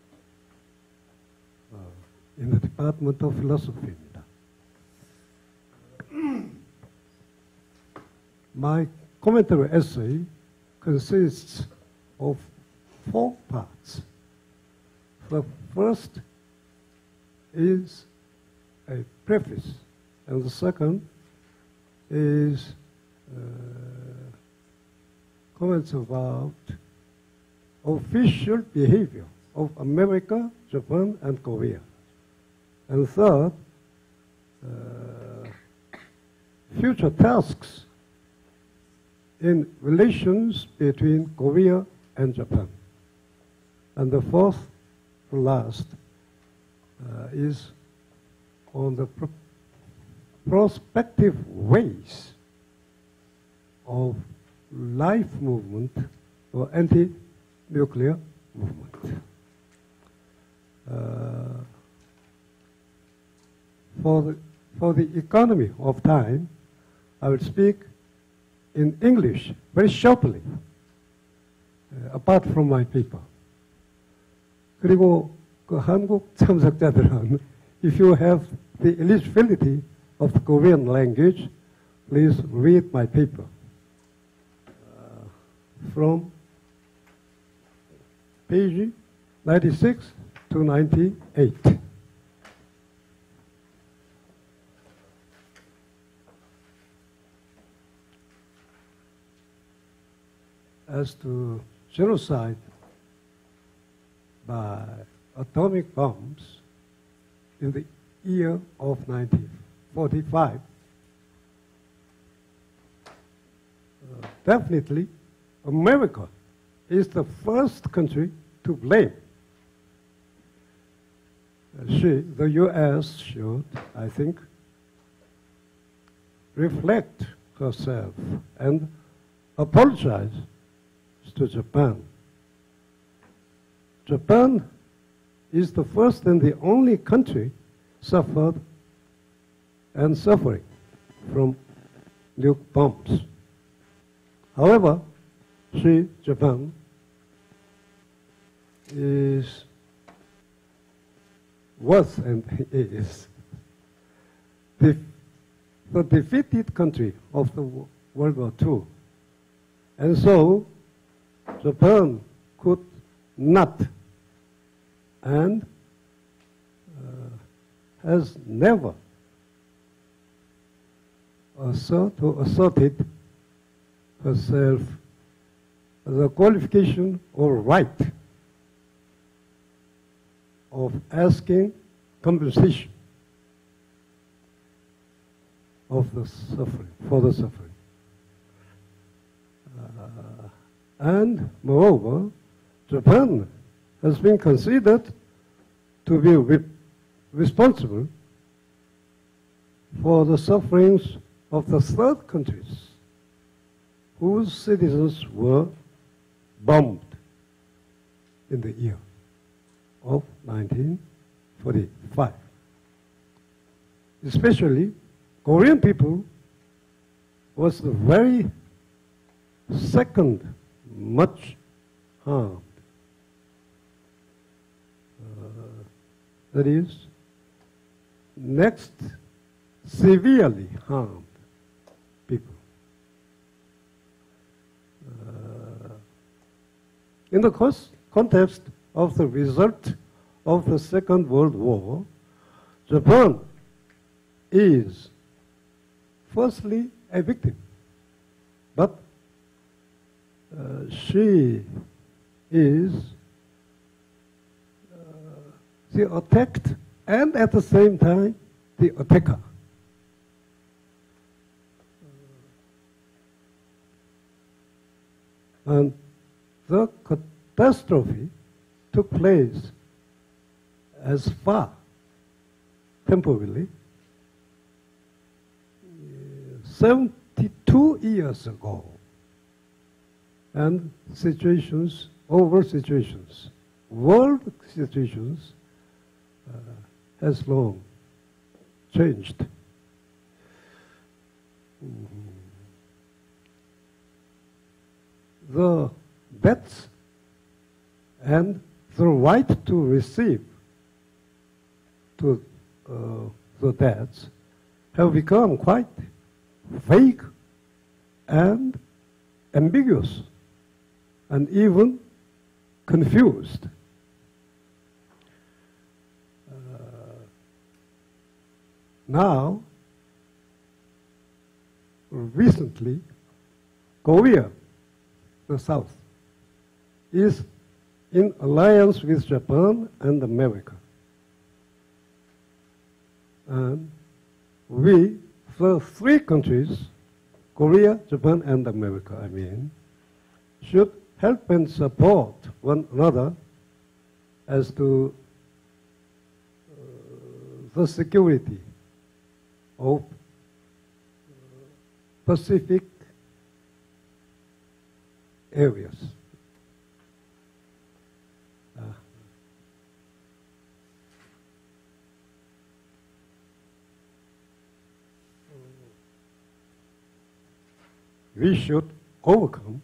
uh, in the Department of Philosophy입니다. My commentary essay consists of four parts. The first is a preface, and the second is uh, comments about official behavior of America, Japan, and Korea. And third, uh, future tasks in relations between Korea and Japan. And the fourth, to last, uh, is on the pro prospective ways of life movement or anti-nuclear movement. Uh, for, the, for the economy of time, I will speak in English very shortly, uh, apart from my paper. 그리고 그 한국 참석자들은 if you have the eligibility of the Korean language, please read my paper. From page ninety-six to ninety-eight. As to genocide by atomic bombs in the year of nineteen forty-five, uh, definitely America is the first country to blame. She, the U S should, I think, reflect herself and apologize to Japan. Japan is the first and the only country suffered and suffering from nuke bombs. However, she, Japan, is was and is the, the defeated country of the World War Two. And so Japan could not and uh, has never assert or asserted herself the qualification or right of asking compensation of the suffering, for the suffering. Uh, and moreover, Japan has been considered to be re responsible for the sufferings of the third countries whose citizens were bombed in the year of nineteen forty-five. Especially, Korean people was the very second much harmed. Uh, that is, next severely harmed people. Uh, in the cos- context of the result of the Second World War, Japan is firstly a victim, but uh, she is uh, the attacked and at the same time the attacker. And the catastrophe took place as far, temporarily, seventy-two years ago. And situations, over situations, world situations, uh, has long changed. Mm-hmm. The debts and the right to receive to uh, the debts have become quite vague and ambiguous and even confused. Uh, now, recently, Korea, the South, is in alliance with Japan and America. And we, the three countries, Korea, Japan, and America, I mean, should help and support one another as to uh, the security of Pacific areas. Uh, we should overcome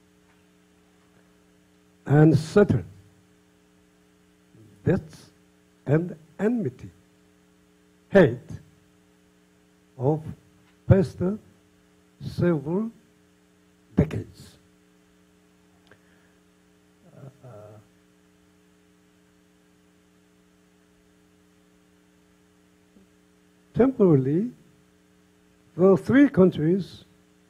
and settle debts and enmity, hate of past several decades. Uh, temporarily, the three countries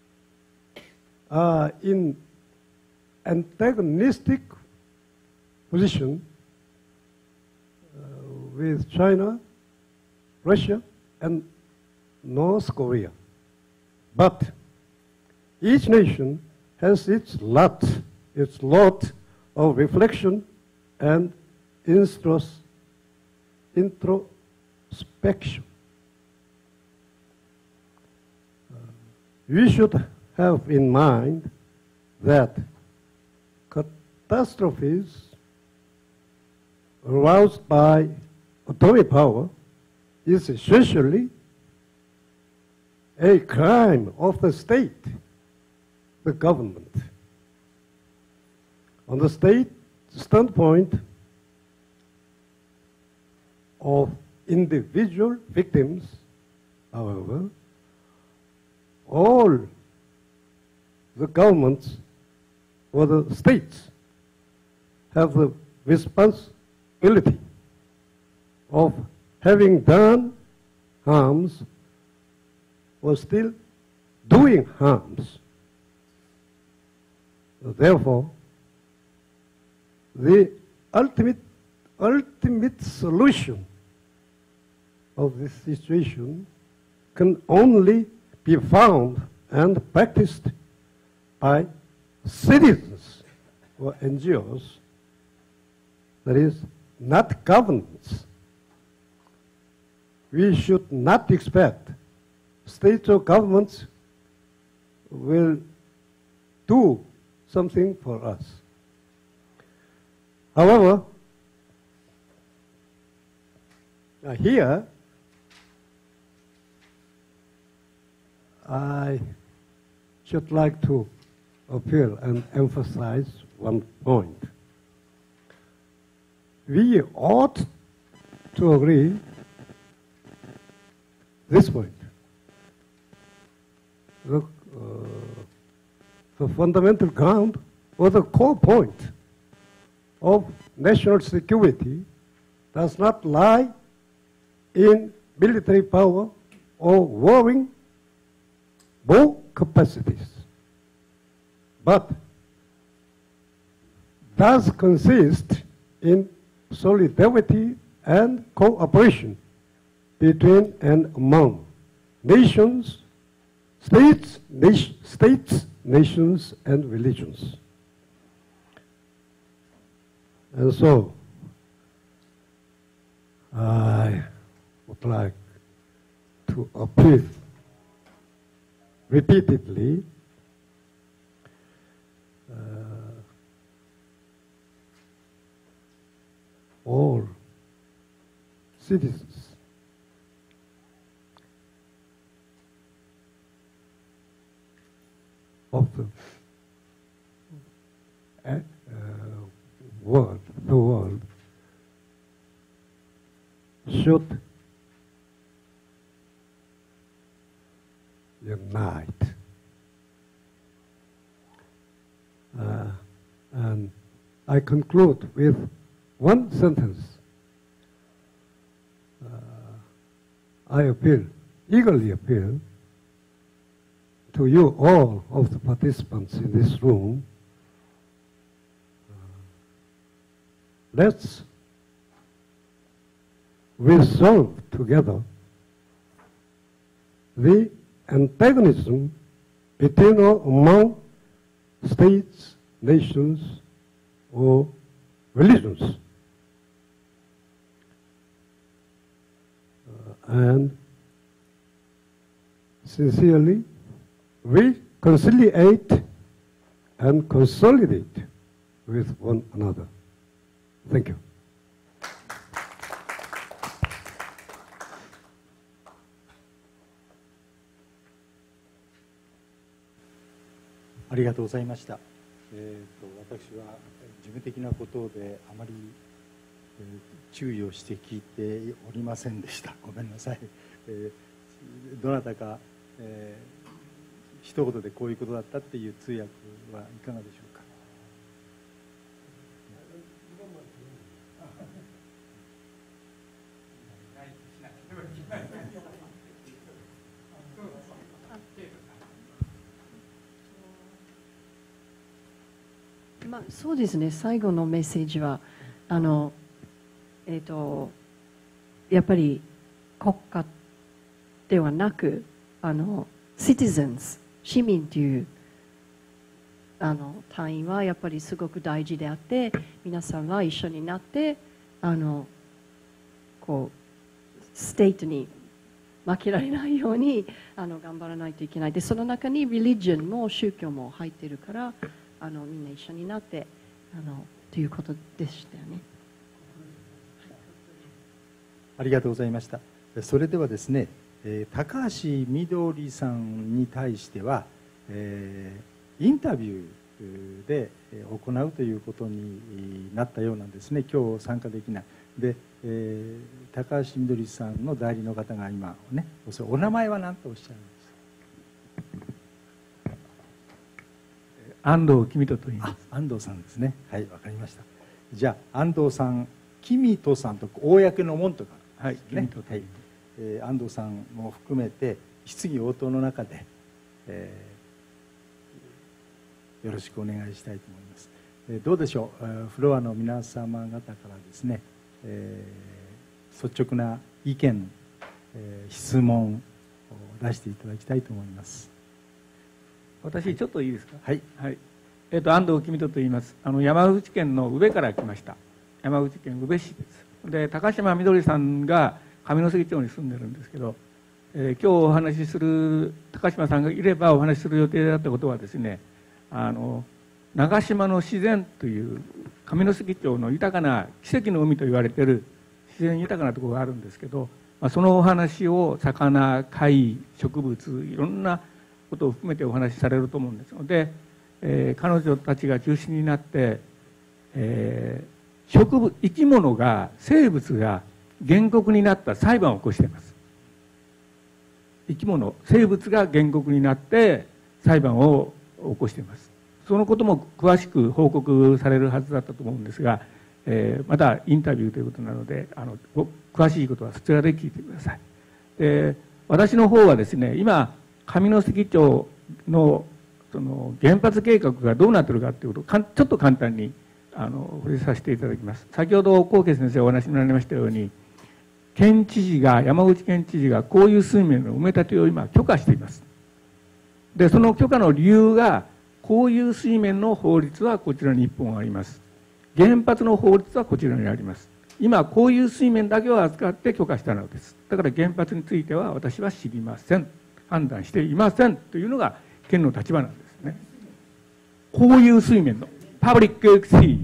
are in antagonistic position uh, with China, Russia, and North Korea. But each nation has its lot, its lot of reflection and intros, introspection. Uh, we should have in mind that catastrophes aroused by atomic power is essentially a crime of the state, the government. On the state standpoint of individual victims, however, all the governments or the states have the responsibility of having done harms or still doing harms. Therefore, the ultimate, ultimate solution of this situation can only be found and practiced by citizens or N G Os, that is, not governments. We should not expect states or governments will do something for us. However, here I should like to appeal and emphasize one point. We ought to agree this point. The, uh, the fundamental ground or the core point of national security does not lie in military power or warring war capacities, but does consist in solidarity and cooperation between and among nations, states, nation, states, nations, and religions. And so, I would like to appeal repeatedly uh, all citizens of the uh, world, the world should unite. Uh, and I conclude with one sentence. Uh, I appeal, eagerly appeal to you all of the participants in this room. Uh, let's resolve together the antagonism between or among states, nations, or religions. Uh, and sincerely reconciliate and consolidate with one another. Thank you. ありがとうございました。えー、と私は事務的なことであまり、えー、注意をして聞いておりませんでした。ごめんなさい。えー、どなたか、えー、一言でこういうことだったっていう通訳はいかがでしょうか。 まあ、そうですね、最後のメッセージはあの、えー、とやっぱり国家ではなくあの citizens 市民というあの単位はやっぱりすごく大事であって、皆さんは一緒になってあのこうステートに負けられないようにあの頑張らないといけない。でその中に religion も宗教も入っているからあのみんな一緒になってあのということでしたよね。 ありがとうございました。それではですね、えー、高橋みどりさんに対しては、えー、インタビューで行うということになったようなんですね。今日参加できないで、えー、高橋みどりさんの代理の方が今ね、お名前は何とおっしゃるんですか。 安藤公人と言います。 安藤さんですね。はい、わかりました。じゃあ安藤さん、公人さんと公の門とか、 はい、 ね、はい、えー、安藤さんも含めて質疑応答の中で、えー、よろしくお願いしたいと思います。えー、どうでしょう、えー、フロアの皆様方からですね、えー、率直な意見、えー、質問を出していただきたいと思います。 私ちょっといいですか。 はい、 はい、えー、と安藤公人と言います。あの山口県の宇部から来ました。山口県宇部市です。で高島みどりさんが上関町に住んでるんですけど、えー、今日お話しする高島さんがいればお話しする予定だったことはですね、あの長島の自然という上関町の豊かな奇跡の海と言われている自然豊かなところがあるんですけど、まあ、そのお話を魚、貝、植物いろんなことを含めてお話しされると思うんですので、えー、彼女たちが中心になって、えー、植物生き物が生物が原告になった裁判を起こしています。生き物生物が原告になって裁判を起こしています。そのことも詳しく報告されるはずだったと思うんですが、えー、またインタビューということなので、あの詳しいことはそちらで聞いてください。で、私の方はですね、今上関町のその原発計画がどうなっているかということをかんちょっと簡単にあの触れさせていただきます。先ほど幸家先生お話になりましたように、県知事が山口県知事がこういう水面の埋め立てを今許可しています。で、その許可の理由が、こういう水面の法律はこちらにいっぽんあります。原発の法律はこちらにあります。今こういう水面だけを扱って許可したのです。だから原発については私は知りません、判断していませんというのが県の立場なんですね。こういう水面のパブリックシー、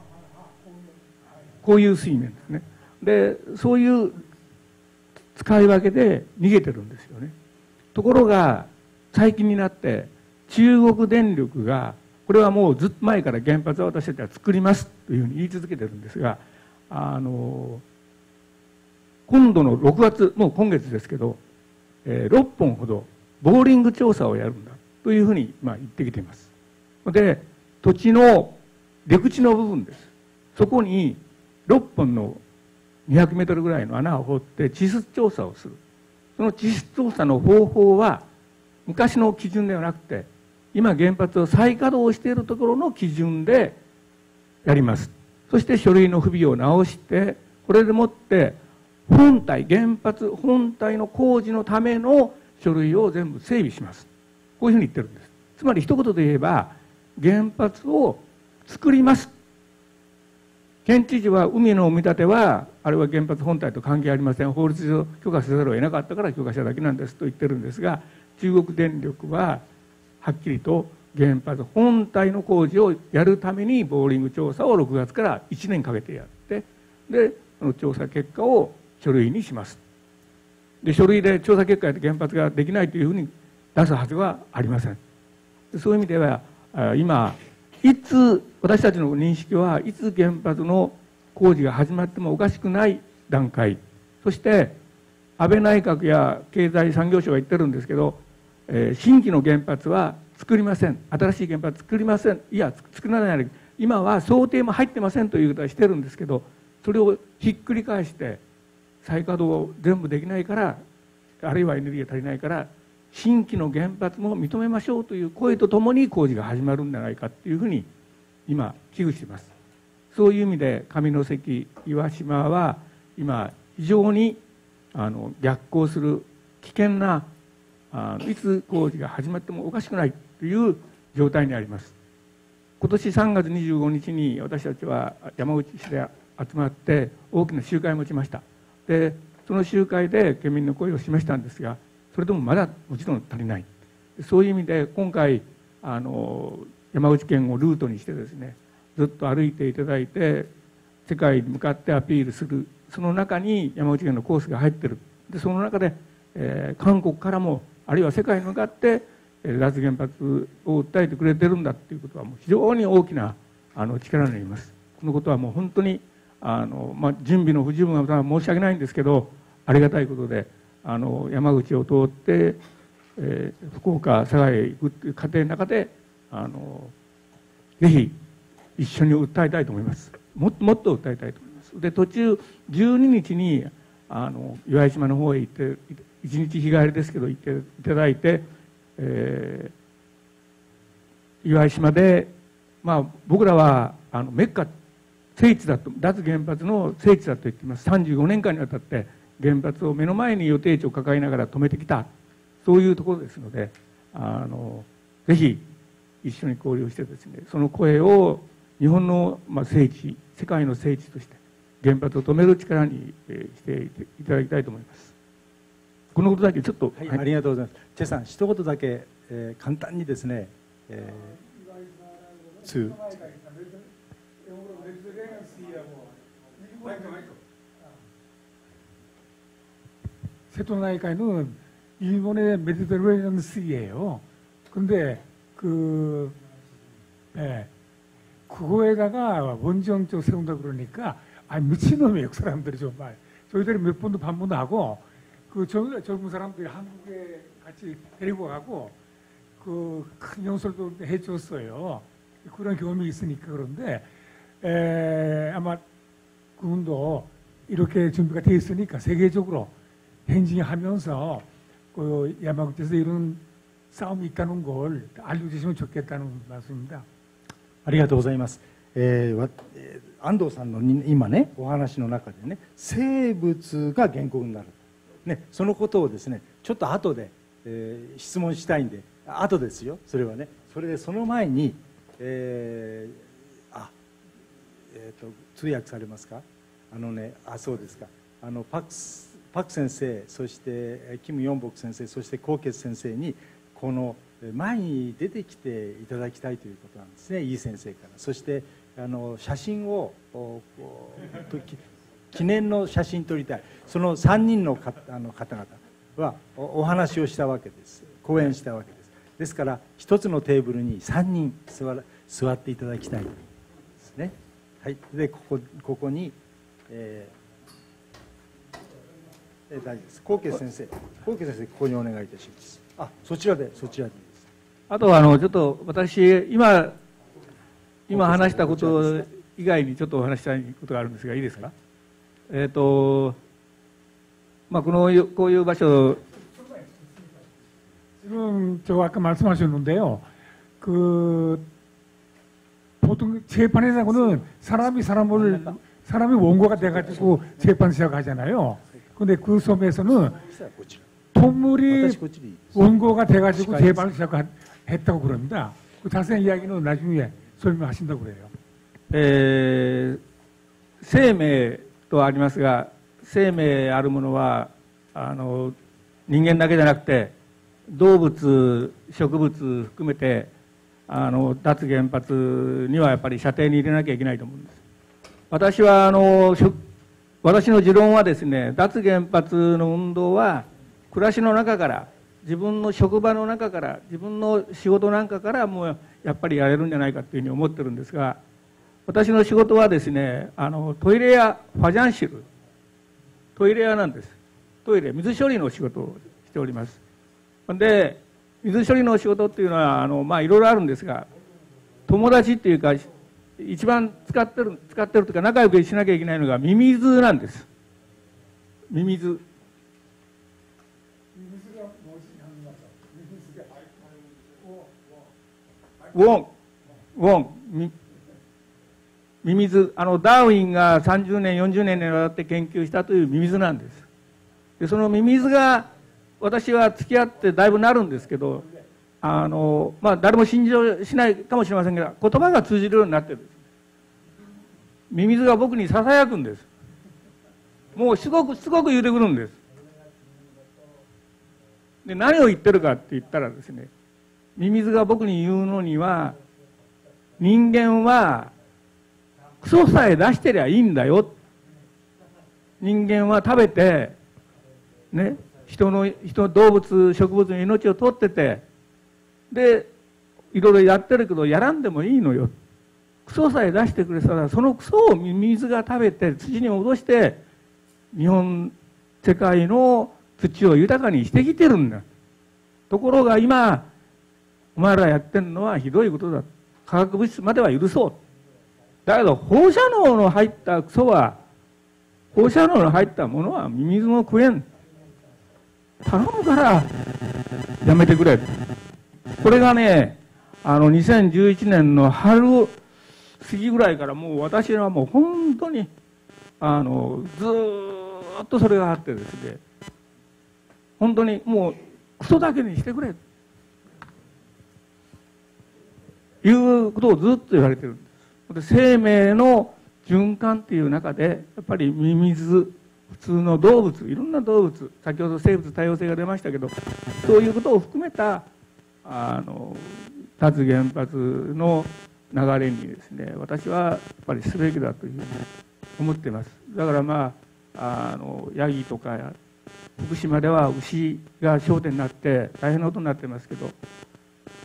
こういう水面ですね。で、そういう使い分けで逃げてるんですよね。ところが最近になって中国電力が、これはもうずっと前から原発は私たちは作りますというふうに言い続けてるんですが、あの今度のろくがつ、もう今月ですけど、えー、ろっぽんほどボーリング調査をやるんだというふうに、まあ、言ってきています。で、土地の陸地の部分です。そこにろっぽんのにひゃくメートルぐらいの穴を掘って地質調査をする。その地質調査の方法は昔の基準ではなくて、今原発を再稼働しているところの基準でやります。そして書類の不備を直して、これでもって本体、原発本体の工事のための書類を全部整備します。こういうふうに言ってるんです。つまり一言で言えば、原発を作ります。県知事は海の埋め立てはあれは原発本体と関係ありません、法律上許可せざるを得なかったから許可しただけなんですと言ってるんですが、中国電力ははっきりと原発本体の工事をやるためにボーリング調査をろくがつからいちねんかけてやって、でその調査結果を書類にします。で、書類で調査結果で原発ができないというふうに出すはずはありません。そういう意味では今いつ、私たちの認識はいつ原発の工事が始まってもおかしくない段階、そして安倍内閣や経済産業省が言ってるんですけど、えー、新規の原発は作りません、新しい原発作りません、いや作らない、今は想定も入ってませんということはしてるんですけど、それをひっくり返して再稼働を全部できないから、あるいはエネルギーが足りないから新規の原発も認めましょうという声とともに工事が始まるんじゃないかというふうに今危惧しています。そういう意味で上関岩島は今非常にあの逆行する危険な、あいつ工事が始まってもおかしくないという状態にあります。今年さんがつにじゅうごにちに私たちは山口市で集まって大きな集会を持ちました。でその集会で県民の声を示したんですが、それでもまだもちろん足りない。そういう意味で今回あの山口県をルートにしてですね、ずっと歩いていただいて世界に向かってアピールする、その中に山口県のコースが入ってる。でその中で、えー、韓国からもあるいは世界に向かって脱原発を訴えてくれてるんだということはもう非常に大きなあの力になります。このことはもう本当にあの、まあ、準備の不十分は申し訳ないんですけど、ありがたいことで、あの山口を通って、えー、福岡佐賀へ行くという過程の中であのぜひ一緒に訴えたいと思います。もっともっと訴えたいと思います。で途中じゅうににちにあの岩井島の方へ行っていちにち日帰りですけど行っていただいて、えー、岩井島で、まあ、僕らはあのメッカ聖地だと、脱原発の聖地だと言っています。さんじゅうごねんかんにわたって原発を目の前に予定地を抱えながら止めてきた、そういうところですので、あのぜひ一緒に交流してですね、その声を日本の、まあ、聖地、世界の聖地として原発を止める力に、えー、していただきたいと思います。このことだけちょっと、 はいはい、ありがとうございます。チェさん、一言だけ、えー、簡単にですね、えー、ツー瀬戸内海の일본의 메디테레니안 시예요. 근데 그 예, 그거에다가 원정적 세운다 그러니까 아 미친놈이에요 그 사람들이 정말. 저희들이 몇 번도 반문도 하고 그 젊은, 젊은 사람들이 한국에 같이 데리고 가고 그 큰 연설도 해줬어요. 그런 경험이 있으니까. 그런데 에, 아마 그분도 이렇게 준비가 돼 있으니까 세계적으로 행진하면서 그 야마구치에서 이런 싸움이 있다는 걸 알려주시면 좋겠다는 말씀입니다. ありがとうございます。えーわえー安藤さんのに今ねお話の中でね生物が原告になる、ね、そのことをですねちょっと後で、えー質問したいんで後ですよそれはね。それでその前に、えーあえー、と通訳されますか。あのねあそうですか。あのパクスパク先生そしてキム・ヨンボク先生そしてコウケツ先生にこの前に出てきていただきたいということなんですね、イ先生から。そしてあの写真を記念の写真撮りたい。そのさんにんのかあの方々は お, お話をしたわけです。講演したわけです。ですから一つのテーブルにさんにん 座, 座っていただきたいですね。はい。でここここに、えー、えー、大丈夫です。コウケツ先生、コウケツ先生ここにお願いいたします。あ、そちらでそちらで。 あとはあのちょっと私今今話したこと以外にちょっとお話したいことがあるんですがいいですか。えっとまあこのこういう場所 지금 저 아까 말씀하셨는데요. 그 보통 재판에서는 사람이 사람을 사람이 원고가 돼가지고 재판 시작하잖아요. 근데 그 섬에서는 동물이 원고가 돼가지고 재판을 시작했다고 그럽니다. 그 자세한 이야기는 나중에 설명하신다고 그래요. えー生命とありますが生命あるものはあの人間だけじゃなくて動物植物含めてあの脱原発にはやっぱり射程に入れなきゃいけないと思うんです。私はあの私の持論はですね脱原発の運動は暮らしの中から自分の職場の中から自分の仕事なんかからもうやっぱりやれるんじゃないかというふうに思ってるんですが私の仕事はですねあのトイレやファジャンシルトイレ屋なんです。トイレ水処理の仕事をしております。で水処理の仕事っていうのはあの、まあ、いろいろあるんですが友達っていうか一番使ってる使ってるというか仲良くしなきゃいけないのがミミズなんです。ミミズウォンウォンミミミズあのダーウィンがさんじゅうねんよんじゅうねんにわたって研究したというミミズなんです。でそのミミズが私は付き合ってだいぶなるんですけどあの、まあ、誰も信じしないかもしれませんが言葉が通じるようになってるんです。ミミズが僕にささやくんです。もうすごくすごく言うてくるんです。で何を言ってるかって言ったらですねミミズが僕に言うのには人間はクソさえ出してりゃいいんだよ。人間は食べてね人の人動物植物の命を取っててでいろいろやってるけどやらんでもいいのよ。クソさえ出してくれたらそのクソをミミズが食べて土に戻して日本世界の土を豊かにしてきてるんだ。ところが今お前らやってるのはひどいことだ。化学物質までは許そう。だけど放射能の入ったクソは放射能の入ったものはミミズも食えん。頼むからやめてくれ。これがねあのにせんじゅういちねんの春過ぎぐらいからもう私はもう本当にあのずーっとそれがあってですね本当にもうクソだけにしてくれいうことをずっと言われてるんです。で生命の循環っていう中でやっぱりミミズ普通の動物いろんな動物先ほど生物多様性が出ましたけどそういうことを含めたあの脱原発の流れにですね私はやっぱりすべきだというふうに思っています。だからまああのヤギとか福島では牛が焦点になって大変なことになってますけど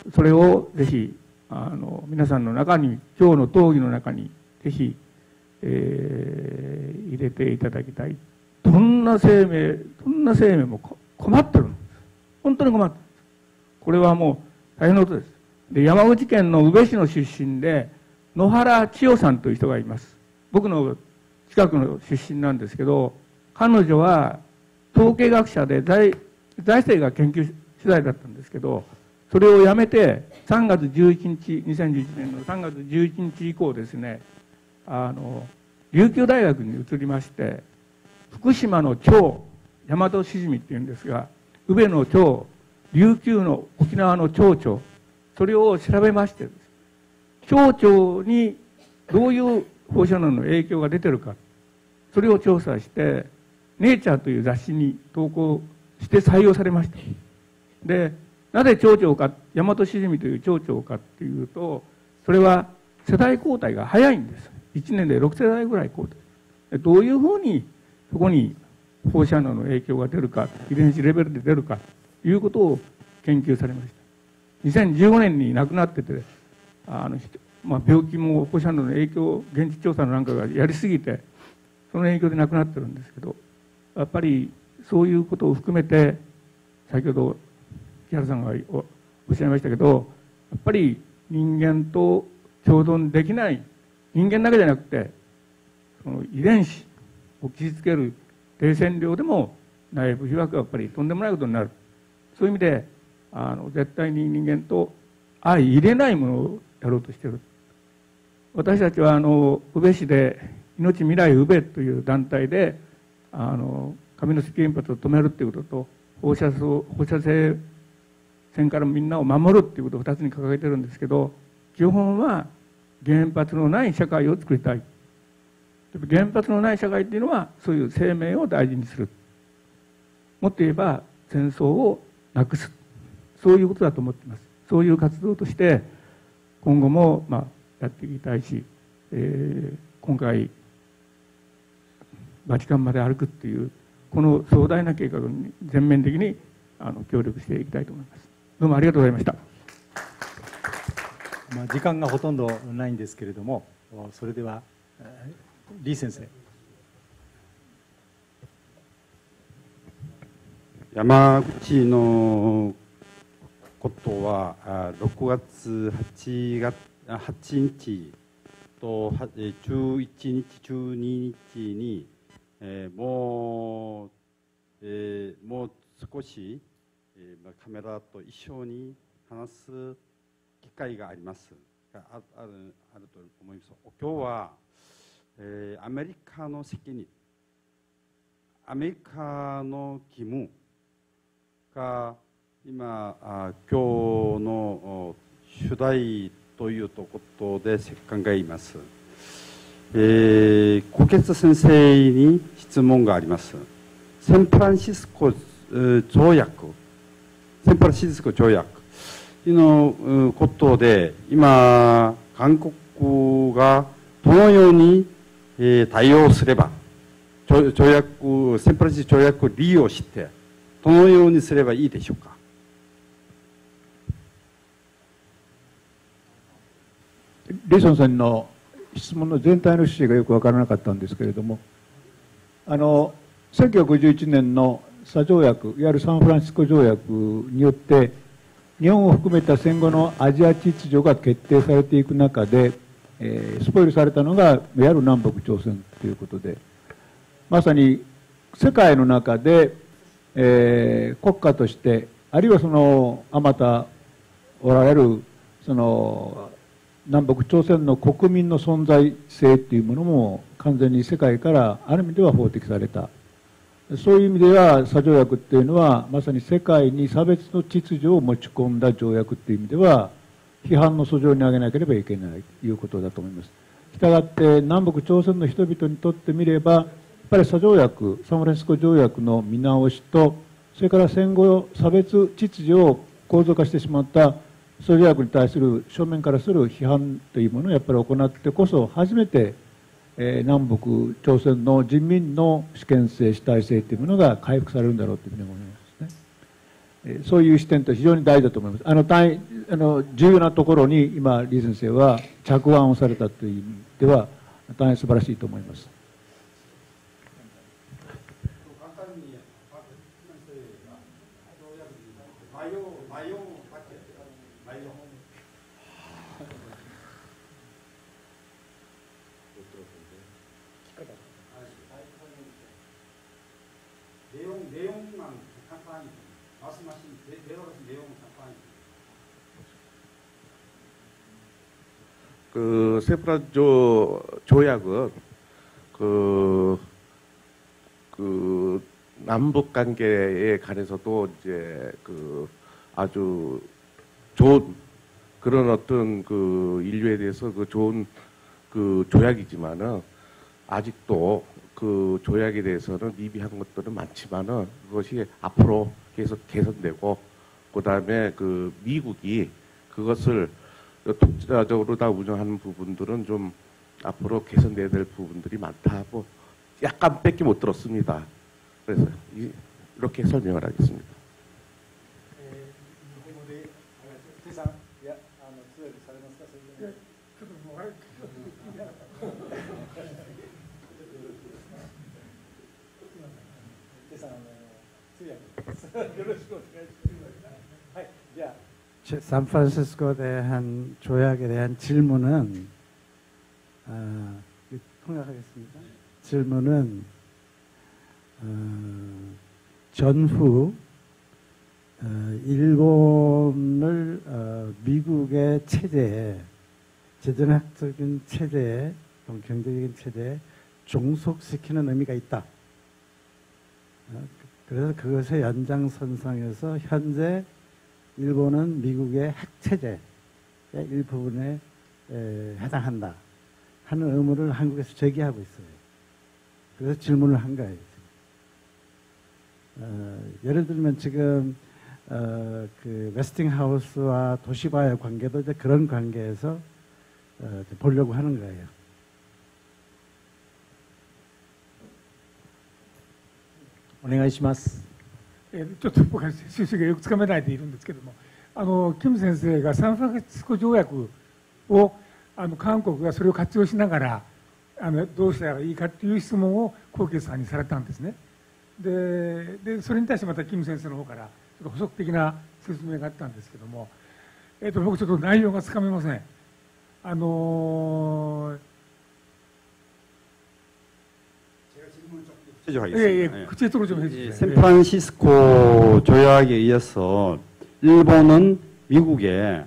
それをぜひあの皆さんの中に、今日の討議の中にぜひ、えー、入れていただきたい。どんな生命、どんな生命も困ってるんです。本当に困ってる。これはもう大変なことです。で、山口県の宇部市の出身で、野原千代さんという人がいます。僕の近くの出身なんですけど、彼女は統計学者で財、財政が研究取材だったんですけど、それをやめてさんがつじゅういちにち、にせんじゅういちねんのさんがつじゅういちにち以降ですね、あの琉球大学に移りまして、福島の蝶、大和しじみっていうんですが、宇部の蝶、琉球の沖縄の蝶々、それを調べましてです、蝶々にどういう放射能の影響が出てるか、それを調査して、ネイチャーという雑誌に投稿して採用されました。で、なぜ蝶々か、大和しじみという蝶々かっていうと、それは世代交代が早いんです。いちねんでろくせだいぐらい交代。どういうふうにそこに放射能の影響が出るか、遺伝子レベルで出るかということを研究されました。にせんじゅうごねんに亡くなってて、あの、まあ、病気も放射能の影響、現地調査のなんかがやりすぎて、その影響で亡くなってるんですけど、やっぱりそういうことを含めて、先ほど木原さんがおっしゃいましたけど、やっぱり人間と共存できない、人間だけじゃなくて、その遺伝子を傷つける低線量でも内部被曝がやっぱりとんでもないことになる。そういう意味で、あの絶対に人間と相入れないものをやろうとしている。私たちはあの宇部市で命未来宇部という団体で、あの上関原発を止めるということと、放射放射性線からみんなを守るということを二つに掲げてるんですけど、基本は原発のない社会を作りたい。原発のない社会っていうのはそういう生命を大事にする。もっと言えば戦争をなくす。そういうことだと思っています。そういう活動として今後もまあやっていきたいし、えー、今回バチカンまで歩くっていうこの壮大な計画に全面的にあの協力していきたいと思います。どうもありがとうございました。 まあ時間がほとんどないんですけれども、それでは李先生。 山口のことはろくがつはちにちとじゅういちにち、じゅうににちに、えー、もう、えー、もう少し、えー、カメラと一緒に話す機会がありますがああるあると思います。今日は、えー、アメリカの責任、アメリカの義務が今あ今日の主題ということで考えいます。えー、小池先生に質問があります。サンフランシスコ条約、サンフランシスコ条約のことで今韓国がどのように対応すれば条約、サンフランシスコ条約を利用してどのようにすればいいでしょうか。 レソンさんの質問の全体の趣旨がよく分からなかったんですけれども、あのせんきゅうひゃくごじゅういちねんの佐条約、いわゆるサンフランシスコ条約によって日本を含めた戦後のアジア秩序が決定されていく中で、えー、スポイルされたのがいわゆる南北朝鮮ということで、まさに世界の中で、えー、国家としてあるいはそのあまたおられるその南北朝鮮の国民の存在性というものも完全に世界からある意味では法的された。そういう意味では佐条約っていうのはまさに世界に差別の秩序を持ち込んだ条約っていう意味では批判の訴状に挙げなければいけないということだと思います。したがって南北朝鮮の人々にとってみればやっぱり佐条約、サンフランシスコ条約の見直しとそれから戦後差別秩序を構造化してしまったソ条約に対する正面からする批判というものをやっぱり行ってこそ初めて、えー、南北朝鮮の人民の主権性主体性というものが回復されるんだろうというふうに思いますね。 そういう視点と非常に大事だと思います。あの大あの重要なところに今、李先生は着眼をされたという意味では、大変素晴らしいと思います。 그 세프라조 조약은 그, 그 남북 관계에 관해서도 이제 그 아주 좋은 그런 어떤 그 인류에 대해서 그 좋은 그 조약이지만은 아직도 그 조약에 대해서는 미비한 것들은 많지만은 그것이 앞으로 계속 개선되고 그 다음에 그 미국이 그것을 독자적으로 다 운영하는 부분들은 좀 앞으로 개선돼야 될 부분들이 많다. 뭐 약간 뺏기 못 들었습니다. 그래서 이, 이렇게 설명을 하겠습니다. 샌프란시스코에 대한 조약에 대한 질문은 어, 통역하겠습니다. 질문은 어, 전후 어, 일본을 어, 미국의 체제에 재정학적인 체제에 또 경제적인 체제에 종속시키는 의미가 있다. 어, 그래서 그것의 연장선상에서 현재 일본은 미국의 핵체제의 일부분에 에, 해당한다 하는 의무를 한국에서 제기하고 있어요. 그래서 질문을 한 거예요. 어, 예를 들면 지금 어, 그 웨스팅하우스와 도시바의 관계도 이제 그런 관계에서 어, 보려고 하는 거예요. お願いします。 えー、ちょっと僕は収集がよくつかめないでいるんですけども、あのキム先生がサンフランシスコ条約をあの韓国がそれを活用しながらあのどうしたらいいかという質問をコウケイさんにされたんですね。ででそれに対してまたキム先生の方からちょっと補足的な説明があったんですけども、えー、と僕ちょっと内容がつかめません。あのー예, 예, 구체적으로 좀 해주세요. 샌프란시스코 조약에 의해서 일본은 미국에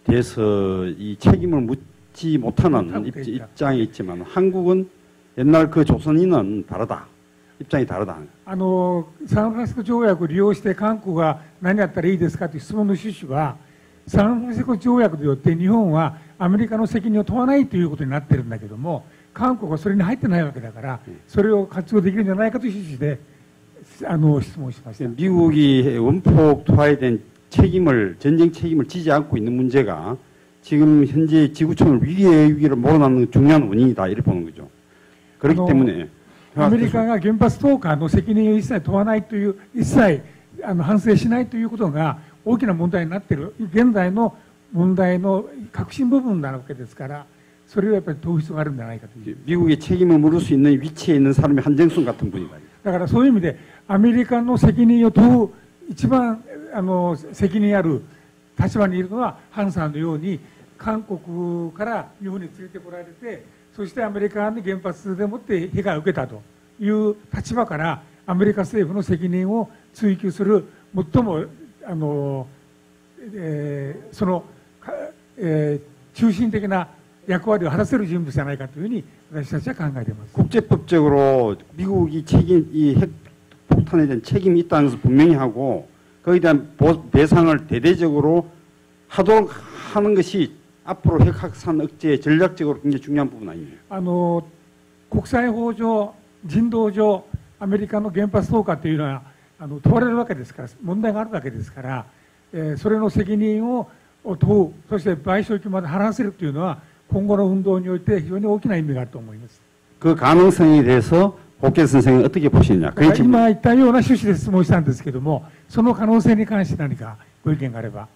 대해서 이 책임을 묻지 못하는 입, 입장에 있지만 한국은 옛날 그 조선인은 다르다. 입장이 다르다. あのサンフランシスコ条約を利用して韓国が何やったらいいですかという質問の趣旨は、サンフランシスコ条約によって日本はアメリカの責任を問わないということになってるんだけども、韓国はそれに入ってないわけだから、それを活用できるんじゃないかという趣旨であの質問しました。 미국이 원폭 투하에 대한 책임을 전쟁 책임을 지지 않고 있는 문제가 지금 현재 지구촌을 위기의 위기를 몰아넣는 중요한 원인이다 이렇게 보는 거죠. 그렇기 때문에 アメリカが原発投下の責任を一切問わないという、一切あの反省しないということが大きな問題になっている現在の問題の核心部分なわけですから、それはやっぱり問う必要があるんじゃないかという。 미국의 책임을 물을 수 있는 위치에 있는 사람이 한정순 같은 분이다. だからそういう意味でアメリカの責任を問う一番あの責任ある立場にいるのはハンさんのように韓国から日本に連れてこられて、そしてアメリカに原発でもって被害を受けたという立場からアメリカ政府の責任を追及する最もあの、えー、その、えー、中心的な役割を果たせる人物じゃないかというふうに私たちは考えています。 국제법적으로 미국이 책임, 이 핵폭탄에 대한 책임이 있다는 것을 분명히 하고 거기에 대한 배상을 대대적으로 하도록 하는 것이 앞으로 핵 확산 억제에 전략적으로 굉장히 중요한 부분 아닙니까? あの国際法上、人道上、アメリカの原発投下というのはあの問われるわけですから、問題があるわけですから、えー、それの責任を問う、そして賠償金まで払わせるというのは今後の運動において非常に大きな意味があると思います。 그 가능성에 대해서 오케 선생은 어떻게 보시느냐? 그게 지금 今言ったような趣旨で質問したんですけども、その可能性に関して何かご意見があれば。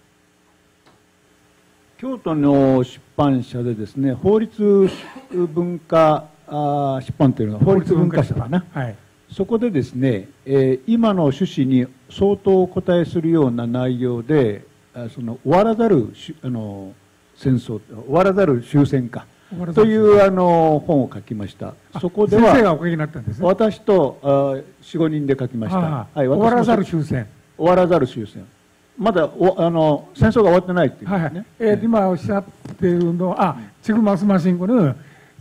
京都の出版社でですね、法律文化あ出版というのは法律文化社かな、はい、そこでですね、えー、今の趣旨に相当お答えするような内容で、その終わらざるあの戦争、終わらざる終戦かというあの本を書きました。そこでは先生がお書きになったんですね。 私とよん、ごにんで書きました。 はい、終わらざる終戦。 終わらざる終戦。まだおあの戦争が終わってないっていう、ね。はいはい。 예,今おっしゃっているのは, 아, 지금 말씀하신 거는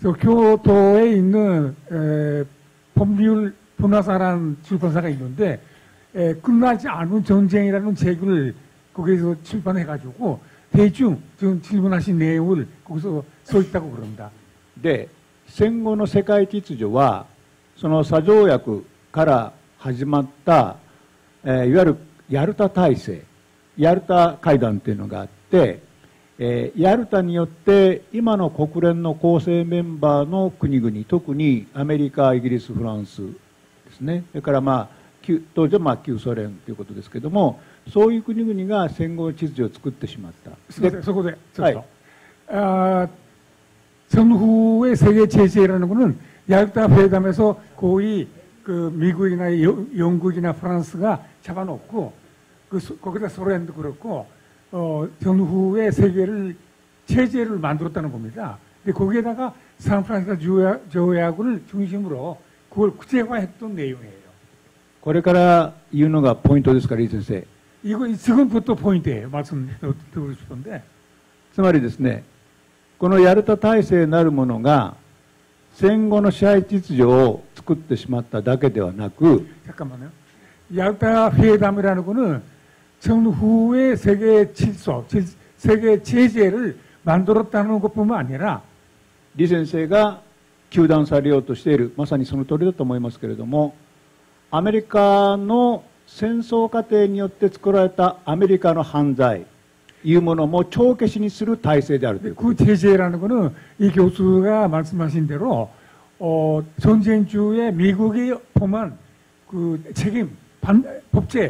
교토에 있는 에, 법률 분화사라는 출판사가 있는데 에, 끝나지 않은 전쟁이라는 책을 거기서 출판해가지고 대충 지금 질문하신 내용을 거기서 써 있다고 그럽니다. で、戦後の世界秩序はその佐条約から始まった、えー、いわゆるヤルタ体制、ヤルタ会談というのがあって、えー、ヤルタによって今の国連の構成メンバーの国々、特にアメリカ、イギリス、フランスですね、それから、まあ、当時はまあ旧ソ連ということですけれども、そういう国々が戦後の秩序を作ってしまった。 すみません、そこでちょっと、はい、전후의 세계 제재라는 것은 야르타 회담에서 거의 그 미국이나 영국이나 프랑스가 잡아놓고 그 거기다 소련도 그렇고 어 전후의 세계를 체제를 만들었다는 겁니다. 근데 거기에다가 샌프란시스코 조약을 중심으로 그걸 구체화했던 내용이에요. これから言うのがポイントですから、李先生。 이거 지금부터 포인트예요. 말씀 드리고 싶은데. つまりですね、このヤルタ体制なるものが戦後の支配秩序を作ってしまっただけではなく、 잠깐만요. 야르타 회담이라는 거는 전후의 세계 질서, 세계 체제를 만들었다는 것뿐만 아니라 李先生が糾弾されようとしている、まさにその通りだと思いますけれども、アメリカの戦争過程によって作られたアメリカの犯罪いうものも帳消しにする体制であるということ。 그 체제라는 거는 이 교수가 말씀하신 대로 어, 전쟁 중에 미국이 범한 그 책임, 반, 법제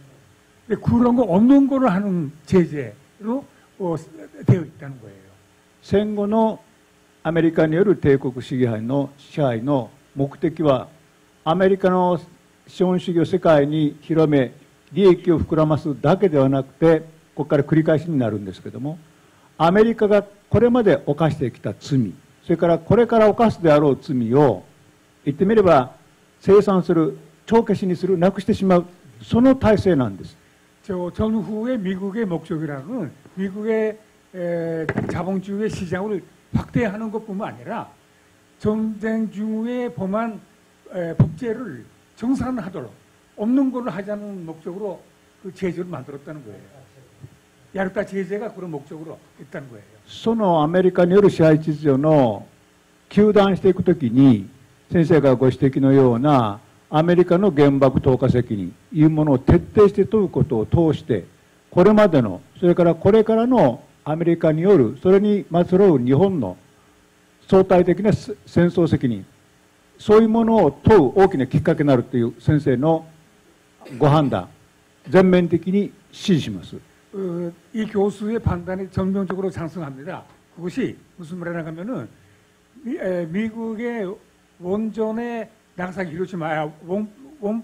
그런 거 없는 거를 하는 제재로 어, 되어 있다는 거예요. 戦後のアメリカによる帝国主義の支配の目的はアメリカの資本主義を世界に広め利益を膨らますだけではなくて、ここから繰り返しになるんですけども、アメリカがこれまで犯してきた罪、それからこれから犯すであろう罪を言ってみれば清算する、帳消しにする、なくしてしまう、その体制なんです。 저 전후의 미국의 목적이라는 미국의 에, 자본주의 시장을 확대하는 것뿐만 아니라 전쟁 중에 범한 에, 법제를 정산하도록 없는 걸로 하자는 목적으로 그 제재를 만들었다는 거예요. 야르타 제재가 그런 목적으로 있다는 거예요. そのアメリカによる支配秩序の糾弾していくときに、先生がご指摘のようなアメリカの原爆投下責任いうものを徹底して問うことを通して、これまでの、それからこれからのアメリカによる、それにまつわる日本の相対的な戦争責任、そういうものを問う大きなきっかけになるという先生のご判断、全面的に支持します。 어, 이 교수의 판단에 전면적으로 찬성합니다. 그것이 무슨 말이냐 하면은 미, 에, 미국의 원전의 나가사키 히로시마에 원, 원,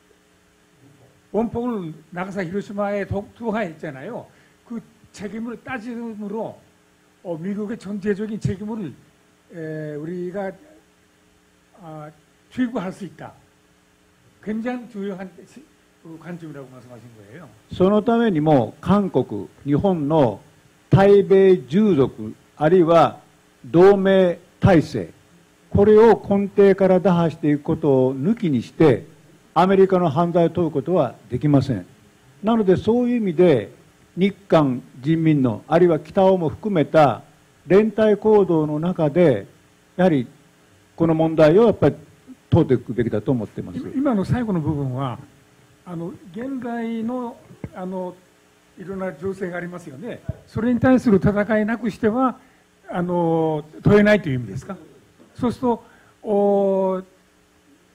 원폭을 나가사키 히로시마에 투하했잖아요. 그 책임을 따짐으로 어, 미국의 전체적인 책임을 에, 우리가 아, 추구할 수 있다. 굉장히 중요한 관점이라고 말씀하신 거예요. そのためにも韓国、日本の対米従属あるいは同盟体制、これを根底から打破していくことを抜きにしてアメリカの犯罪を問うことはできません。なのでそういう意味で日韓人民のあるいは北欧も含めた連帯行動の中でやはりこの問題をやっぱり問うていくべきだと思っています。 今の最後の部分はあの現在のあのいろんな情勢がありますよね。それに対する戦いなくしてはあの問えないという意味ですか。そうするとお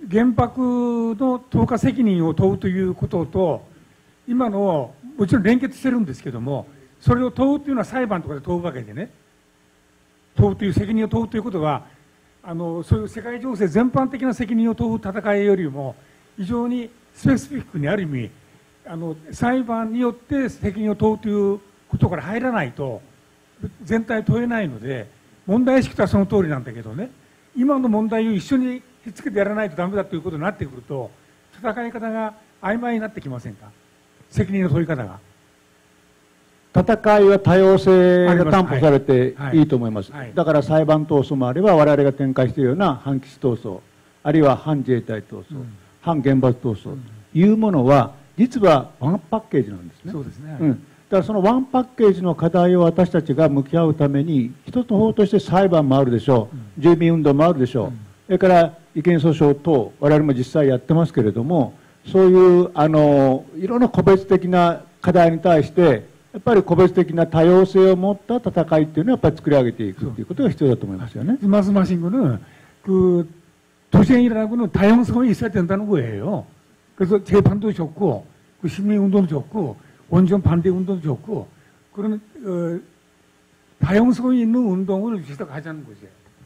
原爆の投下責任を問うということと、今の、もちろん連結してるんですけども、それを問うというのは裁判とかで問うわけでね、問うという責任を問うということは、あのそういう世界情勢全般的な責任を問う戦いよりも、非常にスペシフィックにある意味、あの裁判によって責任を問うということから入らないと、全体問えないので、問題意識とはその通りなんだけどね、今の問題を一緒にひっつけてやらないとダメだということになってくると、戦い方が曖昧になってきませんか、責任の問い方が。 戦いは多様性が担保されていいと思います。だから裁判闘争もあれば、我々が展開しているような反基地闘争、あるいは反自衛隊闘争、うん、反原発闘争というものは、実はワンパッケージなんですね。 そうですね。 うん。だからそのワンパッケージの課題を私たちが向き合うために、一つの方として裁判もあるでしょう、うん、住民運動もあるでしょう、うん、それから違憲訴訟等、我々も実際やってますけれども、そういうあのいろんな個別的な課題に対して、やっぱり個別的な多様性を持った戦いっていうのをやっぱり作り上げていくということが必要だと思いますよね。 말씀하신거는 그 도쟁이라는 거는 다양성이 있어야 된다는 거예요. 그래서 재판도 좋고 그 시민운동도 좋고 원전 반대 운동도 좋고 그런 어, 다양성이 있는 운동을 시작하자는 거죠.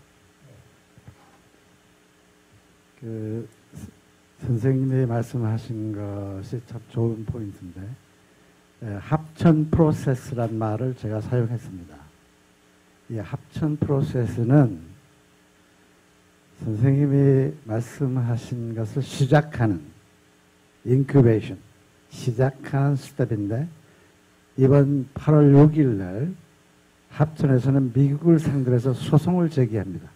그 선생님이 말씀하신 것이 참 좋은 포인트인데, 합천 프로세스란 말을 제가 사용했습니다. 이 합천 프로세스는 선생님이 말씀하신 것을 시작하는 인큐베이션, 시작하는 스텝인데, 이번 팔월 육일 날 합천에서는 미국을 상대로 해서 소송을 제기합니다.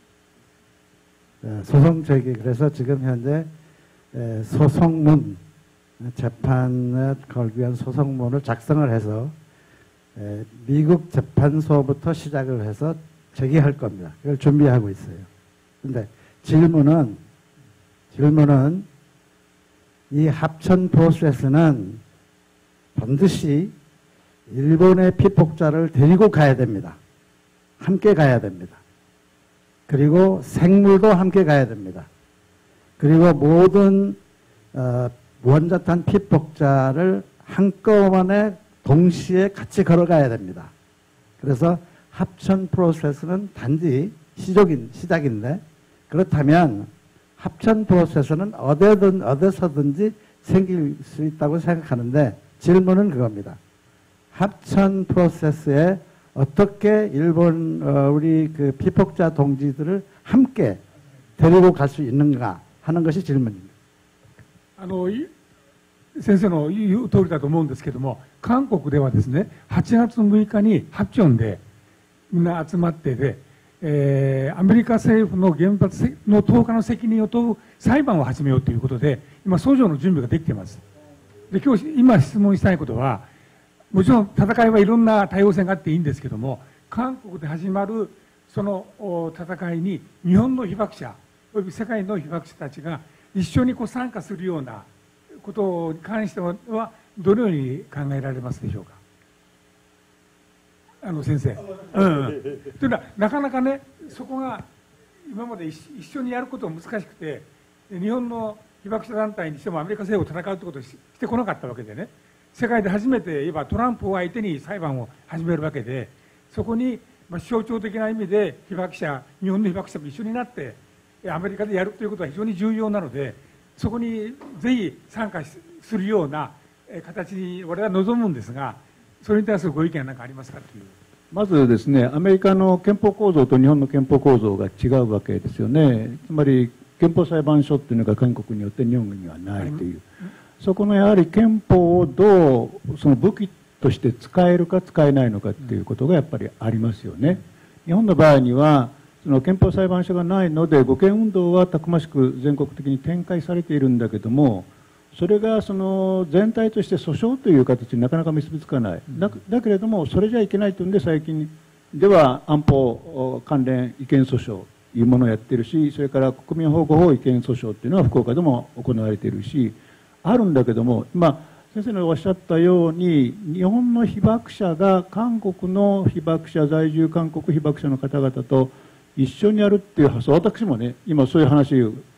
소송 제기, 그래서 지금 현재 소송문, 재판에 걸기 위한 소송문을 작성을 해서 미국 재판소부터 시작을 해서 제기할 겁니다. 그걸 준비하고 있어요. 근데 질문은, 질문은 이 합천 프로세스는 반드시 일본의 피폭자를 데리고 가야 됩니다. 함께 가야 됩니다. 그리고 생물도 함께 가야 됩니다. 그리고 모든 어, 원자탄 피폭자를 한꺼번에 동시에 같이 걸어가야 됩니다. 그래서 합천 프로세스는 단지 시작인, 시작인데, 그렇다면 합천 프로세스는 어디든 어디서든지 생길 수 있다고 생각하는데, 질문은 그겁니다. 합천 프로세스에 어떻게 일본 어, 우리 그 피폭자 동지들을 함께 데리고 갈 수 있는가 하는 것이 질문입니다. あの先生の言う通りだと思うんですけども、韓国ではですね、はちがつむいかにハプチョンでみんな集まってで、えー、アメリカ政府の原発の投下の責任を問う裁判を始めようということで、今訴状の準備ができています。で、今日今質問したいことは、もちろん戦いはいろんな多様性があっていいんですけども、韓国で始まるその戦いに日本の被爆者および世界の被爆者たちが一緒にこう参加するようなことに関してはどのように考えられますでしょうか。あの先生、うん、うん、というのはなかなかね、そこが今まで一緒にやることが難しくて、日本の被爆者団体にしてもアメリカ政府を戦うということをしてこなかったわけでね、世界で初めて言えばトランプを相手に裁判を始めるわけで、そこに象徴的な意味で被爆者、日本の被爆者も一緒になってアメリカでやるということは非常に重要なので、そこにぜひ参加するような形に我々は望むんですが、それに対するご意見は何かありますかという。 まずですね、アメリカの憲法構造と日本の憲法構造が違うわけですよね。つまり憲法裁判所っていうのが韓国によって日本にはないという。そこのやはり憲法をどうその武器として使えるか使えないのかっていうことがやっぱりありますよね。日本の場合にはその憲法裁判所がないので、護憲運動はたくましく全国的に展開されているんだけども、それがその全体として訴訟という形になかなか結びつかない。だ, だけれども、それじゃいけないというんで、最近では安保関連違憲訴訟というものをやっているし、それから国民保護法違憲訴訟というのは福岡でも行われているし、あるんだけども、今先生のおっしゃったように、日本の被爆者が韓国の被爆者、在住韓国被爆者の方々と一緒にやるっていう発想、私もね、今そういう話を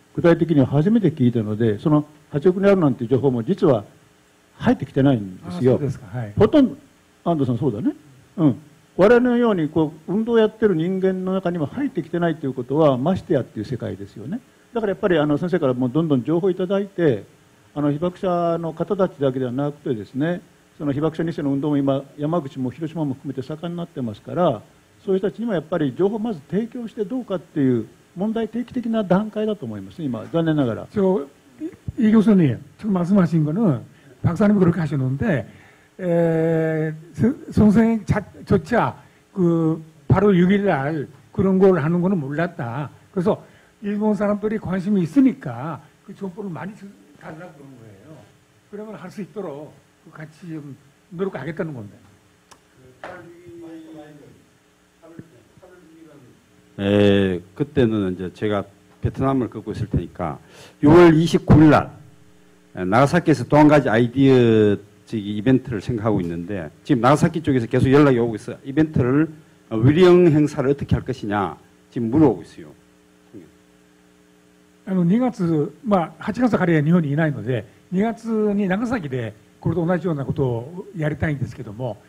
具体的には初めて聞いたので、そのはちおくにあるなんていう情報も実は入ってきてないんですよ。 そうですか、はい、 ほとんど、安藤さんそうだね。うん。我々のようにこう運動をやってる人間の中にも入ってきてないということはましてやっていう世界ですよね。だからやっぱりあの先生からもどんどん情報をいただいて、あの被爆者の方たちだけではなくてですね、その被爆者に世の運動も今山口も広島も含めて盛んになってますから、そういう人たちにもやっぱり情報をまず提供してどうかっていう問題提起的な段階だと思います。今残念ながら. 저 이 교수님 지금 말씀하신 거는 박사님이 그렇게 하셨는데 에, 선생님 자조차 그 바로 육 일 날 그런 걸 하는 거는 몰랐다. 그래서 일본 사람들이 관심이 있으니까 그 정보를 많이 달라고 그런 거예요. 그러면 할 수 있도록 같이 좀 노력하겠다는 건데. 에, 그때는 이제 제가 베트남을 걷고 있을 테니까 유월 이십구일 날 나가사키에서 또 한 가지 아이디어 저기 이벤트를 생각하고 있는데 지금 나가사키 쪽에서 계속 연락이 오고 있어요. 이벤트를 위령 행사를 어떻게 할 것이냐 지금 물어보고 있어요. あのにがつ、まあ、はちがつ彼は日本にいないのでにがつに長崎でこれと同じようなことをやりたいんですけども、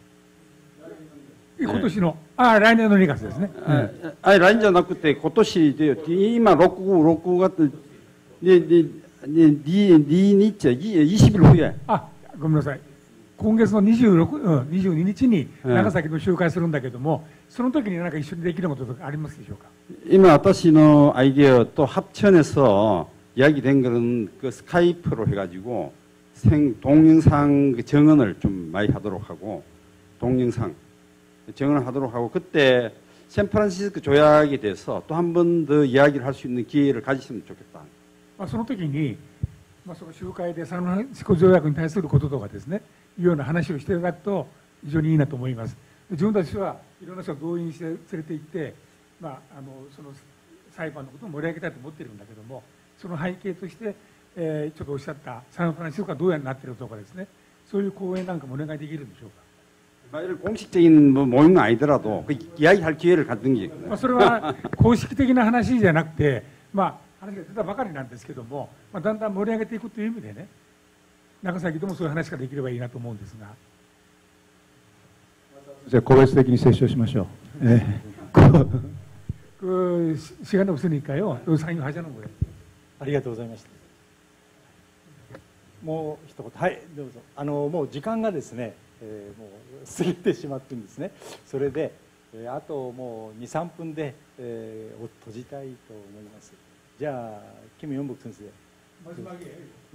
今年の、あ来年のにがつですね。 あ来年じゃなくて今年で今ろく、ろくがつでででににちにじゅうにち후에。 あごめんなさい。今月のにじゅうろく、うん、にじゅうににちに長崎の集会するんだけども、その時に何か一緒にできることとかありますでしょうか。 今私の아이디어 또 합천에서 이야기된 거는 그 스카이프로 해가지고 생 동영상 정언을 좀 많이 하도록 하고 동영상 정언을 하도록 하고 그때 샌프란시스코 조약에 대해서 또 한 번 더 이야기를 할 수 있는 기회를 가지시면 좋겠다. まあその時に、まあその集会でサンフランシスコ条約に対することとかですね、いうような話をしていただくと非常にいいなと思います。自分たちはいろんな人を動員して連れて行って。 まあ、あのその裁判のことを盛り上げたいと思っているんだけども、その背景として、えー、ちょっとおっしゃったサンフランシスコがどうやになっているとかですね、そういう講演なんかもお願いできるんでしょうか。 뭐 공식적인 뭐 모임은 아니더라도 그 이야기할 기회를 갖는 게. まあそれは公式的な話じゃなくて、まあ話が出たばかりなんですけども、まあだんだん盛り上げていくという意味でね、長崎でもそういう話ができればいいなと思うんですが。 じゃあ個別的に接触しましょう。えー 그 시간이 없으니까요. 요 상의하자는 거예요. ありがとうございました。もう一言、はい、どうぞ。あのもう時間がですね、えー、もう過ぎてしまってるんですね。それで、えー、あともうに、さんぷんで、えー、閉じたいと思います。じゃあ、김 영복 선수. 마지막에.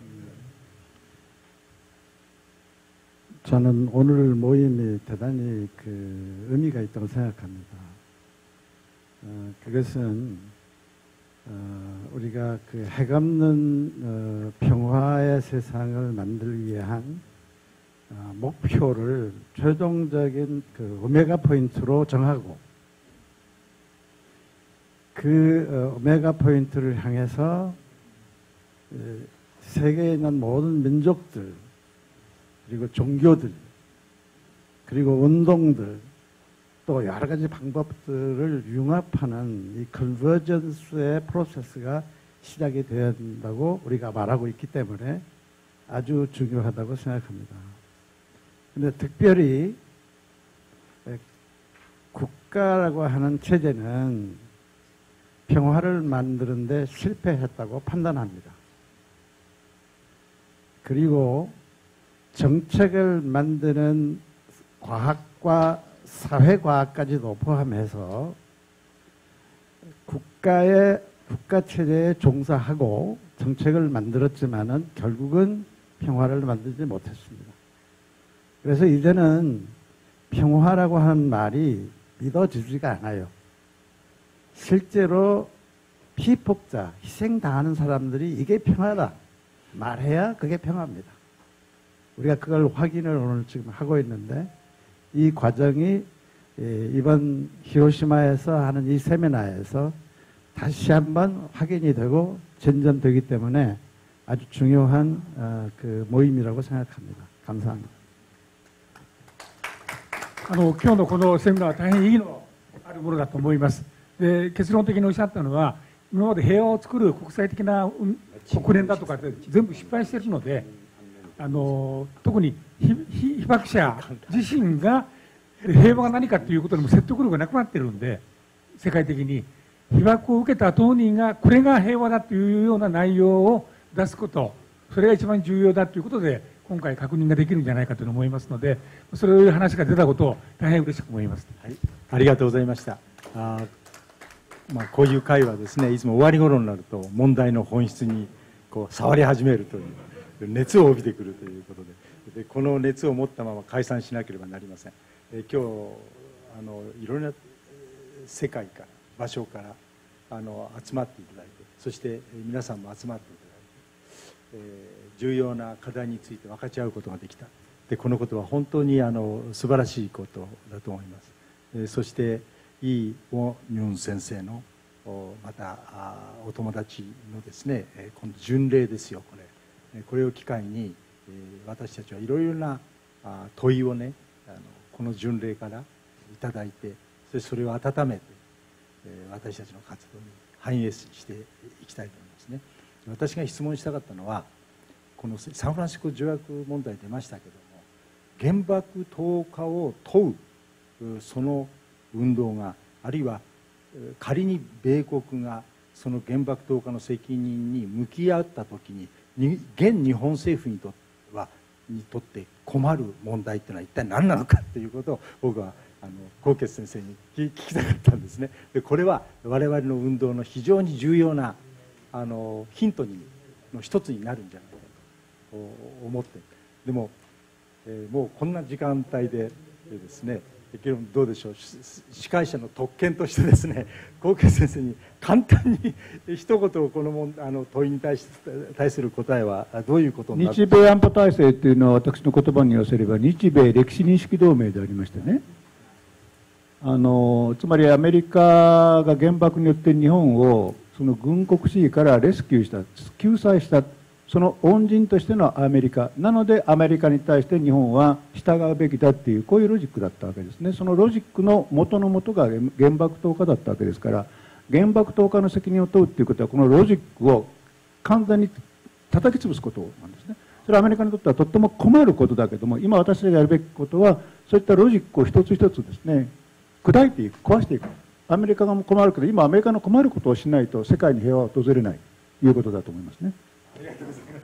저는 오늘 모임이 대단히 그 의미가 있다고 생각합니다. 어, 그것은 어, 우리가 그 핵없는 어, 평화의 세상을 만들기 위한 어, 목표를 최종적인 그 오메가 포인트로 정하고 그 어, 오메가 포인트를 향해서 에, 세계에 있는 모든 민족들 그리고 종교들 그리고 운동들 또 여러 가지 방법들을 융합하는 이 컨버전스의 프로세스가 시작이 되어야 된다고 우리가 말하고 있기 때문에 아주 중요하다고 생각합니다. 근데 특별히 국가라고 하는 체제는 평화를 만드는데 실패했다고 판단합니다. 그리고 정책을 만드는 과학과 사회과학까지도 포함해서 국가의 국가 체제에 종사하고 정책을 만들었지만은 결국은 평화를 만들지 못했습니다. 그래서 이제는 평화라고 하는 말이 믿어지지가 않아요. 실제로 피폭자, 희생당하는 사람들이 이게 평화다 말해야 그게 평화입니다. 우리가 그걸 확인을 오늘 지금 하고 있는데 이 과정이 이번 히로시마에서 하는 이 세미나에서 다시 한번 확인이 되고 전전되기 때문에 아주 중요한 그 모임이라고 생각합니다. 감사합니다. あの今日のこのセミナーは大変意義のあるものだと思います。で結論的におっしゃったのは今まで平和を作る国際的な国連だとかって全部失敗しているので、あの特に被爆者自身が平和が何かということでも説得力がなくなっているんで、世界的に被爆を受けた当人がこれが平和だというような内容を出すこと、それが一番重要だということで今回確認ができるんじゃないかと思いますので、そういう話が出たことを大変嬉しく思います。 はい、ありがとうございました。あまあ、こういう会はですね、いつも終わり頃になると問題の本質にこう触り始めるという熱を帯びてくるということで、でこの熱を持ったまま解散しなければなりません。え今日あのいろいろな世界から場所からあの集まっていただいて、そして皆さんも集まっていただいて、えー、重要な課題について分かち合うことができた。でこのことは本当にあの素晴らしいことだと思います。えー、そしてイ・ウォニョン先生のまたお友達のですね、今度巡礼ですよ、これこれを機会に私たちはいろいろな問いをね、あのこの巡礼からいただいて、そしてそれを温めて私たちの活動に反映していきたいと思いますね。私が質問したかったのは、このサンフランシスコ条約問題出ましたけども、原爆投下を問うその運動が、あるいは仮に米国がその原爆投下の責任に向き合った時に、現日本政府にとってはにとって困る問題っていうのは一体何なのかということを僕はあの纐纈先生に聞きたかったんですね。でこれは我々の運動の非常に重要なあのヒントにの一つになるんじゃないかと思って、でも、えー、もうこんな時間帯でですね、どうでしょう、司会者の特権としてですね、纐纈先生に簡単に一言このもあの問いに対し対する答えはどういうことになる？ 日米安保体制というのは、私の言葉に言わせれば日米歴史認識同盟でありましてね、あのつまりアメリカが原爆によって日本をその軍国主義からレスキューした、救済した、その恩人としてのアメリカなので、アメリカに対して日本は従うべきだっていう、こういうロジックだったわけですね。そのロジックの元の元が原爆投下だったわけですから、原爆投下の責任を問うっていうことは、このロジックを完全に叩き潰すことなんですね。それはアメリカにとってはとっても困ることだけども、今私たちがやるべきことは、そういったロジックを一つ一つですね、砕いていく、壊していく。アメリカが困るけど、今アメリカの困ることをしないと世界に平和は訪れないということだと思いますね。ありがとうございます。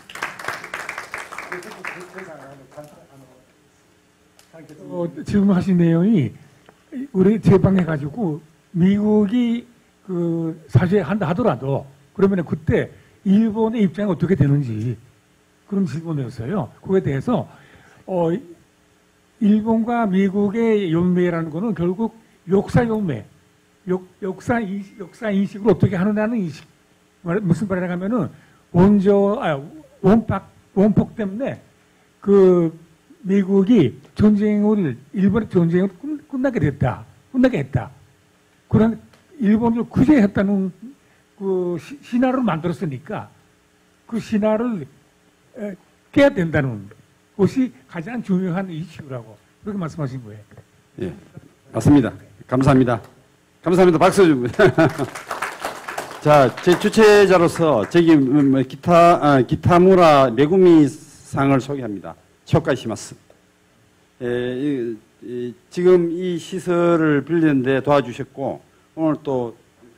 지금 하신 내용이 우리 재방해가지고 미국이 그 사죄한다 하더라도 그러면 그때 일본의 입장이 어떻게 되는지 그런 질문이었어요. 그거에 대해서 어, 일본과 미국의 연맹이라는 거는 결국 역사 연맹, 역, 역사 인식, 역사 인식을 어떻게 하느냐는 인식. 무슨 말이냐 하면은 원조, 아, 원폭, 원폭 때문에 그 미국이 전쟁을, 일본의 전쟁을 끝나게 됐다. 끝나게 했다. 그런 일본을 구제했다는 그 신화를 만들었으니까 그 신화를 깨야 된다는 것이 가장 중요한 이슈라고 그렇게 말씀하신 거예요. 예, 맞습니다. 감사합니다. 감사합니다. 박수 좀. 자, 제 주최자로서 저기 기타 아, 기타무라 메구미상을 소개합니다. 쇼카이시마스. 예, 이, 지금 이 시설을 빌리는데 도와주셨고 오늘 또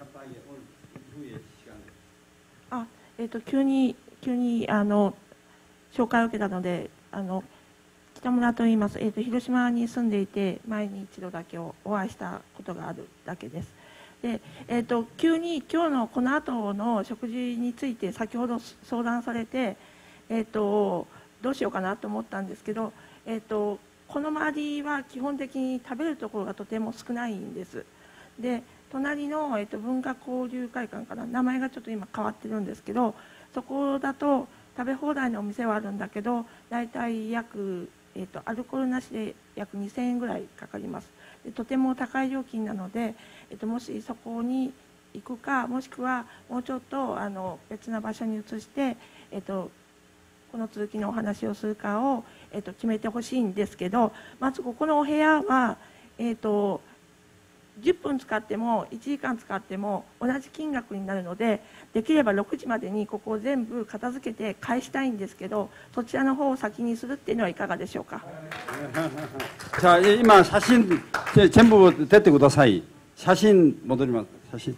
아, えっと急に急にあの紹介を受けたので、あの北村と言います。えっと広島に住んでいて前に一度だけお会いしたことがあるだけです。で、えっと急に今日のこの後の食事について先ほど相談されて、えっとどうしようかなと思ったんですけど、えっとこの周りは基本的に食べるところがとても少ないんです。で、隣の、えっと、文化交流会館かな、名前がちょっと今変わってるんですけど、そこだと食べ放題のお店はあるんだけど、だいたい約、えっと、アルコールなしで約にせんえんぐらいかかります。で、とても高い料金なので、えっと、もしそこに行くか、もしくはもうちょっとあの別な場所に移して、えっと、この続きのお話をするかを、えっと、決めてほしいんですけど、まずここのお部屋は、えっと、 じゅっぷん使ってもいちじかん使っても同じ金額になるので、できればろくじまでにここを全部片付けて返したいんですけど、そちらの方を先にするっていうのはいかがでしょうか。 자, 이마 사진 전부 됐대ください. 사진戻ります. 사진.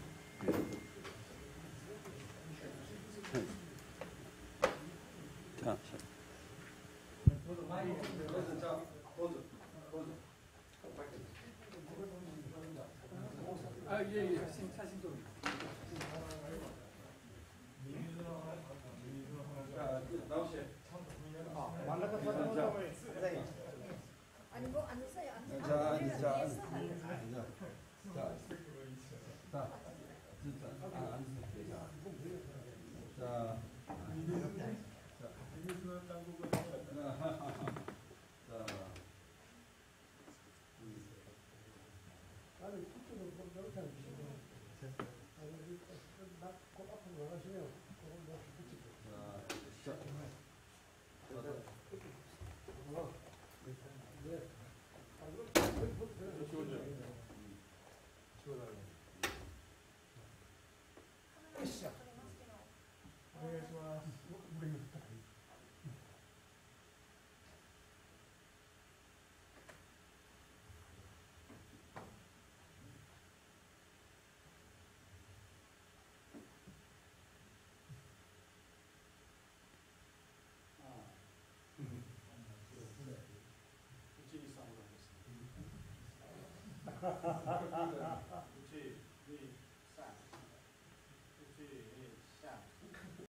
자, 아, 예, 예. 사진, 사진 좀. 아니 뭐 앉으세요. 앉으세요. 자, 앉으세요. 자, 자, 자, 진짜, 아, 앉으세요. 자, 그렇지.